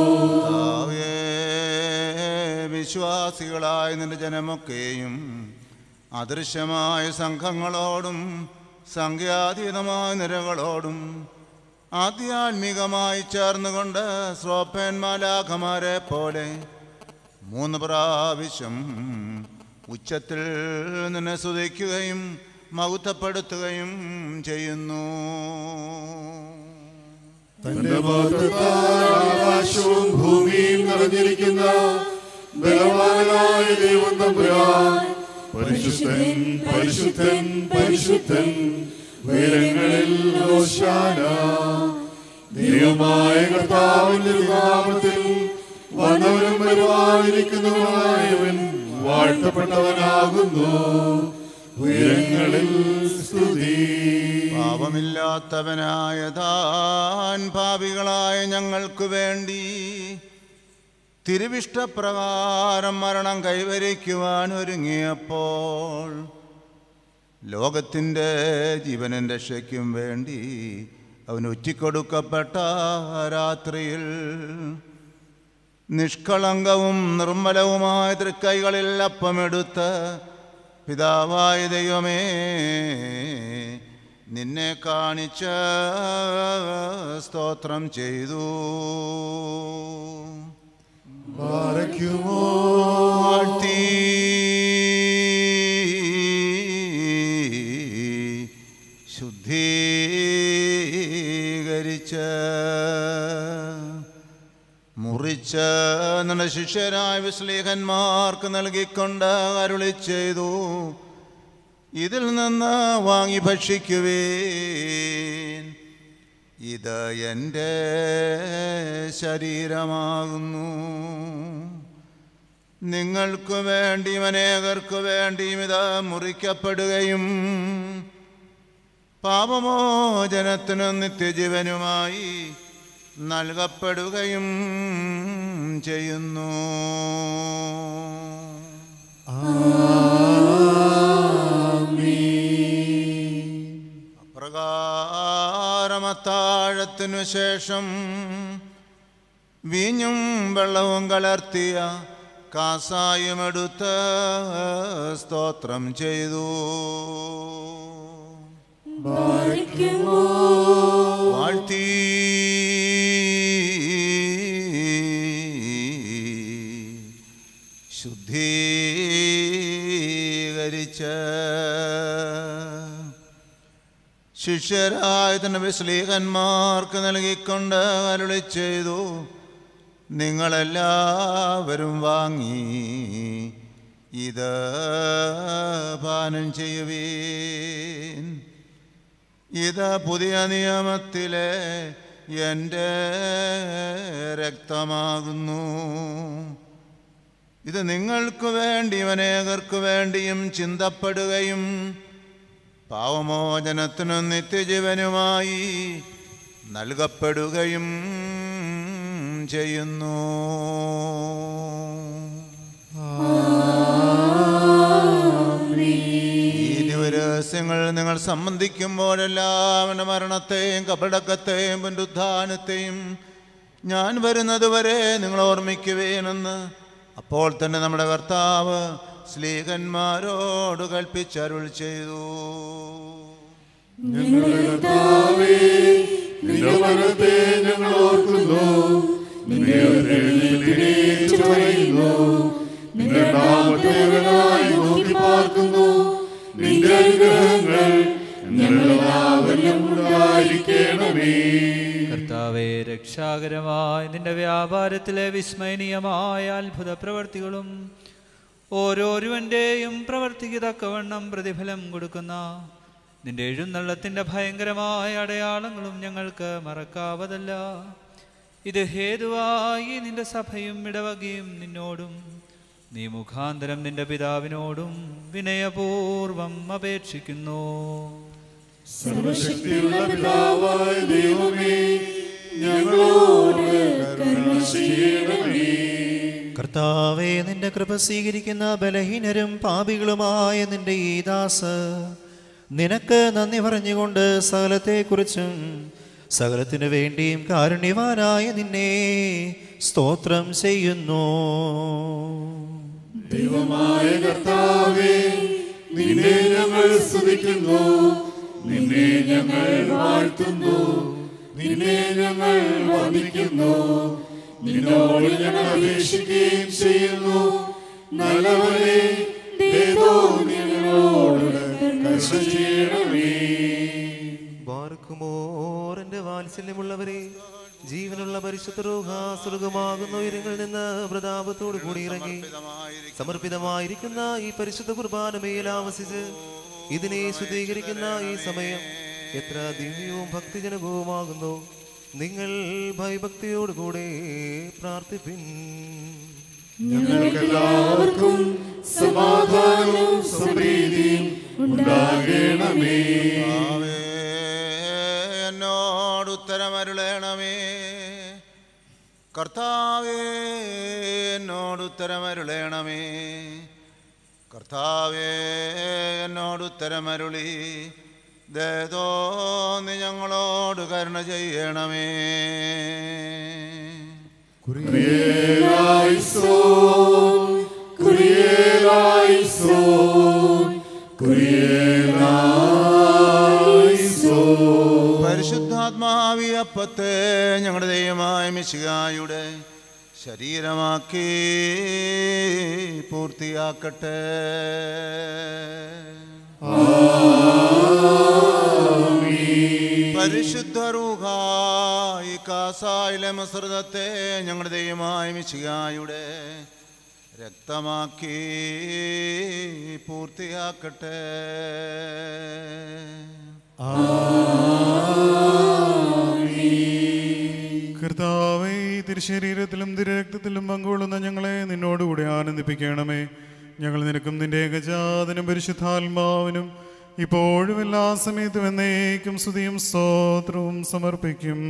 വിശ്വാസികളായ നിന്റെ ജനമൊക്കെയും അദൃശ്യമായ സംഘങ്ങളോടും സംഖ്യാതീതമായ നിരകളോടും ആധ്യാത്മികമായി ചേർന്നുകൊണ്ട് ശ്രോപ്പന്മാലാഖമാരെ പോലെ മൂന്ന് പ്രാവശ്യം ഉച്ചത്തിൽ നിന്നെ സ്തുതിക്കുകയും മഹത്വപ്പെടുത്തുകയും ചെയ്യുന്നു. തന്റെ മഹത്വത്താൽ ആകാശവും ഭൂമിയും നിറഞ്ഞിരിക്കുന്ന ബലവാനായ ദൈവം തമ്പുരാൻ പരിശുദ്ധൻ പരിശുദ്ധൻ പരിശുദ്ധൻ ഉയരങ്ങളിൽ ഹോശാന. ദൈവമായ കർത്താവിന്റെ നാമത്തിൽ വന്നവനും വരുവാനിരിക്കുന്നവനായവൻ വാഴ്ത്തപ്പെട്ടവനാകുന്നു. ഉയരങ്ങളിൽ സ്തുതി. പാപമില്ലാത്തവനായ താൻ പാപികളായ ഞങ്ങൾക്ക് വേണ്ടി തിരുവിഷ്ടപ്രകാരം മരണം കൈവരിക്കുവാൻ ഒരുങ്ങിയപ്പോൾ ലോകത്തിൻ്റെ ജീവനും രക്ഷയ്ക്കും വേണ്ടി അവൻ ഒറ്റിക്കൊടുക്കപ്പെട്ട രാത്രിയിൽ നിഷ്കളങ്കവും നിർമ്മലവുമായ തൃക്കൈകളിൽ അപ്പമെടുത്ത് പിതാവായ ദൈവമേ നിന്നെ കാണിച്ച സ്തോത്രം ചെയ്തു. വാഴ്ത്തി ശുദ്ധീകരിച്ച് മുറിച്ച് നമ്മുടെ ശിഷ്യരായ വിശ്ലീഹന്മാർക്ക് നൽകിക്കൊണ്ട് അരുളി ചെയ്തു, ഇതിൽ നിന്ന് വാങ്ങി ഭക്ഷിക്കുവേൻ, ഇത് എൻ്റെ ശരീരമാകുന്നു. നിങ്ങൾക്ക് വേണ്ടിയും അനേകർക്ക് വേണ്ടിയും ഇത് മുറിക്കപ്പെടുകയും പാപമോചനത്തിനും നിത്യജീവനുമായി നൽകപ്പെടുകയും ചെയ്യുന്നു. അപ്രകാരമത്താഴത്തിനു ശേഷം വീഞ്ഞും വെള്ളവും കലർത്തിയ കാസായുമെടുത്ത് സ്തോത്രം ചെയ്തു. വാഴ്ത്തി ശുദ്ധീകരിച്ച് ശിഷ്യരായ തന്റെ വിശ്ലീഹന്മാർക്ക് നൽകിക്കൊണ്ട് അരുളി ചെയ്തു, നിങ്ങളെല്ലാവരും വാങ്ങി ഇത് പാനം ചെയ്യുവീൻ, ഇത് പുതിയ നിയമത്തിലെ എൻ്റെ രക്തമാകുന്നു. ഇത് നിങ്ങൾക്ക് വേണ്ടിയും അനേകർക്ക് വേണ്ടിയും ചിന്തപ്പെടുകയും പാവമോചനത്തിനും നിത്യജീവനുമായി നൽകപ്പെടുകയും ചെയ്യുന്നു. ഈ ദിവരഹസ്യങ്ങൾ നിങ്ങൾ സംബന്ധിക്കുമ്പോഴെല്ലാം എൻ്റെ മരണത്തെയും കപടക്കത്തെയും പുനരുത്ഥാനത്തെയും ഞാൻ വരുന്നതുവരെ നിങ്ങൾ ഓർമ്മിക്കുവേനെന്ന് അപ്പോൾ തന്നെ നമ്മുടെ കർത്താവ് സ്ലീഹന്മാരോട് കൽപ്പിച്ചരുൾ ചെയ്തു. ഞങ്ങളുടെ കർത്താവേ, നിന്റെ മരണത്തെ ഞങ്ങൾ ഓർക്കുന്നു, നിന്നെ ഉയർത്തെഴുന്നേൽപ്പിനെ പറയുന്നു, നിന്റെ നാമത്തേവനായി നോക്കി പാർക്കുന്നു. നിന്റെ അനുഗ്രഹങ്ങൾ ഞങ്ങളെല്ലാവരിലും ഉണ്ടായിരിക്കണമേ. കർത്താവേ, രക്ഷാകരമായ നിന്റെ വ്യാപാരത്തിലെ വിസ്മയനീയമായ അത്ഭുത പ്രവർത്തികളും ഓരോരുവന്റെയും പ്രവർത്തിക്ക് തക്കവണ്ണം പ്രതിഫലം കൊടുക്കുന്ന നിന്റെ എഴുന്നള്ളത്തിൻ്റെ ഭയങ്കരമായ അടയാളങ്ങളും ഞങ്ങൾക്ക് മറക്കാവതല്ല. ഇത് ഹേതുവായി നിന്റെ സഭയും ഇടവകയും നിന്നോടും നീ മുഖാന്തരം നിന്റെ പിതാവിനോടും വിനയപൂർവം അപേക്ഷിക്കുന്നു. സർവശക്തിയുള്ള പിതാവായ ദൈവമേ, ഞങ്ങളോട് കരുണ ചെയ്യണമേ. കർത്താവേ, നിന്റെ കൃപ സ്വീകരിക്കുന്ന ബലഹീനരും പാപികളുമായ നിന്റെ ഈ ദാസ് നിനക്ക് നന്ദി പറഞ്ഞുകൊണ്ട് സകലത്തെക്കുറിച്ചും സകലത്തിനു വേണ്ടിയും കാരുണ്യവാനായ നിന്നെ സ്തോത്രം ചെയ്യുന്നു. ദൈവമായ കർത്താവേ, നിന്നെ ഞങ്ങൾ സ്തുതിക്കുന്നു, നിന്നെ ഞങ്ങൾ വാഴ്ത്തുന്നു, നിന്നെ ഞങ്ങൾ വന്ദിക്കുന്നു, നിന്നോട് ഞങ്ങൾ അപേക്ഷിക്കുകയും ചെയ്യുന്നു. നല്ലവരെ ഞങ്ങളോട് കരുണ ചെയ്യണമേ. ബാർക്കുമോർ എന്റെ വാത്സല്യമുള്ളവരെ, ജീവനുള്ള പരിശുദ്ധ റൂഹ സ്വർഗ്ഗമാകുന്ന ഉയരങ്ങളിൽ നിന്ന് പ്രതാപത്തോടു കൂടി ഇറങ്ങി സമർപ്പിതമായിരിക്കുന്ന ഈ പരിശുദ്ധ കുർബാനമേൽ ആവസിച്ച് ഇതിനെ ശുദ്ധീകരിക്കുന്ന ഈ സമയം എത്ര ദിവ്യവും ഭക്തിജനകവുമാകുന്നു. നിങ്ങൾ ഭയഭക്തിയോടുകൂടെ പ്രാർത്ഥിപ്പിൻ. ഞങ്ങൾക്കെല്ലാവർക്കും സമാധാനവും സമൃദ്ധിയും ഉണ്ടാകണമേ. എന്നോട് ഉത്തരമരുളേണമേ. കർത്താവേ, എന്നോട് ഉത്തരമരുളേണമേ. കർത്താവേ, എന്നോട് ഉത്തരമരുളി ദയതോന്നി ഞങ്ങളോട് കരുണ ചെയ്യണമേ. കുരിയേലായിസോൻ, കുരിയേലായിസോൻ, കുരിയേലായിസോൻ. പരിശുദ്ധാത്മാവിയപ്പത്തെ ഞങ്ങളുടെ ദൈവമായ മിശിഹായുടെ ശരീരമാക്കി പൂർത്തിയാക്കട്ടെ. പരിശുദ്ധ റൂഹായി കാസായിലെ മിശ്രിതത്തെ ഞങ്ങളുടെ ദൈവമായ മിശിഹായുടെ രക്തമാക്കി പൂർത്തിയാക്കട്ടെ. കർത്താവേ, തിരുശരീരത്തിലും തിരുരക്തത്തിലും പങ്കുകൊള്ളുന്ന ഞങ്ങളെ നിന്നോടുകൂടി ആനന്ദിപ്പിക്കണമേ. ഞങ്ങൾ നിനക്കും നിന്റെ ഏകജാതനും പരിശുദ്ധാത്മാവിനും ഇപ്പോഴും എല്ലാ സമയത്തും എന്നേക്കും സ്തുതിയും സ്തോത്രവും സമർപ്പിക്കും.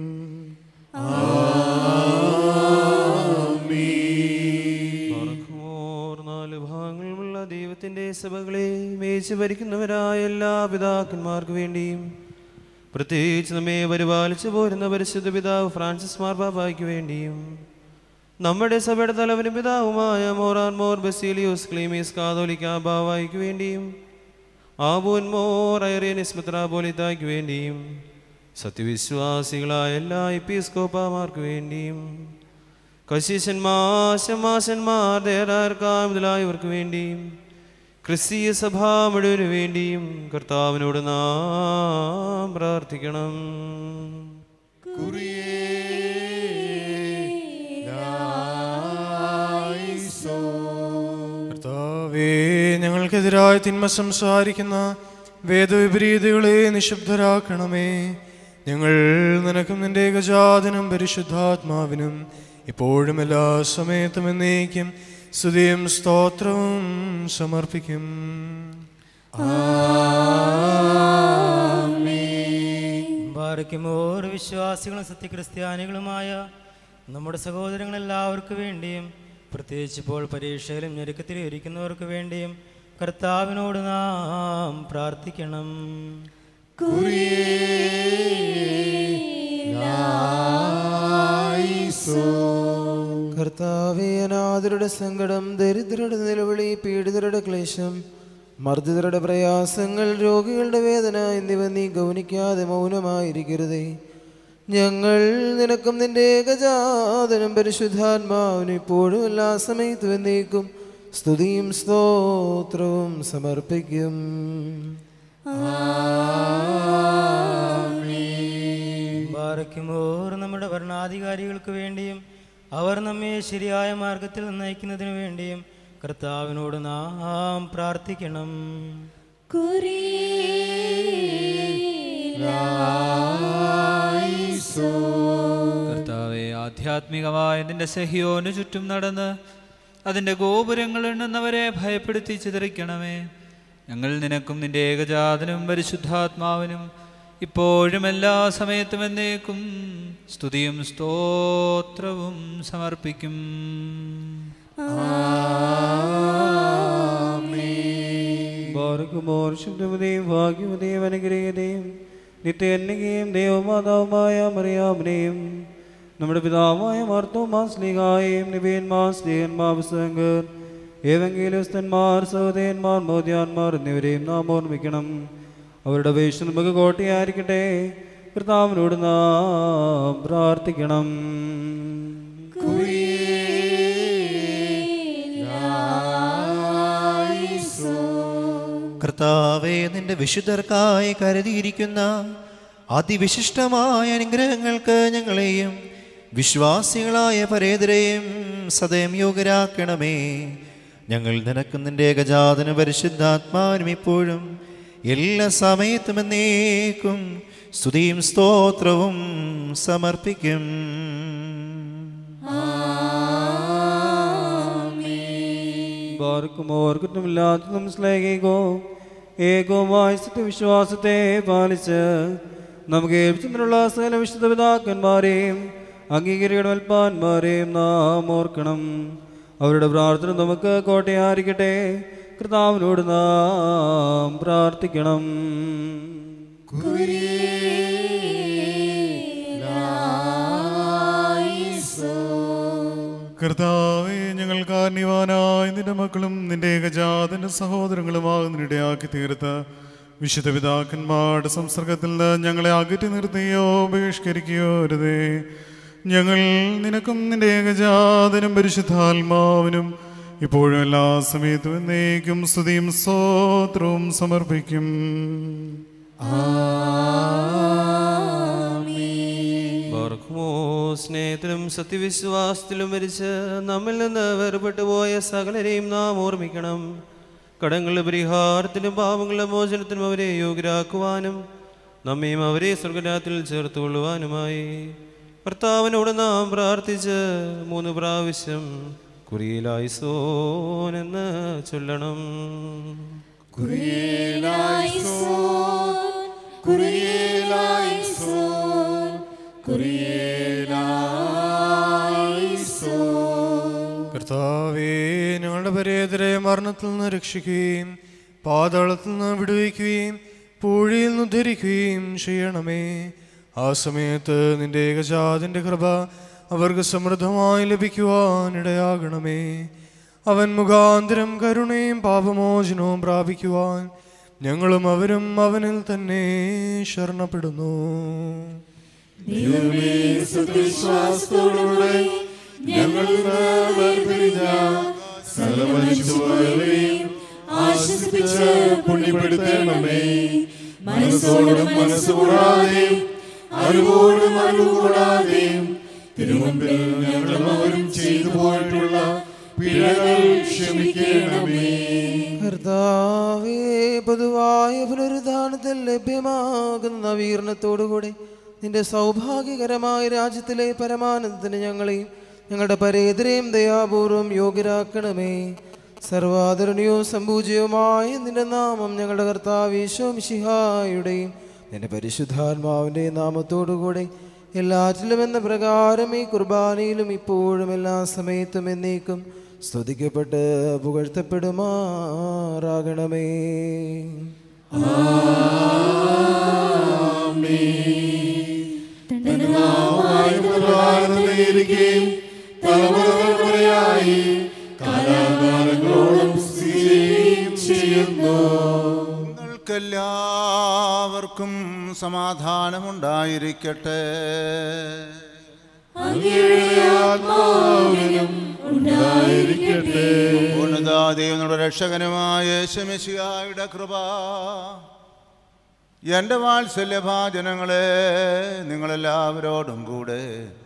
നാല് ഭാഗങ്ങളുമുള്ള ദൈവത്തിന്റെ സഭകളെ മേച്ച് ഭരിക്കുന്നവരായ എല്ലാ പിതാക്കന്മാർക്ക് വേണ്ടിയും പ്രത്യേകിച്ച് നമ്മെ പരിപാലിച്ചു പോരുന്ന പരിശുദ്ധ പിതാവ് ഫ്രാൻസിസ് മാർപ്പാപ്പായ്ക്ക് വേണ്ടിയും നമ്മുടെ സഭയുടെ തലവനും പിതാവുമായ മോറാൻ മോർ ബസീലിയോസ് ക്ലീമീസ് കാതോലിക്ക ബാവായ്ക്ക് വേണ്ടിയും ആബൂൻ മോർ ഐറേനിസ് മെത്രാപോലിത്തായ്ക്ക് വേണ്ടിയും സത്യവിശ്വാസികളായ എല്ലാ എപ്പിസ്കോപ്പാമാർക്ക് വേണ്ടിയും കശീശന്മാർ ശമാശന്മാർ ദേരാർക്കാർ മുതലായവർക്ക് വേണ്ടിയും ക്രിസ്തീയ സഭാ മുഴുവനു വേണ്ടിയും കർത്താവിനോട് നാം പ്രാർത്ഥിക്കണം. കർത്താവേ, ഞങ്ങൾക്കെതിരായ തിന്മ സംസാരിക്കുന്ന വേദവിപരീതകളെ നിശബ്ദരാക്കണമേ. ഞങ്ങൾ നിനക്കും നിന്റെ ഏകജാതനും പരിശുദ്ധാത്മാവിനും ഇപ്പോഴും എല്ലാ സമയത്തും എന്നേക്കും സ്തുതിയും സ്തോത്രവും സമർപ്പിക്കും. ബാരക്കുമോർ വിശ്വാസികളും സത്യക്രിസ്ത്യാനികളുമായ നമ്മുടെ സഹോദരങ്ങളെല്ലാവർക്കു വേണ്ടിയും പ്രത്യേകിച്ച് ഇപ്പോൾ പരീക്ഷയിലും ഞെരുക്കത്തിലും ഇരിക്കുന്നവർക്ക് വേണ്ടിയും കർത്താവിനോട് നാം പ്രാർത്ഥിക്കണം. കർത്താവേ, അനാഥരുടെ സങ്കടം, ദരിദ്രരുടെ നിലവിളി, പീഡിതരുടെ ക്ലേശം, മർദ്ദിതരുടെ പ്രയാസങ്ങൾ, രോഗികളുടെ വേദന എന്നിവ നീ ഗൗനിക്കാതെ മൗനമായിരിക്കരുതേ. ഞങ്ങൾ നിനക്കും നിന്റെ ഏകജാതനും പരിശുദ്ധാത്മാവിനും ഇപ്പോഴും എല്ലാ സമയത്തും എന്നേക്കും സ്തുതിയും സ്തോത്രവും സമർപ്പിക്കും. ബാരക്കുമോർ നമ്മുടെ ഭരണാധികാരികൾക്ക് വേണ്ടിയും അവർ നമ്മെ ശരിയായ മാർഗത്തിൽ നയിക്കുന്നതിനു വേണ്ടിയും കർത്താവിനോട് നാം പ്രാർത്ഥിക്കണം. കർത്താവേ, ആധ്യാത്മികമായ നിന്റെ സഹിയോന് ചുറ്റും നടന്ന് അതിൻ്റെ ഗോപുരങ്ങൾ എണ്ണുന്നവരെ ഭയപ്പെടുത്തി ചിതറിക്കണമേ. ഞങ്ങൾ നിനക്കും നിന്റെ ഏകജാതനും പരിശുദ്ധാത്മാവിനും ഇപ്പോഴും എല്ലാ സമയത്തും എന്നേക്കും സ്തുതിയും സ്തോത്രവും സമർപ്പിക്കും. ബാരക്കുമോർ ശുദ്ധമതയും ഭാഗ്യമതയും അനുഗ്രഹീതയും നിത്യന്യകയും ദേവമാതാവുമായ മറിയാമിനെയും നമ്മുടെ പിതാവായ മാർത്തോമാസ്ലിഹായും നിബിയന്മാർ സ്നേഹന്മാർ പുസ്തകങ്ങൾ ഏവെങ്കിലുസ്തന്മാർ സഹോദയന്മാർ മോദ്യാന്മാർ എന്നിവരെയും നാം ഓർമ്മിക്കണം. അവരുടെ അപേക്ഷ നമുക്ക് കോട്ടയായിരിക്കട്ടെ. കർത്താവിനോട് നാം പ്രാർത്ഥിക്കണം. കർത്താവേ, നിന്റെ വിശുദ്ധർക്കായി കരുതിയിരിക്കുന്ന അതിവിശിഷ്ടമായ അനുഗ്രഹങ്ങൾക്ക് ഞങ്ങളെയും വിശ്വാസികളായ പരേതരെയും സദയം യോഗ്യരാക്കണമേ. ഞങ്ങൾ നിനക്കും നിന്റെ ഏകജാതനും പരിശുദ്ധാത്മാവിനും ഇപ്പോഴും എല്ലാ സമയത്തും എന്നേക്കും സ്തുതിയും സ്തോത്രവും സമർപ്പിക്കും. ബാരക്കുമോർ കുറ്റമില്ലാത്തതും സ്ലേഹികോ ഏകോമായ സത്യവിശ്വാസത്തെ പാലിച്ച് നമുക്ക് ഏൽപ്പിച്ചിട്ടുള്ള സകല വിശുദ്ധ പിതാക്കന്മാരെയും അംഗീകരിയുടെ വൽപ്പാന്മാരെയും നാം ഓർക്കണം. അവരുടെ പ്രാർത്ഥന നമുക്ക് കോട്ടയായിരിക്കട്ടെ. കർത്താവിനോട് നാം പ്രാർത്ഥിക്കണം. കർത്താവേ, ഞങ്ങൾ കാരണവാനായ നിന്റെ മക്കളും നിന്റെ ഏകജാതന്റെ സഹോദരങ്ങളുമാകുന്നിടയാക്കി തീർത്ത വിശുദ്ധ പിതാക്കന്മാരുടെ സംസർഗത്തിൽ നിന്ന് ഞങ്ങളെ അകറ്റി നിർത്തിയോ ബഹിഷ്കരിക്കുകയോ അരുതേ. ഞങ്ങൾ നിനക്കും നിന്റെ ഏകജാതനും പരിശുദ്ധാത്മാവിനും ഇപ്പോഴും എല്ലാ സമയത്തും എന്നേക്കും സ്തുതിയും സ്തോത്രവും സമർപ്പിക്കും. ഓർക്കുമോ, സ്നേഹത്തിലും സത്യവിശ്വാസത്തിലും മരിച്ച് നമ്മിൽ നിന്ന് വേർപെട്ടു പോയ സകലരെയും നാം ഓർമ്മിക്കണം. കടങ്ങളുടെ പരിഹാരത്തിനും പാപങ്ങളുടെ മോചനത്തിനും അവരെ യോഗ്യരാക്കുവാനും നമ്മയും അവരെ സ്വർഗരാത്തിൽ ചേർത്തുകൊള്ളുവാനുമായി കർത്താവിനോട് നാം പ്രാർത്ഥിച്ച് മൂന്ന് പ്രാവശ്യം കുരിയിലായിസോൻ എന്ന് ചൊല്ലണം. കർത്താവേ, ഞങ്ങളുടെ പരേതരെ മരണത്തിൽ നിന്ന് രക്ഷിക്കുകയും പാതാളത്തിൽ നിന്ന് വിടുവിക്കുകയും പൂഴിയിൽ നിന്ന് ഉദ്ധരിക്കുകയും ചെയ്യണമേ. ആ സമയത്ത് നിന്റെ ഏകജാതന്റെ കൃപ അവർക്ക് സമൃദ്ധമായി ലഭിക്കുവാനിടയാകണമേ. അവൻ മുഖാന്തരം കരുണയും പാപമോചനവും പ്രാപിക്കുവാൻ ഞങ്ങളും അവരും അവനിൽ തന്നെ ശരണപ്പെടുന്നു. ആശ്വസിപ്പിച്ച് പുണ്യപ്പെടുത്തണമേ. മനസ്സോടും മനസ്സുകൂടാതെയും അറിവോടും അറിവുകൂടാതെയും തിരുമുമ്പിൽ ഞങ്ങളും അവരും ചെയ്തു പോയിട്ടുള്ള പിഴകൾ ക്ഷമിക്കണമേ. കർത്താവേ, പൊതുവായ പുനരുദ്ധാനത്തിൽ ലഭ്യമാകുന്ന നവീകരണത്തോടുകൂടി നിന്റെ സൗഭാഗ്യകരമായ രാജ്യത്തിലെ പരമാനന്ദത്തിന് ഞങ്ങളെയും ഞങ്ങളുടെ പരേതരെയും ദയാപൂർവം യോഗ്യരാക്കണമേ. സർവാദരണീയവും സംപൂജ്യവുമായ നിന്റെ നാമം ഞങ്ങളുടെ കർത്താവ് യേശു മിശിഹായുടെയും നിന്റെ പരിശുദ്ധാത്മാവിൻ്റെ നാമത്തോടുകൂടെ എല്ലാറ്റിലും എന്ന പ്രകാരം ഈ കുർബാനയിലും ഇപ്പോഴും എല്ലാ സമയത്തും എന്നേക്കും സ്തുതിക്കപ്പെട്ട് പുകഴ്ത്തപ്പെടുമാറാകണമേ. നിങ്ങൾക്കെല്ലാവർക്കും സമാധാനമുണ്ടായിരിക്കട്ടെ. ദൈവങ്ങളുടെ രക്ഷകനുമായ യേശുമിശിഹായുടെ കൃപ, എൻ്റെ വാത്സല്യഭാജനങ്ങളെ, നിങ്ങളെല്ലാവരോടും കൂടെ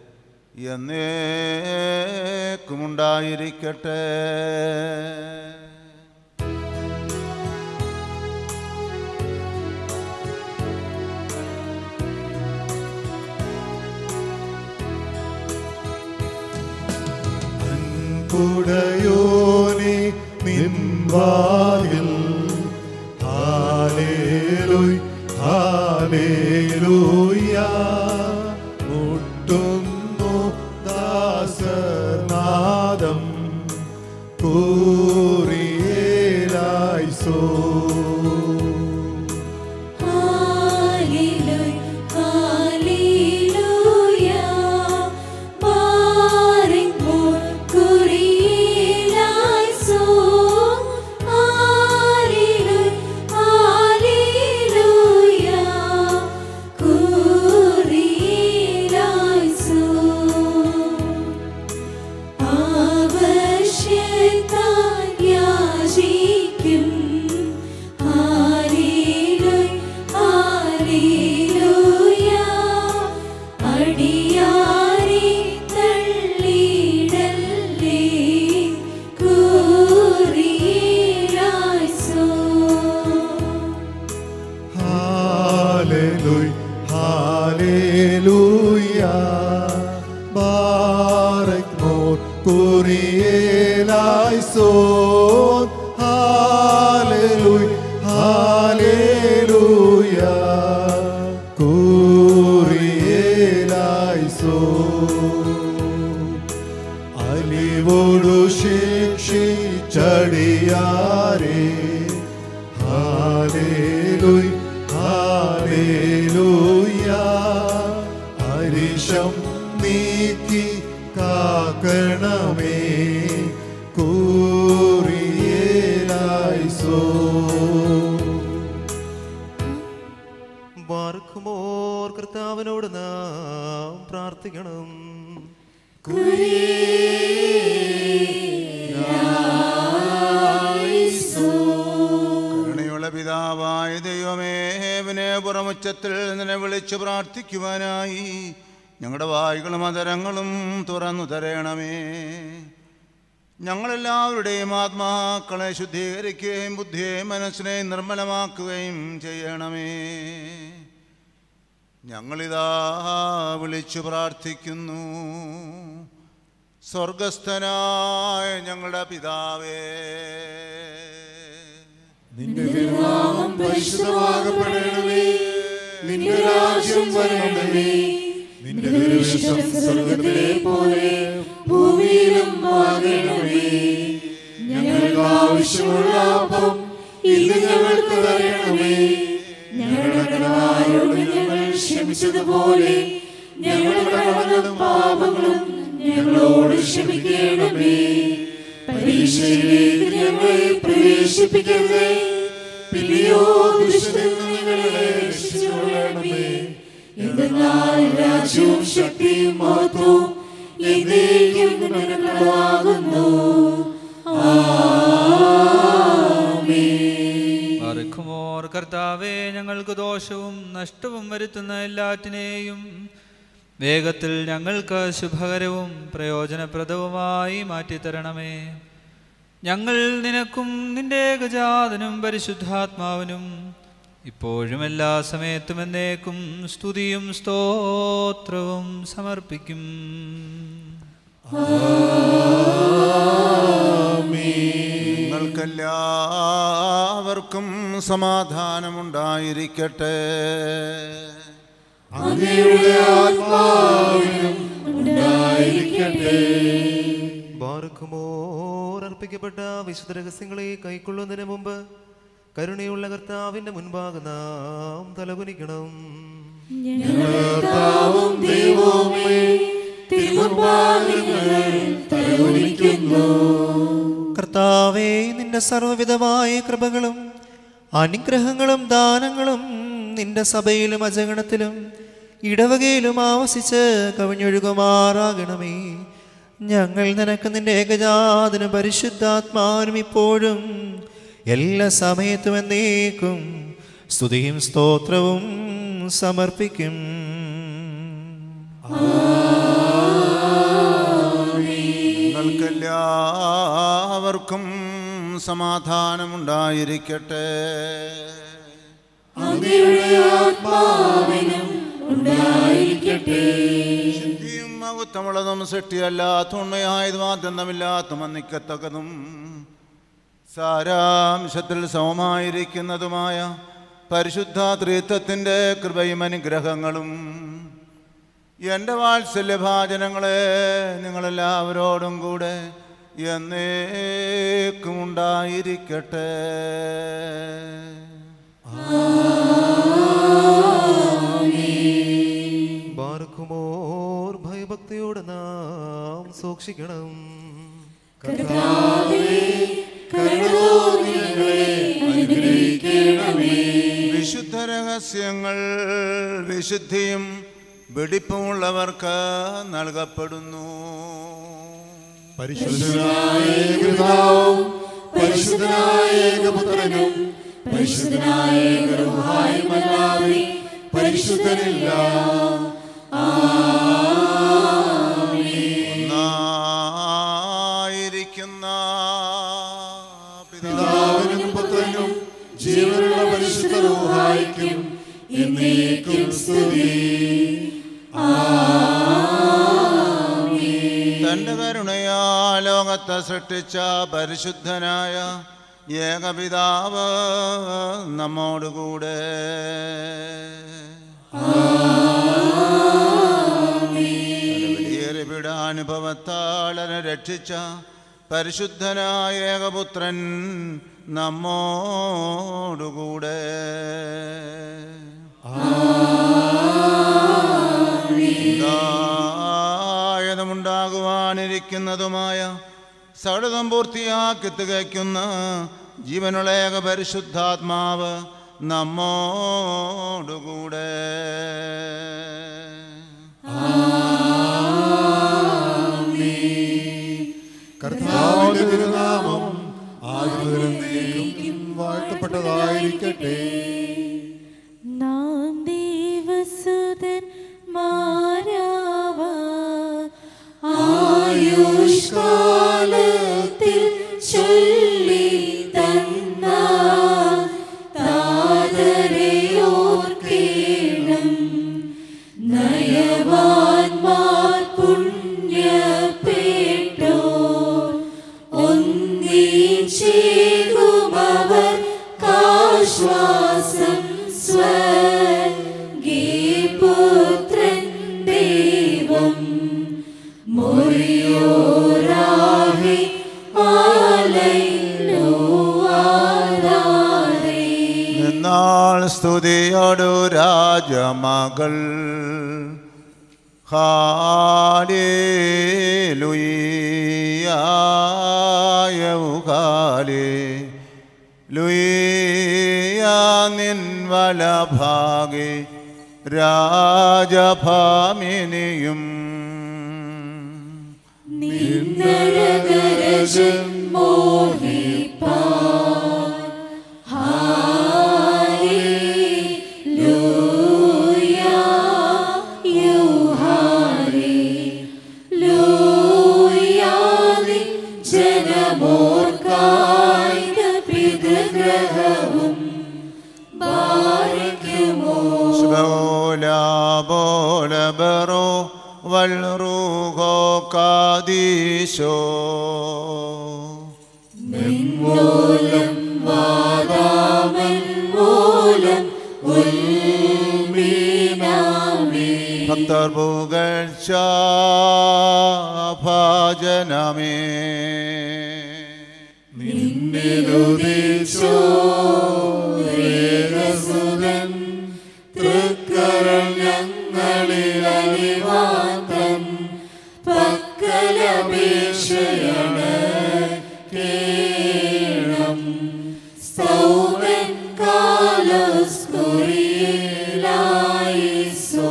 എന്നേക്കുമുണ്ടായിരിക്കട്ടെ. കുടയോനെ നിൻവാതിൽ hallelujah hallelujah മുട്ടുന്നു ദാസനാദം കുരിയേലായിസോ. Hallelujah, hallelujah. Hallelujah ഹരിഷം നീക്കി കാക്കണമേ കൂറിയേലായിസോ. ബാർക്കുമോർ കർത്താവിനോട് നാം പ്രാർത്ഥിക്കണം. കരുണയുള്ള പിതാവായ ദൈവമേ, ഇവനെ പുറമുച്ചത്തിൽ നിന്നെ വിളിച്ചു പ്രാർത്ഥിക്കുവാനായി ഞങ്ങളുടെ വായുകളും അതരങ്ങളും തുറന്നു തരണമേ. ഞങ്ങളെല്ലാവരുടെയും ആത്മാക്കളെ ശുദ്ധീകരിക്കുകയും ബുദ്ധിയെയും മനസ്സിനെയും നിർമ്മലമാക്കുകയും ചെയ്യണമേ. ഞങ്ങളിതാ വിളിച്ചു പ്രാർത്ഥിക്കുന്നു. സ്വർഗസ്ഥനായ ഞങ്ങളുടെ പിതാവേ, നിന്റെ തിരുനാമം പരിശുദ്ധമാകപ്പെടണമേ. നിന്റെ രാജ്യം വരണമേ. നിന്റെ തിരുവിഷ്ടം സ്വർഗ്ഗത്തിലെ പോലെ ഭൂമിയിലും ആകണമേ. ഞങ്ങൾക്ക് ആവശ്യമുള്ള അപ്പം ഇന്ന് ഞങ്ങൾക്ക് തരണമേ. ഞങ്ങളുടെ കടക്കാരോട് ഞങ്ങൾ ക്ഷമിച്ചതുപോലെ ഞങ്ങളുടെ കടങ്ങളും പാപങ്ങളും ഞങ്ങളോട് ക്ഷമിക്കണമേ. പരീക്ഷയിലേക്ക് ഞങ്ങളെ പ്രവേശിപ്പിക്കരുതേ, പിന്നെയോ ദുഷ്ടനിൽ നിന്ന് ഞങ്ങളെ രക്ഷിച്ചുകൊള്ളണമേ. എന്തെന്നാൽ രാജ്യവും ശക്തിയും മഹത്വവും എന്നേക്കും നിനക്കുള്ളതാകുന്നു. ആമേൻ. ബാറക്കുമോർ കർത്താവേ, ഞങ്ങൾക്ക് ദോഷവും നഷ്ടവും വരുത്തുന്ന എല്ലാറ്റിനെയും വേഗത്തിൽ ഞങ്ങൾക്ക് ശുഭകരവും പ്രയോജനപ്രദവുമായി മാറ്റിത്തരണമേ. ഞങ്ങൾ നിനക്കും നിന്റെ ഏകജാതനും പരിശുദ്ധാത്മാവിനും ഇപ്പോഴും എല്ലാ സമയത്തും എന്നേക്കും സ്തുതിയും സ്തോത്രവും സമർപ്പിക്കും. നിങ്ങൾക്കെല്ലാവർക്കും സമാധാനമുണ്ടായിരിക്കട്ടെ. അങ്ങയുടെ ആത്മാവിനും ഉണ്ടായിരിക്കട്ടെ. ബാർക്കുമോർ അർപ്പിക്കപ്പെട്ട വിശുദ്ധ രഹസ്യങ്ങളെ കൈക്കൊള്ളുന്നതിന് മുമ്പ് കരുണയുള്ള കർത്താവിന്റെ മുൻപാകെ നാം തലകുനിക്കണം. കർത്താവും ദൈവവുമേ, തിരുമുൻപാകെ ഞങ്ങൾ തലകുനിക്കുന്നു. കർത്താവേ, നിന്റെ സർവ്വവിധമായ കൃപകളും അനുഗ്രഹങ്ങളും ദാനങ്ങളും നിന്റെ സഭയിലും അജഗണത്തിലും ഇടവകയിലും ആവസിച്ച് കവിഞ്ഞൊഴുകുമാറാകണമേ. ഞങ്ങൾ നിനക്ക് നിന്റെ ഏകജാതനും പരിശുദ്ധാത്മാവിനും ഇപ്പോഴും എല്ലാ സമയത്തും എന്നേക്കും സ്തുതിയും സ്തോത്രവും സമർപ്പിക്കും. നിങ്ങൾക്കെല്ലാവർക്കും സമാധാനമുണ്ടായിരിക്കട്ടെ. അങ്ങയുടെ ആത്മാവിനും ഉണ്ടായിരിക്കട്ടെ. ശുദ്ധിയും മഹത്വമുള്ളതും സൃഷ്ടിയല്ലാത്ത ഉണ്മയായതും ആദ്യന്തമില്ലാത്ത മന്നിക്കത്തക്കതും സാരാംശത്തിൽ സമമായിരിക്കുന്നതുമായ പരിശുദ്ധ ത്രിത്വത്തിൻ്റെ കൃപയും അനുഗ്രഹങ്ങളും എൻ്റെ വാത്സല്യഭാചനങ്ങളെ നിങ്ങളെല്ലാവരോടും കൂടെ എന്നേക്കും ഉണ്ടായിരിക്കട്ടെ. ബാർക്കുമോർ ഭയഭക്തിയോടെ നാം സൂക്ഷിക്കണം. വിശുദ്ധ രഹസ്യങ്ങൾ വിശുദ്ധിയും വെടിപ്പുമുള്ളവർക്ക് നൽകപ്പെടുന്നു. പരിശുദ്ധനായ പിതാവും പരിശുദ്ധനായ ഏകപുത്രനും പരിശുദ്ധനായ ഏകരൂഹായുമല്ലാതെ പരിശുദ്ധനില്ല. ഒന്നായിരിക്കുന്ന പിതാവിനും പുത്രനും ജീവനുള്ള പരിശുദ്ധ റൂഹായിക്കും എന്നേക്കും സ്തുതി. തന്റെ കരുണയാ ലോകത്തെ സൃഷ്ടിച്ച പരിശുദ്ധനായ ഏകപിതാവ് നമ്മോടുകൂടെ. വലിയൊരു പീഡാനുഭവത്താൽ രക്ഷിച്ച പരിശുദ്ധനായ ഏകപുത്രൻ നമ്മോടുകൂടെ. ഉണ്ടാകുവാനിരിക്കുന്നതുമായ സകലതും പൂർത്തിയാക്കി തികയ്ക്കുന്ന ജീവനുള്ള ഏക പരിശുദ്ധാത്മാവ് നമ്മോടുകൂടെ. കർത്താവിന്റെ തിരുനാമം ആദിമുതലെന്നേക്കും വാഴ്ത്തപ്പെട്ടതായിരിക്കട്ടെ. നാം ദേവസുതൻ മാരാവാൻ ആയുഷ്കാലത്തിൽ ചൊല്ലി തന്ന താതരയോർക്കേണം. നയവാൻമാർ പുണ്യപ്പെട്ടോർ ഒന്നിച്ചേകുമവർ കാശ്വാസം സ്വർഗീപുത്രൻ ദൈവം മൊറിയോരാഹി ആലയിലുവാദാരേ. നിന്നാൾ സ്തുതിയോടു രാജമകൾ ഹാലേലുയ്യായൗകാലേ ലുയ്യാ നിൻ വലഭാഗേ രാജഭാമിനിയും നിന്നരകരജൻ മോഹിപ്പാൻ ഹാലേലൂയാ യൂഹാലേലൂയാ നിൻ ജനമോർക്കായിക പിതൃഗ്രഹവും ബാരിക്കുമോ. ബോലബറോ വൽറൂഹോ കാദീശോ മെൻമൂലം വാദാമൻ മൂലം ഉൽമീനാമേ. ഭക്തർ പുകഴ്ച ഭാജനമേ. നിന്നിലുദിച്ചോരേകസുതൻ തൃക്കരൾ ഞങ്ങളിൽ അലിവാതൻ പക്കലപേക്ഷയാണ് കേണം. സ്തൗമൻ കാലോസ്കുറിയിലായിസോ.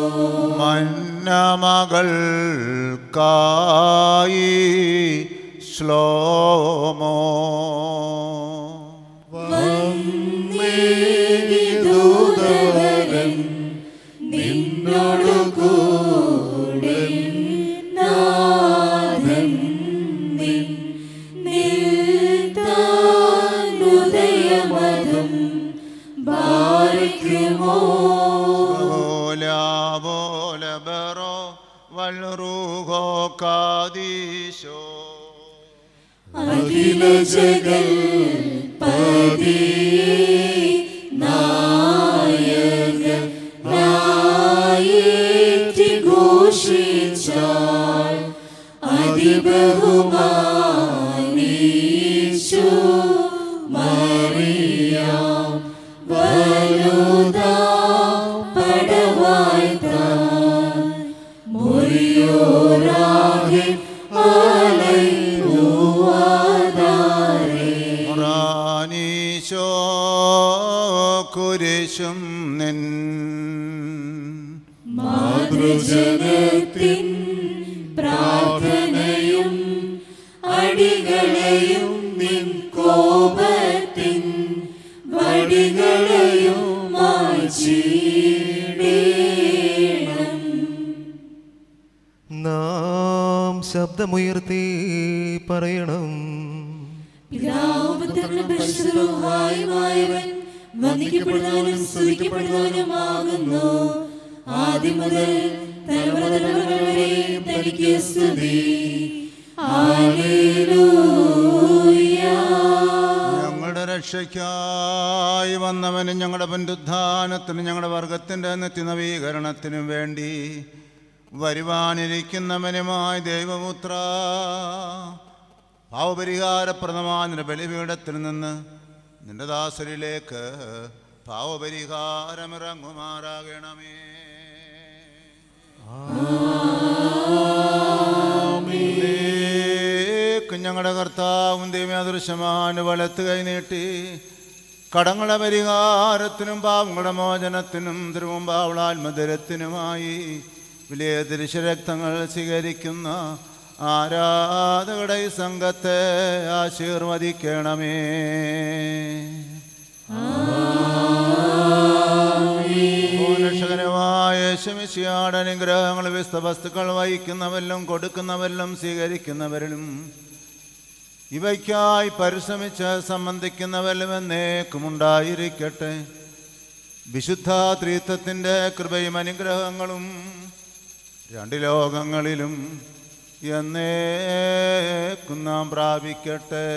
മന്നമകൾക്കായി ശ്ലോമോ വന്നേകിദൂതവരൻ നിന്നോടു കൂടെ നാഥൻ നിൻ നിൽത്താനുദയമതും ബാരിക്കുമോ. ബോലബറോ വൽറൂഹോ കാദീശോ അഖില ജഗൽ പതിയേ നായക നായേറ്റി ഘോഷിച്ചാൽ അതിബഹുമാനീച്ചു മറിയാം വലുതാ പടവായ്ത്താൻ മൊറിയോരാഹി ആലയിലുവാദാരേ. റാനീശോ കുരിശും നിൻ മാതൃജനത്തിൻ പ്രാർത്ഥനയും അടികളെയും നിൻ കോപത്തിൻ വടികളെയും മായ്ച്ചിടേണം. നാം ശബ്ദമുയർത്തി പറയണം. പിതാവുപുത്രനും പരിശുദ്ധനുമായവൻ വന്ദിക്കപ്പെടുന്നവനും സ്തുതിക്കപ്പെടുന്നവനുമാകുന്നു. ആദ്യം മുതൽ തലമുറ തലമുറകൾ വരെ തനിക്ക് സ്തുതി. ഹല്ലേലൂയ. ഞങ്ങളുടെ രക്ഷയ്ക്കായി വന്നവനും ഞങ്ങളുടെ പുനരുദ്ധാനത്തിനും ഞങ്ങളുടെ വർഗത്തിൻ്റെ നിത്യനവീകരണത്തിനും വേണ്ടി വരുവാനിരിക്കുന്നവനുമായ ദൈവപുത്ര, ഭാവപരിഹാരപ്രദമായ നിന്റെ ബലിപീഠത്തിൽ നിന്ന് നിന്റെ ദാസരിലേക്ക് ഭാവപരിഹാരമിറങ്ങുമാറാകണമേ. ഞങ്ങളുടെ കർത്താവും ദൈവദൃശ്യമാന് വലത്ത് കൈ നീട്ടി കടങ്ങളുടെ പരിഹാരത്തിനും പാവങ്ങളുടെ മോചനത്തിനും തിരുമുമ്പാവളാത്മധരത്തിനുമായി വലിയ തിരുശരക്തങ്ങൾ സ്വീകരിക്കുന്ന ആരാധകരുടെ ഈ സംഘത്തെ ആശീർവദിക്കണമേ. രക്ഷകനുമായ യേശുമിശിഹായുടെ അനുഗ്രഹങ്ങൾ വിശുദ്ധ വസ്തുക്കൾ വഹിക്കുന്നവരിലും കൊടുക്കുന്നവരിലും സ്വീകരിക്കുന്നവരിലും ഇവയ്ക്കായി പരിശ്രമിച്ച് സംബന്ധിക്കുന്നവരിലും എന്നേക്കുമുണ്ടായിരിക്കട്ടെ. വിശുദ്ധ ത്രിത്വത്തിൻ്റെ കൃപയും അനുഗ്രഹങ്ങളും രണ്ട് ലോകങ്ങളിലും എന്നേക്കും നാം പ്രാപിക്കട്ടെ.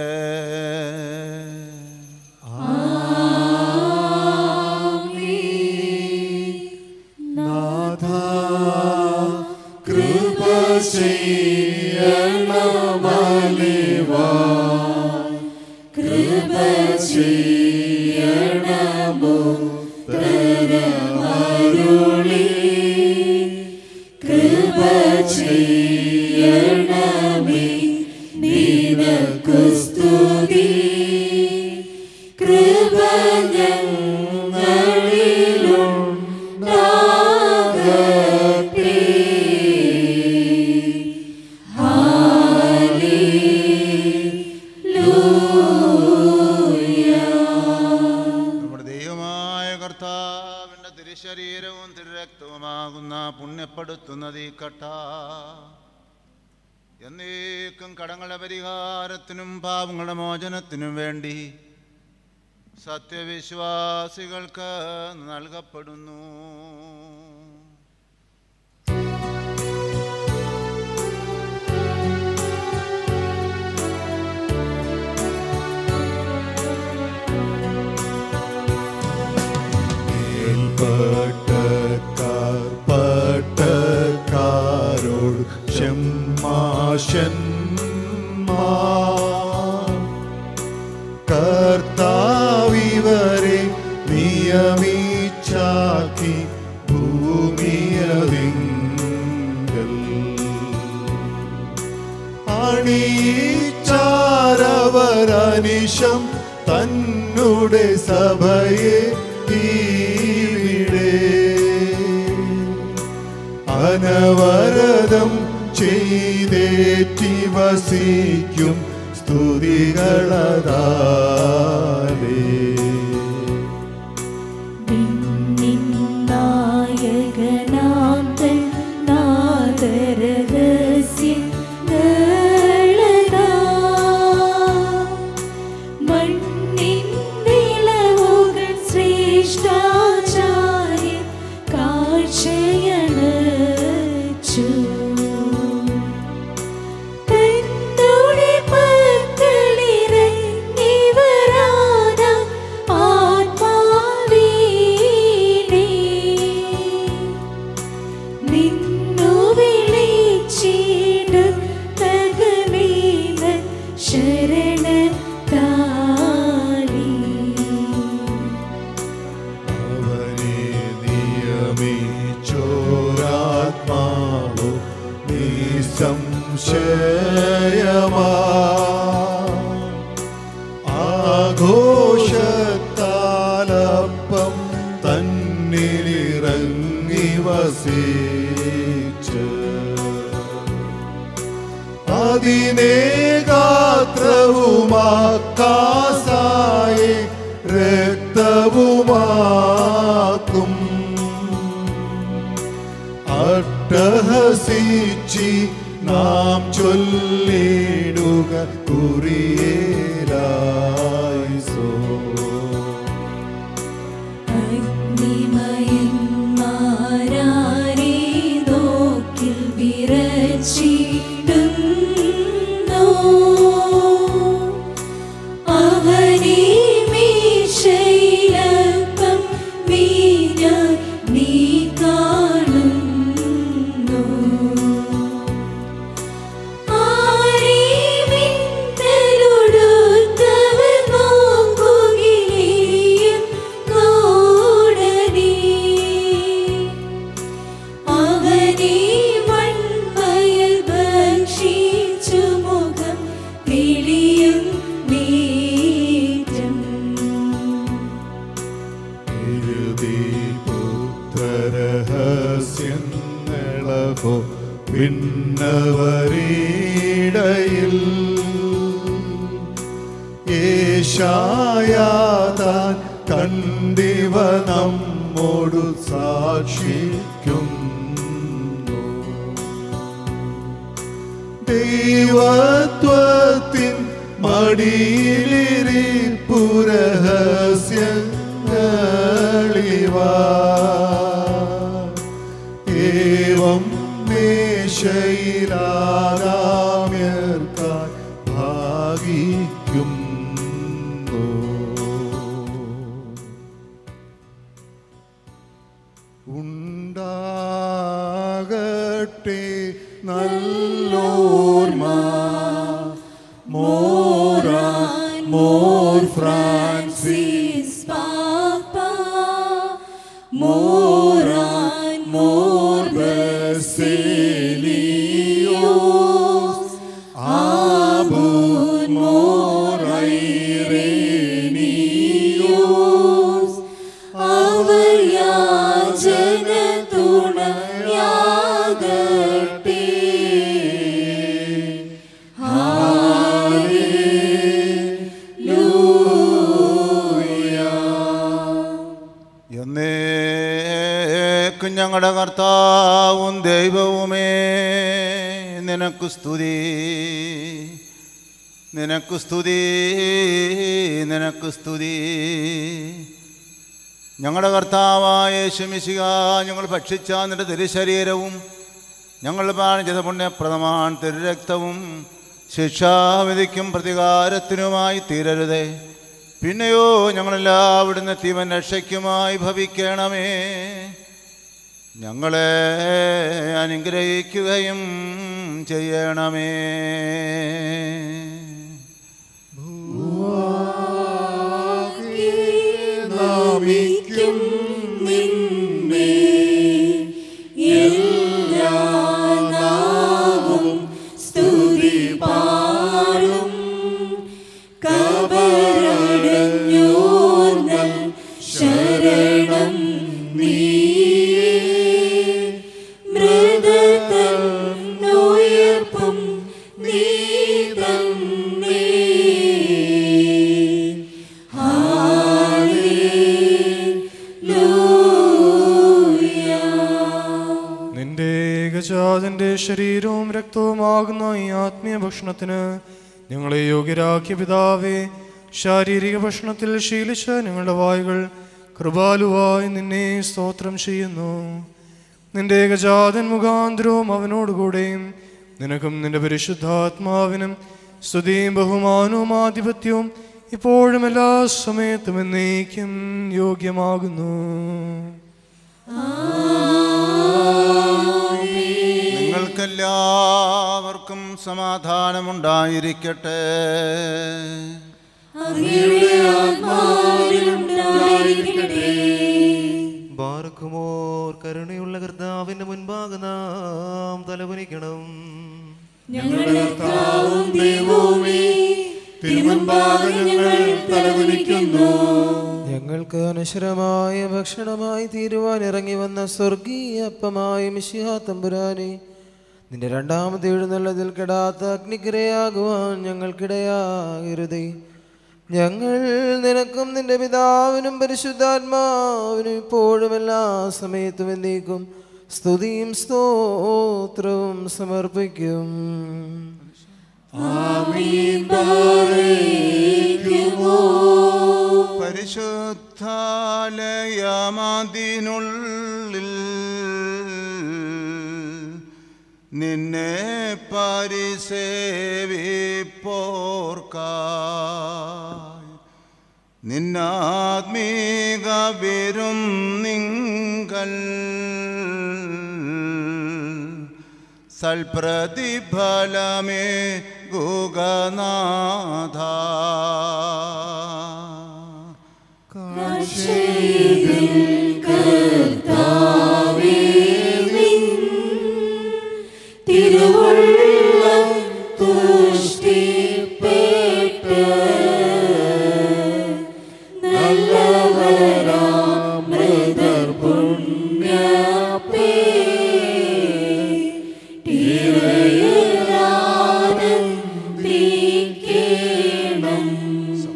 കൃപ ചെയ്യണമലിവാ, കൃപ ചെയ്യണമോ തരമരുളി, കൃപ ചെയ്യണമേ നിനക്കു സ്തുതി, കൃപ ഞങ്ങളിലുണ്ടാകട്ടെ. ശരീരവും തിരുരക്തവുമാകുന്ന പുണ്യപ്പെടുത്തുന്നത് ഈ കട്ട എന്നേക്കും കടങ്ങളുടെ പരിഹാരത്തിനും പാവങ്ങളുടെ മോചനത്തിനും വേണ്ടി സത്യവിശ്വാസികൾക്ക് നൽകപ്പെടുന്നു. പട്ടക്കാർ പട്ടക്കാരോട് ക്ഷമാശന്മാർ കർത്താവിവരെ നിയമിച്ചാക്കി ഭൂമിയതിങ്കൽ അണിയിച്ചാരവരനിശം തന്നുടെ സഭയെ ഇവിടെ അനവരതം ചെയ്തേറ്റി വസിക്കും സ്തുതികളതാലേ. നായകനാം തൻ നാദരഹസ്യം മണ്ണിൻ വിളവുകൾ ശ്രേഷ്ഠാചാര്യൻ കാഴ്ചയണച്ചു. തന്നോടെ മക്കളിറങ്ങിവരാന ആത്മാവീനെ നിന്നു വിളിച്ചിടും തകമേന ശരണ നിയമിച്ചോരാത്മാവോ നിസംശയമാ ആഘോഷത്താലപ്പം തന്നിലിറങ്ങി വസിച്ച് അതിനെ ഗാത്രവുമാക്കാസായി രക്തവുമാക്കും അട്ടഹസിച്ചി നാം ചൊല്ലിടുക കുറിയേലായിസോ. അഗ്നിമയന്മാരാരെ നോക്കിൽ വിറച്ചിടുന്നു അവനെ മീശയിലപ്പം വീണ നീ കാണുന്നു. ആരെ വിന്തലുടു താൻ കണ്ടിവ നമ്മോടു സാക്ഷിക്കും. ദൈവത്വത്തിൻ മടിയിലിരിപ്പുരഹസ്യങ്ങളിവ ഏവം മേശയിലാകാമ്യർക്കായി ഭാഗിക്കും. ഉണ്ടാകട്ടെ നല്ലോർമ്മ മോറാൻ മോർ ഫ്രാൻസിസ് പാപ്പ മോറാൻ മോർ ബസേലിയോസ് ആബൂൻ മോർ ഐറേനിയോസ് അവർ യാചന തുണയാകട്ടെ. എന്നേക്കും ഞങ്ങളുടെ കർത്താവും ദൈവവുമേ നിനക്ക് സ്തുതി, നിനക്ക് സ്തുതി, നിനക്ക് സ്തുതി. ഞങ്ങളുടെ കർത്താവായ യേശുമിശിഹ, ഞങ്ങൾ ഭക്ഷിച്ച നിന്റെ തിരുശരീരവും ഞങ്ങൾ പാനം ചെയ്ത പുണ്യപ്രദമാൻ തിരുരക്തവും ശിക്ഷാവിധിക്കും പ്രതികാരത്തിനുമായി തീരരുതേ. പിന്നെയോ ഞങ്ങളെല്ലാവിടുന്ന് തീവൻ രക്ഷയ്ക്കുമായി ഭവിക്കണമേ. ഞങ്ങളെ അനുഗ്രഹിക്കുകയും ചെയ്യണമേ. നാമിക്കും നിന്നെ എല്ലാ നാവും സ്തുതി പാടും. കബറടഞ്ഞോർന്നൽ ശരണം നീയേ, മൃതതൻ ഉയർപ്പും നീ തന്നെ. നിന്റെ ഏകജാതന്റെ ശരീരവും രക്തവുമാകുന്ന ഈ ആത്മീയ ഭക്ഷണത്തിന് ഞങ്ങളെ യോഗ്യരാക്കിയ പിതാവേ, ശാരീരിക ഭക്ഷണത്തിൽ ശീലിച്ച ഞങ്ങളുടെ വായുകൾ കൃപാലുവായി നിന്നെ സ്തോത്രം ചെയ്യുന്നു. നിന്റെ ഏകജാതൻ മുഖാന്തരവും അവനോടുകൂടെയും നിനക്കും നിന്റെ പരിശുദ്ധാത്മാവിനും സ്തുതിയും ബഹുമാനവും ആധിപത്യവും ഇപ്പോഴും എല്ലാ സമയത്തും എന്നേക്കും യോഗ്യമാകുന്നു. നിങ്ങൾക്കെല്ലാവർക്കും സമാധാനമുണ്ടായിരിക്കട്ടെ. ബാർക്കുമോർ കരുണയുള്ള കർത്താവിന്റെ മുൻപാകെ നാം തലകുനിക്കണം. ഞങ്ങളുടെ കർത്താവും ദൈവവുമേ, തിരുമുൻപാകെ ഞങ്ങൾ തലകുനിക്കുന്നു. ഞങ്ങൾക്ക് അനശ്വരമായ ഭക്ഷണമായി തീരുവാൻ ഇറങ്ങി വന്ന സ്വർഗീയ അപ്പമായ മിശിഹാ തമ്പുരാനെ, നിന്റെ രണ്ടാമത്തെ എഴുന്നള്ളതിൽ കെടാത്ത അഗ്നിക്കിരയാകുവാൻ ഞങ്ങൾക്കിടയാകരുതേ. ഞങ്ങൾ നിനക്കും നിന്റെ പിതാവിനും പരിശുദ്ധാത്മാവിനും ഇപ്പോഴും എല്ലാ സമയത്തും എന്നേക്കും സ്തുതിയും സ്തോത്രവും സമർപ്പിക്കും. ആമീൻ. പറയുമോ പരിശുദ്ധാലയമതിനുള്ളിൽ നിന്നെ പരിസേവിപ്പോർക്കായി നിന്നാത്മീക വിരുന്നിങ്കൽ സൽപ്രതിഫലമേ ഗുഗനാഥ. തിരുവുള്ളം തുഷ്ടിപ്പേട്ട് നല്ലവരാം മൃതർ പുണ്യപ്പേ ീണം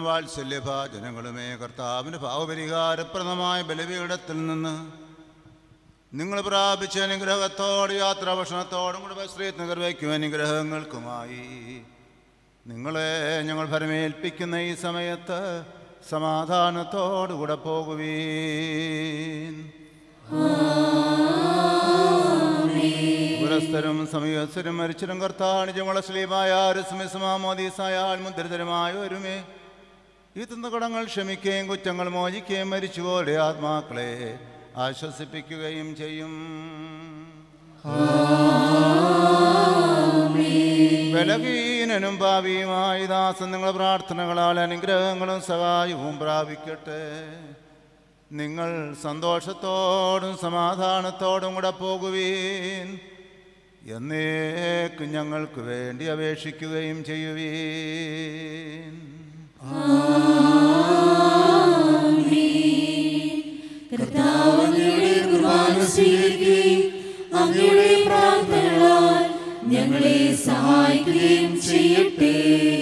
വാത്സല്യഭാജനങ്ങളുമേ, കർത്താവിൻ്റെ ഭാവപരിഹാരപ്രദമായ ബലിപീഠത്തിൽ നിന്ന് നിങ്ങൾ പ്രാപിച്ച അനുഗ്രഹത്തോട് യാത്രാഭക്ഷണത്തോടും കൂടെ ബസ്രീത്ത് നിർവഹിക്കും അനുഗ്രഹങ്ങൾക്കുമായി നിങ്ങളെ ഞങ്ങൾ ഫലമേൽപ്പിക്കുന്ന ഈ സമയത്ത് സമാധാനത്തോടുകൂടെ പോകുവീൻ. പുരസ്തരും സമയസ്ഥരും മരിച്ചരും കർത്താണി ഞങ്ങളെ ശ്ലീമായ രസ്മിസ്മാമോദീസായാൽ മുദ്രിതരുമായ ഒരുമേ ഈ തിന്ന കടങ്ങൾ ക്ഷമിക്കുകയും കുറ്റങ്ങൾ മോചിക്കുകയും മരിച്ചുപോലെ ആത്മാക്കളെ ആശ്വസിപ്പിക്കുകയും ചെയ്യും. ബലഹീനനും ഭാവിയുമായി ദാസൻ നിങ്ങളുടെ പ്രാർത്ഥനകളാൽ അനുഗ്രഹങ്ങളും സഹായവും പ്രാപിക്കട്ടെ. നിങ്ങൾ സന്തോഷത്തോടും സമാധാനത്തോടും കൂടെ പോകുവീൻ. എന്നേക്കും ഞങ്ങൾക്ക് വേണ്ടി അപേക്ഷിക്കുകയും ചെയ്യുവീൻ. കർത്താവ് അങ്ങയുടെ കുർബാന സ്വീകരിക്കുകയും അങ്ങയുടെ പ്രാർത്ഥനകളാൽ ഞങ്ങളെ സഹായിക്കുകയും ചെയ്യട്ടെ.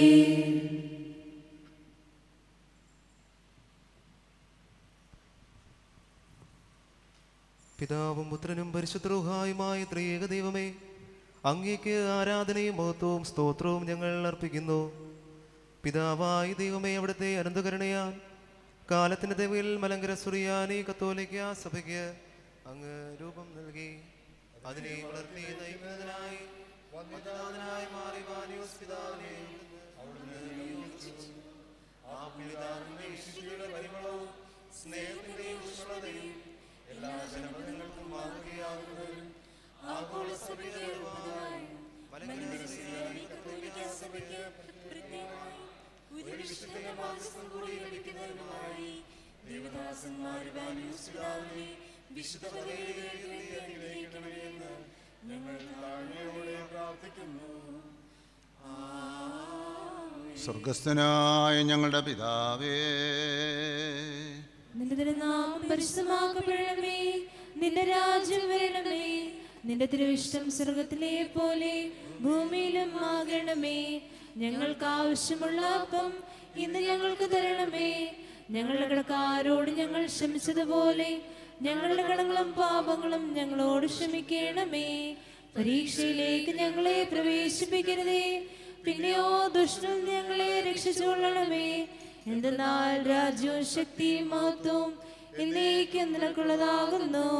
പിതാവും പുത്രനും പരിശുദ്ധ റൂഹായുമായ ത്രിയേക ദൈവമേ, അങ്ങേക്ക് ആരാധനയും മഹത്വവും സ്തോത്രവും ഞങ്ങൾ അർപ്പിക്കുന്നു. പിതാവായ ദൈവമേ, അവിടുത്തെ അനന്തകരുണയാൽ കാലത്തിന്റെ ദേവിൽ മലങ്കര സുറിയാനി കത്തോലിക്ക സഭയ്ക്ക് അങ്ങ് രൂപം നൽകി അതിനെ വളർത്തി നയിക്കുന്നതിനായി വന്ദനാഥനായി മാറി മാനിയോസ് പിതാവിനെ അവിടുന്ന് നിയോഗിച്ചു. ആ പിതാവിന്റെ വിശുദ്ധിയുടെ പരിമളവും സ്നേഹത്തിന്റെയും ഉഷ്ണതയും എല്ലാ ജനപദങ്ങൾക്കും മാതൃകയാകുന്നതിനും ആഗോള സഭയ്ക്ക് മലങ്കര സുറിയാനി കത്തോലിക്ക സഭയ്ക്ക് പ്രത്യേകമായി ഒരു വിശുദ്ധ മാസം കൂടി ലഭിക്കുന്നതിനുമായി ദേവദാസന്മാരെ മാനിയോസ് പിതാവിനെ വിശുദ്ധ പദവിയിലേക്ക് അനുഗ്രഹിക്കണമെന്ന് ഞങ്ങൾ താഴ്മയോടെ പ്രാർത്ഥിക്കുന്നു. സ്വർഗസ്ഥനായ ഞങ്ങളുടെ പിതാവേ, നിന്റെ തിരുനാമം പരിശുദ്ധമാക്കപ്പെടണമേ. നിന്റെ രാജ്യം വരണമേ. നിന്റെ തിരുവിഷ്ടം സ്വർഗത്തിലെ പോലെ ഭൂമിയിലും ആകണമേ. ഞങ്ങൾക്ക് ആവശ്യമുള്ള അപ്പം ഇന്ന് ഞങ്ങൾക്ക് തരണമേ. ഞങ്ങളുടെ കടക്കാരോട് ഞങ്ങൾ ക്ഷമിച്ചതുപോലെ ഞങ്ങളുടെ കടങ്ങളും പാപങ്ങളും ഞങ്ങളോട് ക്ഷമിക്കണമേ. പരീക്ഷയിലേക്ക് ഞങ്ങളെ പ്രവേശിപ്പിക്കരുതേ, പിന്നെയോ ദുഷ്ടൻ ഞങ്ങളെ രക്ഷിച്ചുകൊള്ളണമേ. എന്തെന്നാൽ രാജ്യവും ശക്തിയും മഹത്വവും എന്നേക്കും നിനക്കുള്ളതാകുന്നു.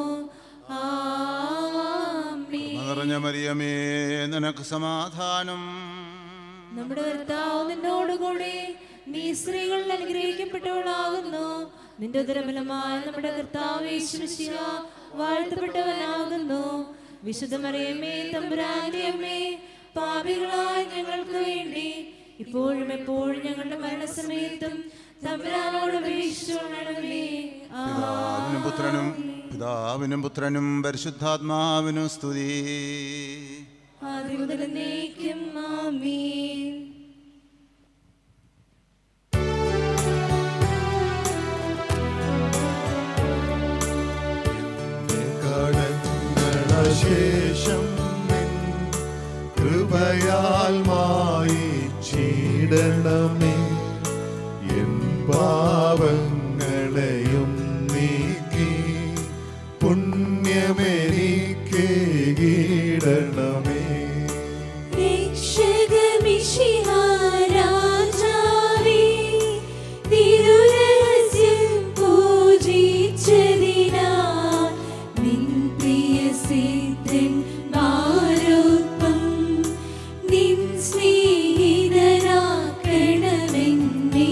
ആമേൻ. നിറഞ്ഞ മറിയമേ, നിനക്ക് സമാധാനം. നമ്മുടെ കർത്താവ് നിന്നോടുകൂടെ നീ സ്ത്രീകളിൽ അനുഗ്രഹിക്കപ്പെട്ടവളാകുന്നു. നിന്റെ ഉദരഫലമായ നമ്മുടെ കർത്താവ് യേശു മിശിഹ വാഴ്ത്തപ്പെട്ടവനാകുന്നു. വിശുദ്ധ മറിയമേ, തമ്പുരാന്റെ അമ്മേ, പാപികളായ ഞങ്ങൾക്ക് വേണ്ടി ഇപ്പോഴും എപ്പോഴും ഞങ്ങളുടെ മരണസമയത്തും തമ്പുരാനോട് അപേക്ഷിച്ചുകൊള്ളണമേ. പിതാവിനും പുത്രനും പിതാവിനും പുത്രനും പരിശുദ്ധാത്മാവിനും സ്തുതി. ആദ്യം മുതൽ എന്നേക്കും ആമേൻ. ശേഷം കൃപയാൽ മായിച്ചിടണമേ. എൻ പാവങ്ങളെയും നീക്കി പുണ്യമെനിക്കേകിടണമേ. രക്ഷകമിശിഹാരാജാവേ, തിരുരഹസ്യം പൂജിച്ചതിനാൽ നിൻ പ്രിയസിദ്ധൻ മാരൊപ്പം നിൻ സ്നേഹിതനാക്കണമെന്നേ.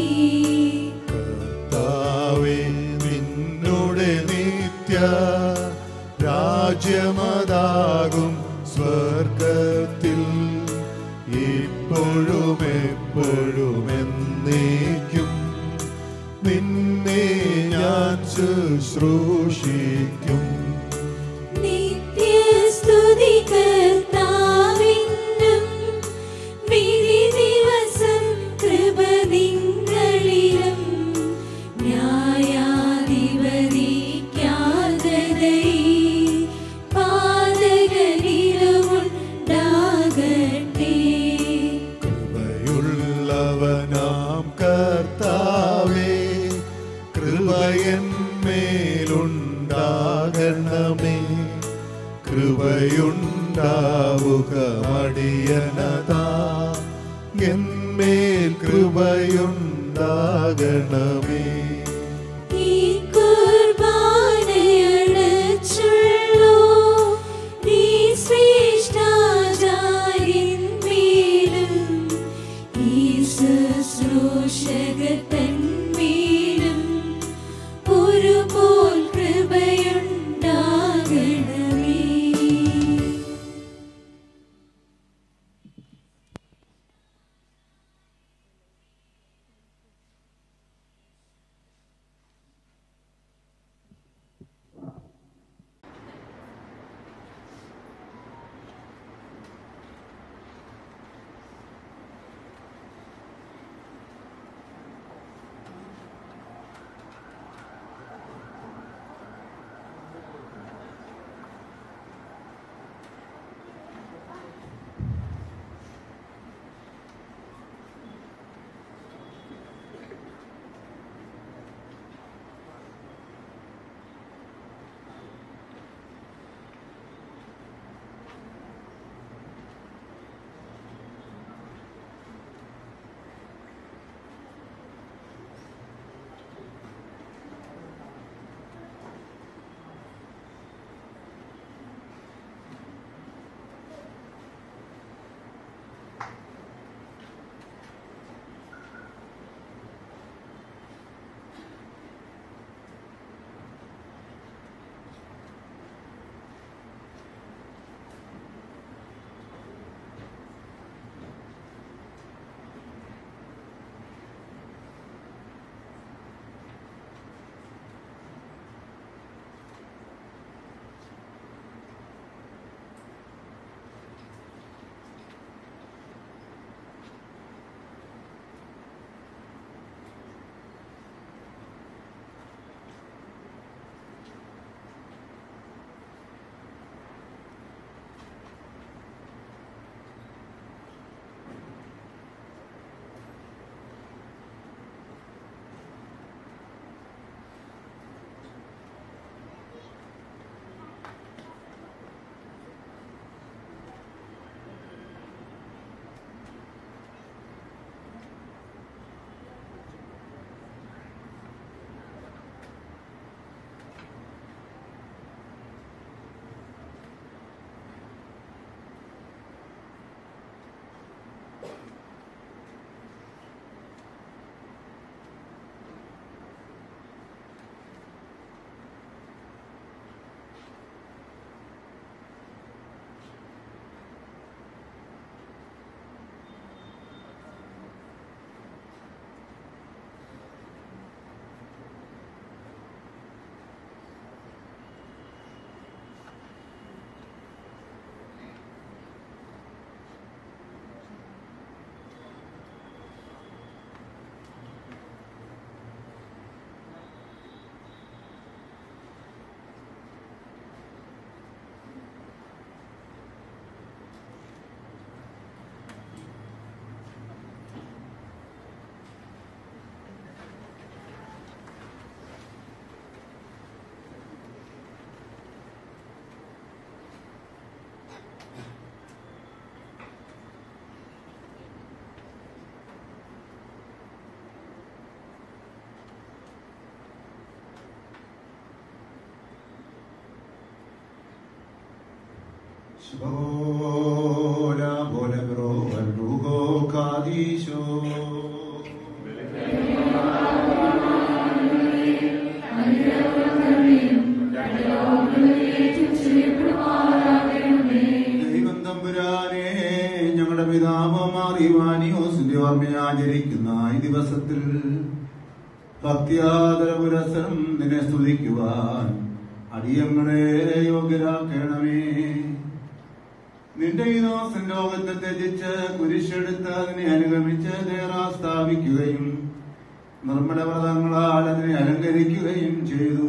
കർത്താവേ, നിന്നോട് നിത്യ രാജ്യമതാകും സ്വർഗത്തിൽ ഇപ്പോഴും എപ്പോഴും എന്നേക്കും നിന്നെ ഞാൻ ശുശ്രൂഷിക്കും. നിത്യസ്തുതി കർത്താവിനും വിധി ദിവസം കൃപ നിങ്ങളിലും ന്യായാധിപതിക്കാതതൈ പാതകനിലുമുണ്ടാകട്ടെ. കൃപയുള്ളവനാം കർത്താവേ, കൃപയുണ്ടാവുക മടിയനതാ എന്മേൽ കൃപയുണ്ടാകണമേ. ഈ കുർബാനയടച്ചുള്ളോ നീ ശ്രേഷ്ഠാചാര്യന്മേലും ഈ ശുശ്രൂഷകത്തന്മേലും ഒരുപോൽ കൃപയുണ്ടാകണമേ. Hola, hola, bro, verdugo, Kadisho. ദൈവം തമ്പുരാനെ ഞങ്ങളുടെ പിതാവമാറിവാനിയോസിന്റെ ഓർമ്മയെ ആചരിക്കുന്ന ഈ ദിവസത്തിൽ ഭക്തിയാദര പുരസരം നിന്നെ സ്തുതിക്കുവാൻ അടിയങ്ങളെ യോഗ്യരാക്കണമേ. നിന്റെ ഈ ദാസൻ ലോകത്തെ ത്യജിച്ച് കുരിശെടുത്ത് അതിനെ അനുഗമിച്ച് ദേറാ സ്ഥാപിക്കുകയും നിർമ്മല വ്രതങ്ങളാൽ അതിനെ അലങ്കരിക്കുകയും ചെയ്തു.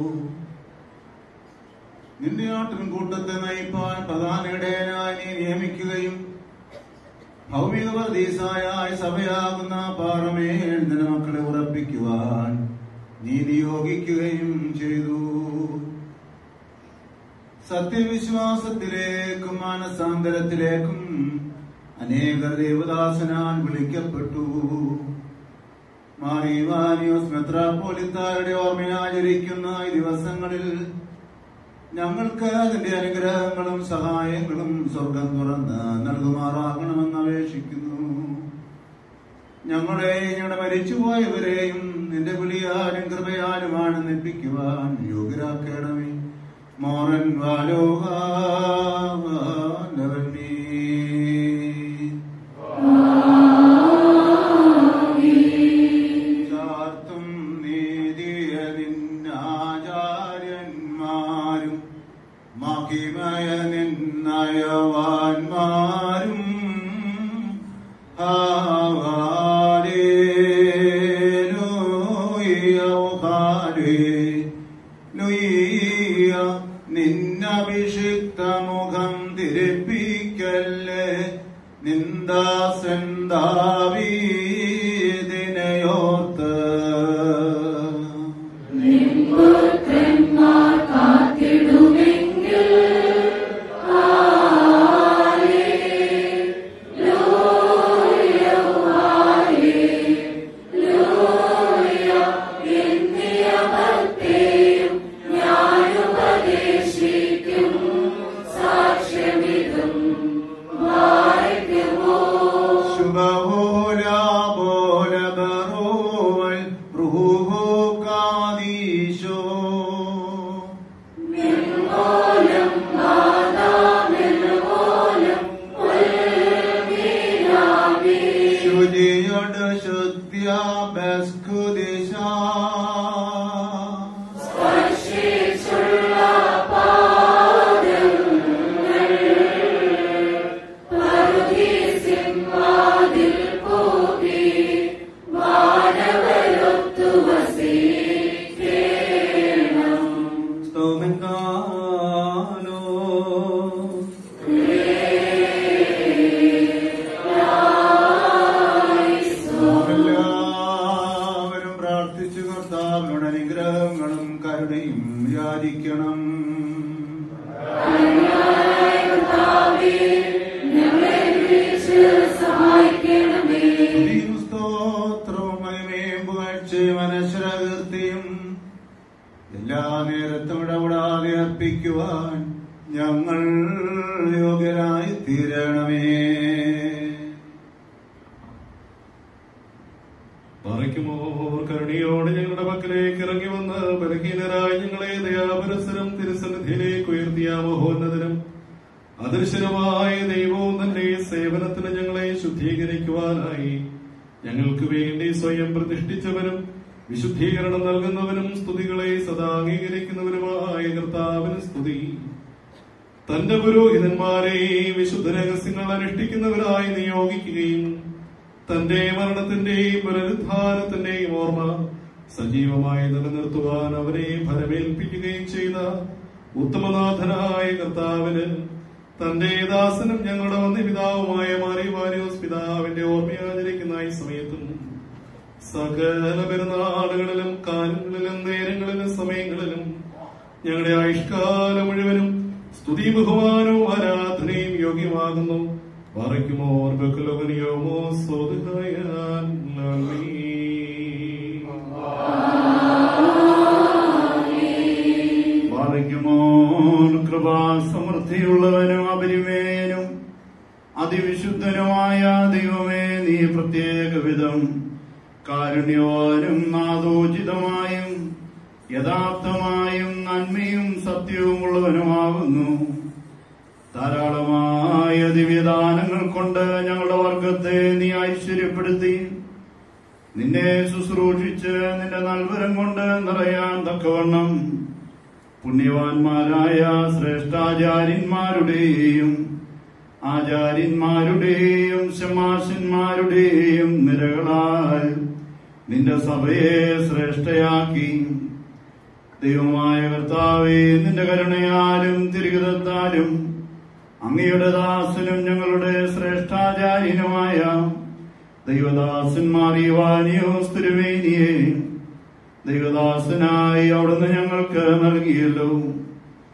നിന്റെ ആട്ടിൻ കൂട്ടത്തെ നയിപ്പാൻ പ്രധാനിടയനായി നീ നിയമിക്കുകയും ഭൗമിക പ്രതീസായ സഭയാകുന്ന പാറമേൽ നിന്റെ മക്കളെ ഉറപ്പിക്കുവാൻ നീ നിയോഗിക്കുകയും ചെയ്തു. സത്യവിശ്വാസത്തിലേക്കും മാനസാന്തരത്തിലേക്കും അനേകർ ദേവദാസനാൽ വിളിക്കപ്പെട്ടു. മാറിവാനിയോസ് മെത്രാപ്പോലിത്താരുടെ ഓർമ്മ ആചരിക്കുന്ന ഈ ദിവസങ്ങളിൽ ഞങ്ങൾക്ക് അതിന്റെ അനുഗ്രഹങ്ങളും സഹായങ്ങളും സ്വർഗം തുറന്ന് നൽകുമാറാകണമെന്ന് അപേക്ഷിക്കുന്നു. ഞങ്ങളെ ഞങ്ങളുടെ മരിച്ചുപോയവരെയും നിന്റെ വിളിയാലും കൃപയാലുമാണ് നിപ്പിക്കുവാൻ യോഗ്യരാക്കണമേ. മോറൻ വാലോഹാനവന്മേ ചാർത്തും നീതിയ നിന്നാചാര്യന്മാരും മഹിമയ നിന്നയവാന്മാരും നിന്നഭിഷിക്ത മുഖം തിരിപ്പിക്കല്ലേ നിന്ദാസൻ ദാവീദിനെയോർത്ത് നിൻപുത്രന്മാർ കാത്തിടുമെങ്കിൽ എല്ലാ നേരത്തും ഇടപെടാതെ അർപ്പിക്കുവാൻ ഞങ്ങൾ യോഗ്യരായി തീരണമേ. പാറയ്ക്കുമോ കരുണയോടെ ഞങ്ങളുടെ പക്കലേക്ക് ഇറങ്ങി വന്ന് ബലഹീനരായി ഞങ്ങളെ ദയാപരസരം തിരുസന്നിധിയിലേക്ക് ഉയർത്തിയ മഹോന്നതനും അദൃശ്യനുമായ ദൈവവും തന്റെ സേവനത്തിന് ഞങ്ങളെ ശുദ്ധീകരിക്കുവാനായി ഞങ്ങൾക്ക് വേണ്ടി സ്വയം പ്രതിഷ്ഠിച്ചവനും വിശുദ്ധീകരണം നൽകുന്നവനും സ്തുതികളെ സദാ അംഗീകരിക്കുന്നവനുമായ കർത്താവിന് സ്തുതി. തന്റെ പുരോഹിതന്മാരെ വിശുദ്ധ രഹസ്യങ്ങൾ അനുഷ്ഠിക്കുന്നവരായി നിയോഗിക്കുകയും തന്റെ മരണത്തിന്റെയും പുനരുദ്ധാരത്തിന്റെയും ഓർമ്മ സജീവമായി നിലനിർത്തുവാൻ അവരെ ഫലമേൽപ്പിക്കുകയും ചെയ്ത ഉത്തമനാഥനായ കർത്താവിന് തന്റെ ദാസനും ഞങ്ങളുടെ വന്യപിതാവുമായ മാറിവാരിയോസ് പിതാവിന്റെ ഓർമ്മയാചരിക്കുന്ന ഈ സമയത്തും സകല പെരുന്നാളുകളിലും കാലങ്ങളിലും നേരങ്ങളിലും സമയങ്ങളിലും ഞങ്ങളുടെ ആയുഷ്കാലം മുഴുവനും സ്തുതി ബഹുമാനവും ആരാധനയും യോഗ്യമാകുന്നു. പാറയ്ക്കുമോ ബക്കലോകനിയോമോ സോദുഹായാൻ പാറയ്ക്കുമോ കൃപാസമൃദ്ധിയുള്ളവനും അപരിമേയനും അതിവിശുദ്ധനുമായ ദൈവമേ, നീ പ്രത്യേക വിധം കാരുണ്യവാനും നാദോചിതമായും യഥാർത്ഥമായും നന്മയും സത്യവും ഉള്ളവനുമാകുന്നു. ധാരാളമായ ദിവ്യദാനങ്ങൾ കൊണ്ട് ഞങ്ങളുടെ വർഗത്തെ നീ ഐശ്വര്യപ്പെടുത്തി നിന്നെ ശുശ്രൂഷിച്ച് നിന്റെ നൽവരം കൊണ്ട് നിറയാൻ തക്കവണ്ണം പുണ്യവാന്മാരായ ശ്രേഷ്ഠാചാര്യന്മാരുടെയും ആചാര്യന്മാരുടെയും ശമാശന്മാരുടെയും നിരകളാൽ നിന്റെ സഭയെ ശ്രേഷ്ഠയാക്കി. ദൈവമായ കർത്താവേ, നിന്റെ കരുണയാലും തിരുഹിതത്താലും അങ്ങയുടെ ദാസനും ഞങ്ങളുടെ ശ്രേഷ്ഠാചാര്യനുമായ ദൈവദാസന്മാർ ഇവാനിയോസ് തിരുമേനിയെ ദൈവദാസനായി അവിടുന്ന് ഞങ്ങൾക്ക് നൽകിയല്ലോ.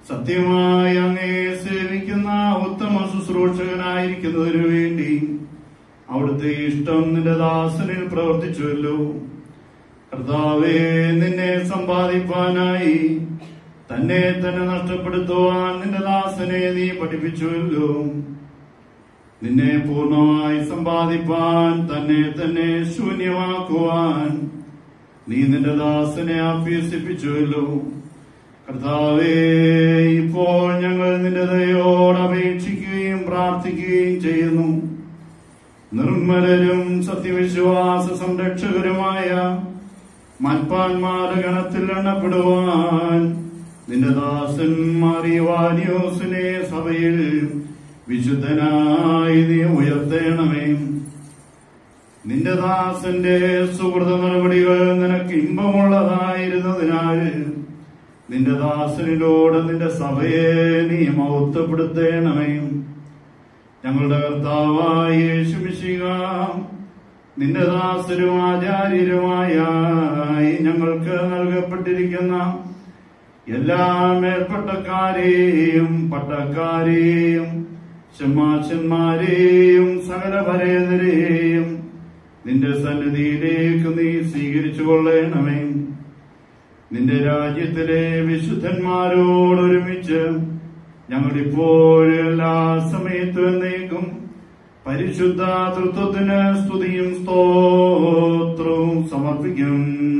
സത്യമായി അങ്ങയെ സേവിക്കുന്ന ഉത്തമ ശുശ്രൂഷകനായിരിക്കുന്നതിനു വേണ്ടി അവിടുത്തെ ഇഷ്ടം നിന്റെ ദാസനിൽ പ്രവർത്തിച്ചുവല്ലോ. കർത്താവേ, നിന്നെ സമ്പാദിപ്പാനായി തന്നെ തന്നെ നഷ്ടപ്പെടുത്തുവാൻ നിന്റെ ദാസനെ നീ പഠിപ്പിച്ചുവല്ലോ. നിന്നെ പൂർണ്ണമായി സമ്പാദിപ്പാൻ തന്നെ തന്നെ ശൂന്യമാക്കുവാൻ നീ നിന്റെ ദാസനെ അഭ്യസിപ്പിച്ചുവല്ലോ. കർത്താവേ, ഇപ്പോൾ ഞങ്ങൾ നിന്റെ ദയോട് അപേക്ഷിക്കുകയും പ്രാർത്ഥിക്കുകയും ചെയ്യുന്നു. നിർമ്മലരും സത്യവിശ്വാസ സംരക്ഷകരുമായ മൽപ്പാന്മാരുടെ ഗണത്തിൽ എണ്ണപ്പെടുവാൻ നിന്റെ ദാസൻ മറിവാനിയോസിനെ സഭയിൽ വിശുദ്ധനായി നീ ഉയർത്തേണമേ. നിന്റെ ദാസന്റെ സുഹൃത നടപടികൾ നിനക്ക് ഇമ്പമുള്ളതായിരുന്നതിനാൽ നിന്റെ ദാസനിലൂടെ നിന്റെ സഭയെ നീ മഹത്വപ്പെടുത്തേണമേ. ഞങ്ങളുടെ കർത്താവായ യേശു മിശിഹ നിന്റെ ദാസരും ആചാര്യരുമായ ഞങ്ങൾക്ക് നൽകപ്പെട്ടിരിക്കുന്ന എല്ലാ മേൽപ്പട്ടക്കാരെയും പട്ടക്കാരെയും ശമാശന്മാരെയും സകല ഭരേതരെയും നിന്റെ സന്നിധിയിലേക്ക് നീ സ്വീകരിച്ചു കൊള്ളണമേ. നിന്റെ രാജ്യത്തിലെ വിശുദ്ധന്മാരോടൊരുമിച്ച് ഞങ്ങളിപ്പോഴും എല്ലാ സമയത്തും എന്നേക്കും പരിശുദ്ധ തൃത്വത്തിന് സ്തുതിയും സ്തോത്രവും സമർപ്പിക്കും.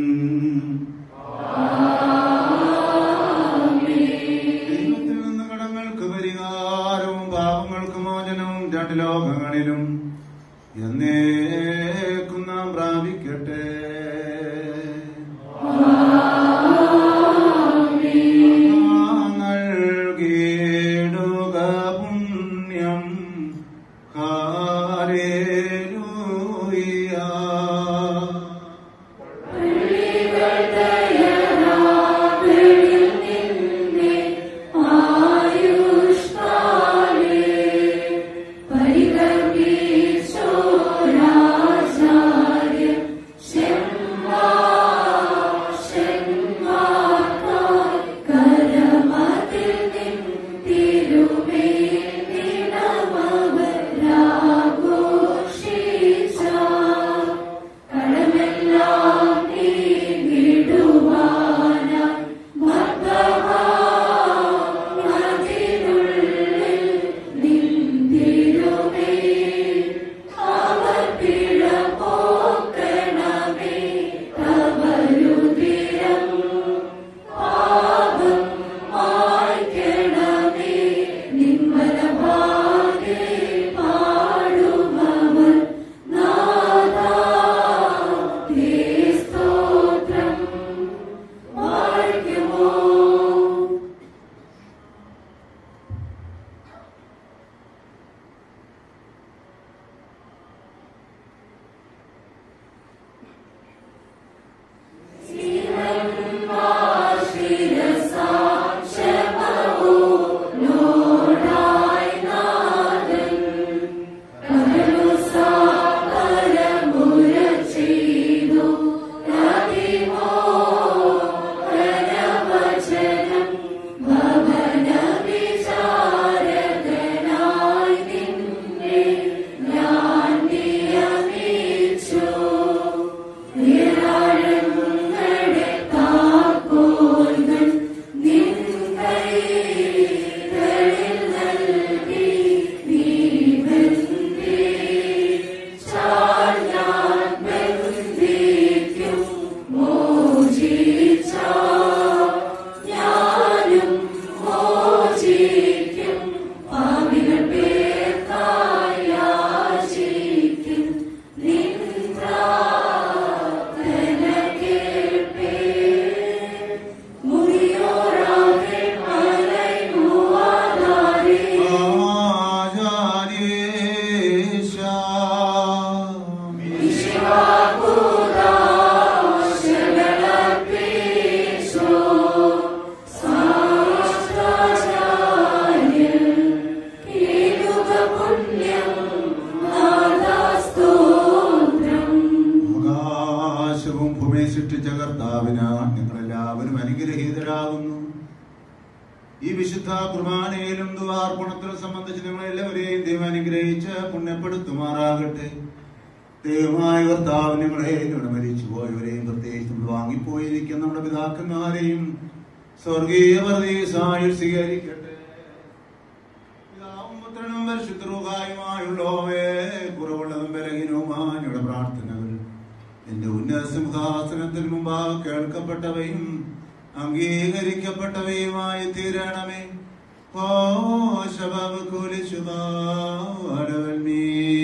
ദൈവത്തിൽ നിന്ന് കടങ്ങൾക്ക് പരിഹാരവും പാപങ്ങൾക്ക് മോചനവും രണ്ട് ലോകങ്ങളിലും എന്നേക്കും നാം പ്രാപിക്കട്ടെ. നൽകിയിടുക പുണ്യം. ഹല്ലേലൂയ. ഈ വിശുദ്ധ കുർബാനയിലും ദുവാർപ്പണത്തിലും സംബന്ധിച്ച് നിങ്ങളെല്ലാവരെയും ദൈവം അനുഗ്രഹിച്ച് പുണ്യപ്പെടുത്തുമാറാകട്ടെ. ദൈവമായ കർത്താവ് നിങ്ങളെയും ഇവിടെ മരിച്ചു പോയവരെയും പ്രത്യേകിച്ച് നമ്മൾ വാങ്ങിപ്പോയിരിക്കുന്ന നമ്മുടെ പിതാക്കന്മാരെയും സ്വർഗീയ പരദീസായി സ്വീകരിക്കട്ടെ. പിതാവും പുത്രനും പരിശുദ്ധരുമായുള്ളവേ, കുറവുള്ളതും ബലഹീനവുമായ ഞങ്ങളുടെ പ്രാർത്ഥനകൾ നിന്റെ ഉന്നത സിംഹാസനത്തിന് മുമ്പാകെ കേൾക്കപ്പെട്ടവയും അംഗീകരിക്കപ്പെട്ടവയുമായി തീരണമേ. ഓ ശബബ് കുലിശുബാലവൽമീ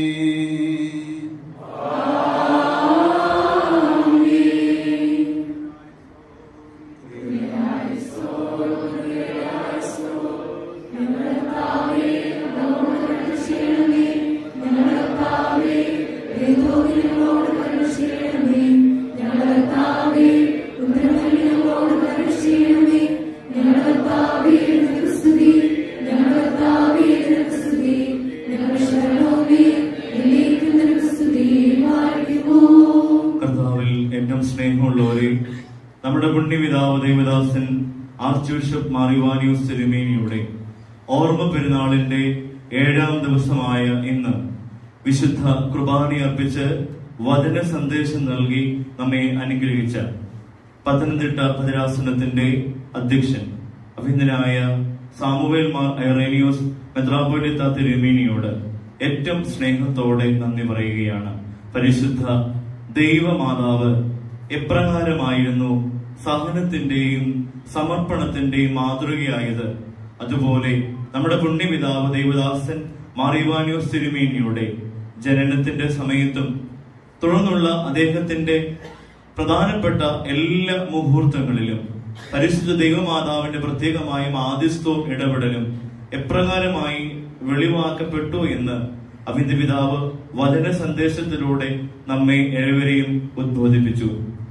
നമ്മുടെ പുണ്യപിതാവ് ദേവദാസൻ ആർച്ച് ബിഷപ്പ് മാർ ഇവാനിയോസ് തിരുമേനിയുടെ ഓർമ്മ പെരുന്നാളിന്റെ ഏഴാം ദിവസമായ ഇന്ന് വിശുദ്ധ കുർബാന അർപ്പിച്ച് വചന സന്ദേശം നൽകി നമ്മെ അനുഗ്രഹിച്ച പത്തനംതിട്ട ഭദ്രാസനത്തിന്റെ അധ്യക്ഷൻ അഭിനന്ദനായ സാമുവേൽ മാർ ഐറേനിയോസ് മെത്രാപ്പൊലീത്ത തിരുമേനിയോട് ഏറ്റവും സ്നേഹത്തോടെ നന്ദി പറയുകയാണ്. പരിശുദ്ധ ദൈവമാതാവ് എപ്രകാരമായിരുന്നു സഹനത്തിന്റെയും സമർപ്പണത്തിന്റെയും മാതൃകയായത്, അതുപോലെ നമ്മുടെ പുണ്യപിതാവ് ദേവദാസൻ മാർ ഇവാനിയോസ് തിരുമേനിയുടെ ജനനത്തിന്റെ സമയത്തും തുടർന്നുള്ള അദ്ദേഹത്തിന്റെ പ്രധാനപ്പെട്ട എല്ലാ മുഹൂർത്തങ്ങളിലും പരിശുദ്ധ ദൈവമാതാവിന്റെ പ്രത്യേകമായ മാധ്യസ്ഥവും ഇടപെടലും എപ്രകാരമായി വെളിവാക്കപ്പെട്ടു എന്ന് അഭിന്റെ പിതാവ് വചന സന്ദേശത്തിലൂടെ നമ്മെ ഏവരെയും ഉദ്ബോധിപ്പിച്ചു.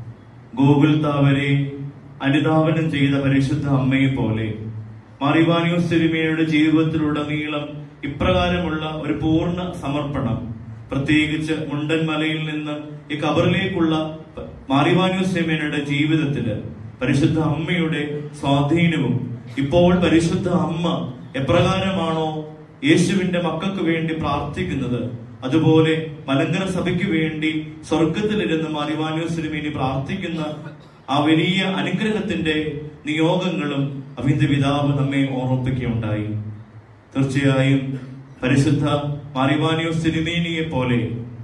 ഗോകുൽ താവരെ അനുധാവനം ചെയ്ത പരിശുദ്ധ അമ്മയെ പോലെ മാർ ഇവാനിയോസ് തിരുമേനിയുടെ ജീവിതത്തിലുടനീളം ഇപ്രകാരമുള്ള ഒരു പൂർണ്ണ സമർപ്പണം, പ്രത്യേകിച്ച് മുണ്ടൻമലയിൽ നിന്ന് ഈ കബറിലേക്കുള്ള മാർ ഇവാനിയോസ് തിരുമേനിയുടെ ജീവിതത്തില് പരിശുദ്ധ അമ്മയുടെ സ്വാധീനവും, ഇപ്പോൾ പരിശുദ്ധ അമ്മ എപ്രകാരമാണോ യേശുവിന്റെ മക്കൾക്ക് വേണ്ടി പ്രാർത്ഥിക്കുന്നത്, അതുപോലെ മലങ്കര സഭയ്ക്ക് വേണ്ടി സ്വർഗത്തിലിരുന്ന് മാർ ഇവാനിയോസ് തിരുമേനി പ്രാർത്ഥിക്കുന്ന ആ വലിയ അനുഗ്രഹത്തിന്റെ നിയോഗങ്ങളും അഭിന്റെ പിതാവ് നമ്മെ ഓർമ്മിപ്പിക്കുകയുണ്ടായി. തീർച്ചയായും പരിശുദ്ധ മാർ ഇവാനിയോസ് തിരുമേനിയെ പോലെ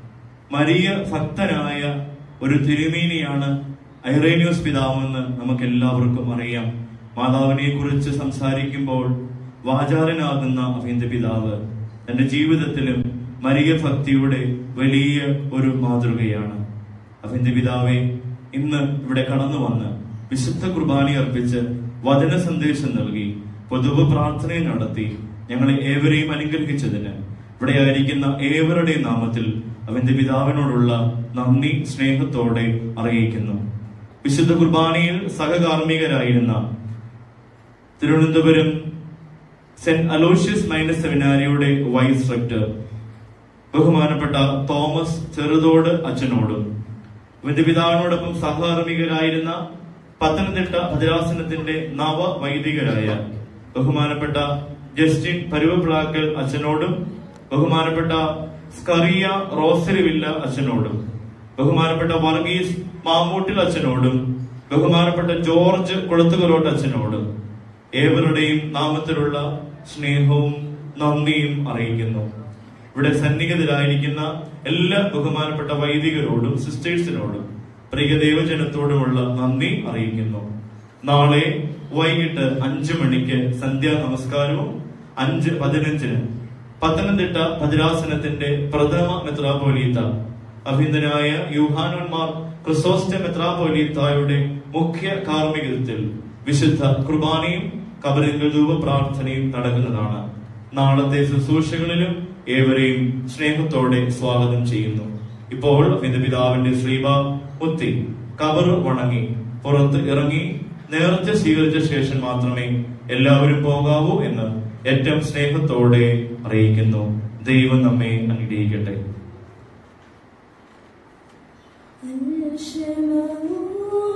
മരിയ ഭക്തനായ ഒരു തിരുമേനിയാണ് ഐറേനിയോസ് പിതാവെന്ന് നമുക്ക് എല്ലാവർക്കും അറിയാം. മാതാവിനെ കുറിച്ച് സംസാരിക്കുമ്പോൾ വാചാലനാകുന്ന അഭിന്റെ പിതാവ് തന്റെ ജീവിതത്തിലും മരിയ ഭക്തിയുടെ വലിയ ഒരു മാതൃകയാണ്. അഭിന്റെ പിതാവെ, ഇന്ന് ഇവിടെ കടന്നു വന്ന് വിശുദ്ധ കുർബാന അർപ്പിച്ച് വചന സന്ദേശം നൽകി പൊതുവെ പ്രാർത്ഥന നടത്തി ഞങ്ങളെ ഏവരെയും അനുഗ്രഹിച്ചതിന് ഇവിടെ ആയിരിക്കുന്ന ഏവരുടെയും നാമത്തിൽ അവന്റെ പിതാവിനോടുള്ള നന്ദി സ്നേഹത്തോടെ അറിയിക്കുന്നു. വിശുദ്ധ കുർബാനയിൽ സഹകാർമ്മികരായിരുന്ന Thiruvananthapuram saint Aloysius minor seminary vice rector ബഹുമാനപ്പെട്ട തോമസ് ചെറുതോട് അച്ഛനോടും അവന്റെ പിതാവിനോടൊപ്പം സഹകാർമ്മികരായിരുന്ന പത്തനംതിട്ട ഭദ്രാസനത്തിന്റെ നവ വൈദികരായ ബഹുമാനപ്പെട്ട ജസ്റ്റിൻ പരുവപ്പിളാക്കൽ അച്ഛനോടും ബഹുമാനപ്പെട്ട സ്കറിയ റോസരിവില്ല അച്ഛനോടും ബഹുമാനപ്പെട്ട വർഗീസ് മാമൂട്ടിൽ അച്ഛനോടും ബഹുമാനപ്പെട്ട ജോർജ് കൊളുത്തുകലോട്ട് അച്ഛനോടും ഏവരുടെയും നാമത്തിലുള്ള സ്നേഹവും നന്ദിയും അറിയിക്കുന്നു. ഇവിടെ സന്നിഹിതരായിരിക്കുന്ന എല്ലാ ബഹുമാനപ്പെട്ട വൈദികരോടും സിസ്റ്റേഴ്സിനോടും പ്രിയ ദൈവജനത്തോടുമുള്ള നന്ദി അറിയിക്കുന്നു. നാളെ വൈകിട്ട് അഞ്ചു മണിക്ക് സന്ധ്യാ നമസ്കാരവും അഞ്ച് പതിനഞ്ചിന് പത്തനംതിട്ട ഭദ്രാസനത്തിന്റെ പ്രഥമ മെത്രാപ്പോലീത്ത അഭിനന്ദനായ യൂഹാനോന്മാർ ക്രിസോസ്റ്റ മെത്രാപ്പോലീത്തായുടെ മുഖ്യ കാർമ്മികത്വത്തിൽ വിശുദ്ധ കുർബാനയും കബറിങ്കൽ ധൂപ പ്രാർത്ഥനയും നടക്കുന്നതാണ്. നാളത്തെ ശുശ്രൂഷകളിലും ഏവരെയും സ്നേഹത്തോടെ സ്വാഗതം ചെയ്യുന്നു. ഇപ്പോൾ അഭിന്റെ പിതാവിന്റെ ശ്രീബ മുത്തി കബർ വണങ്ങി പുറത്ത് ഇറങ്ങി നേർച്ച സ്വീകരിച്ച ശേഷം മാത്രമേ എല്ലാവരും പോകാവൂ എന്ന് ഏറ്റവും സ്നേഹത്തോടെ അറിയിക്കുന്നു. ദൈവം നമ്മെ അനുഗ്രഹിക്കട്ടെ.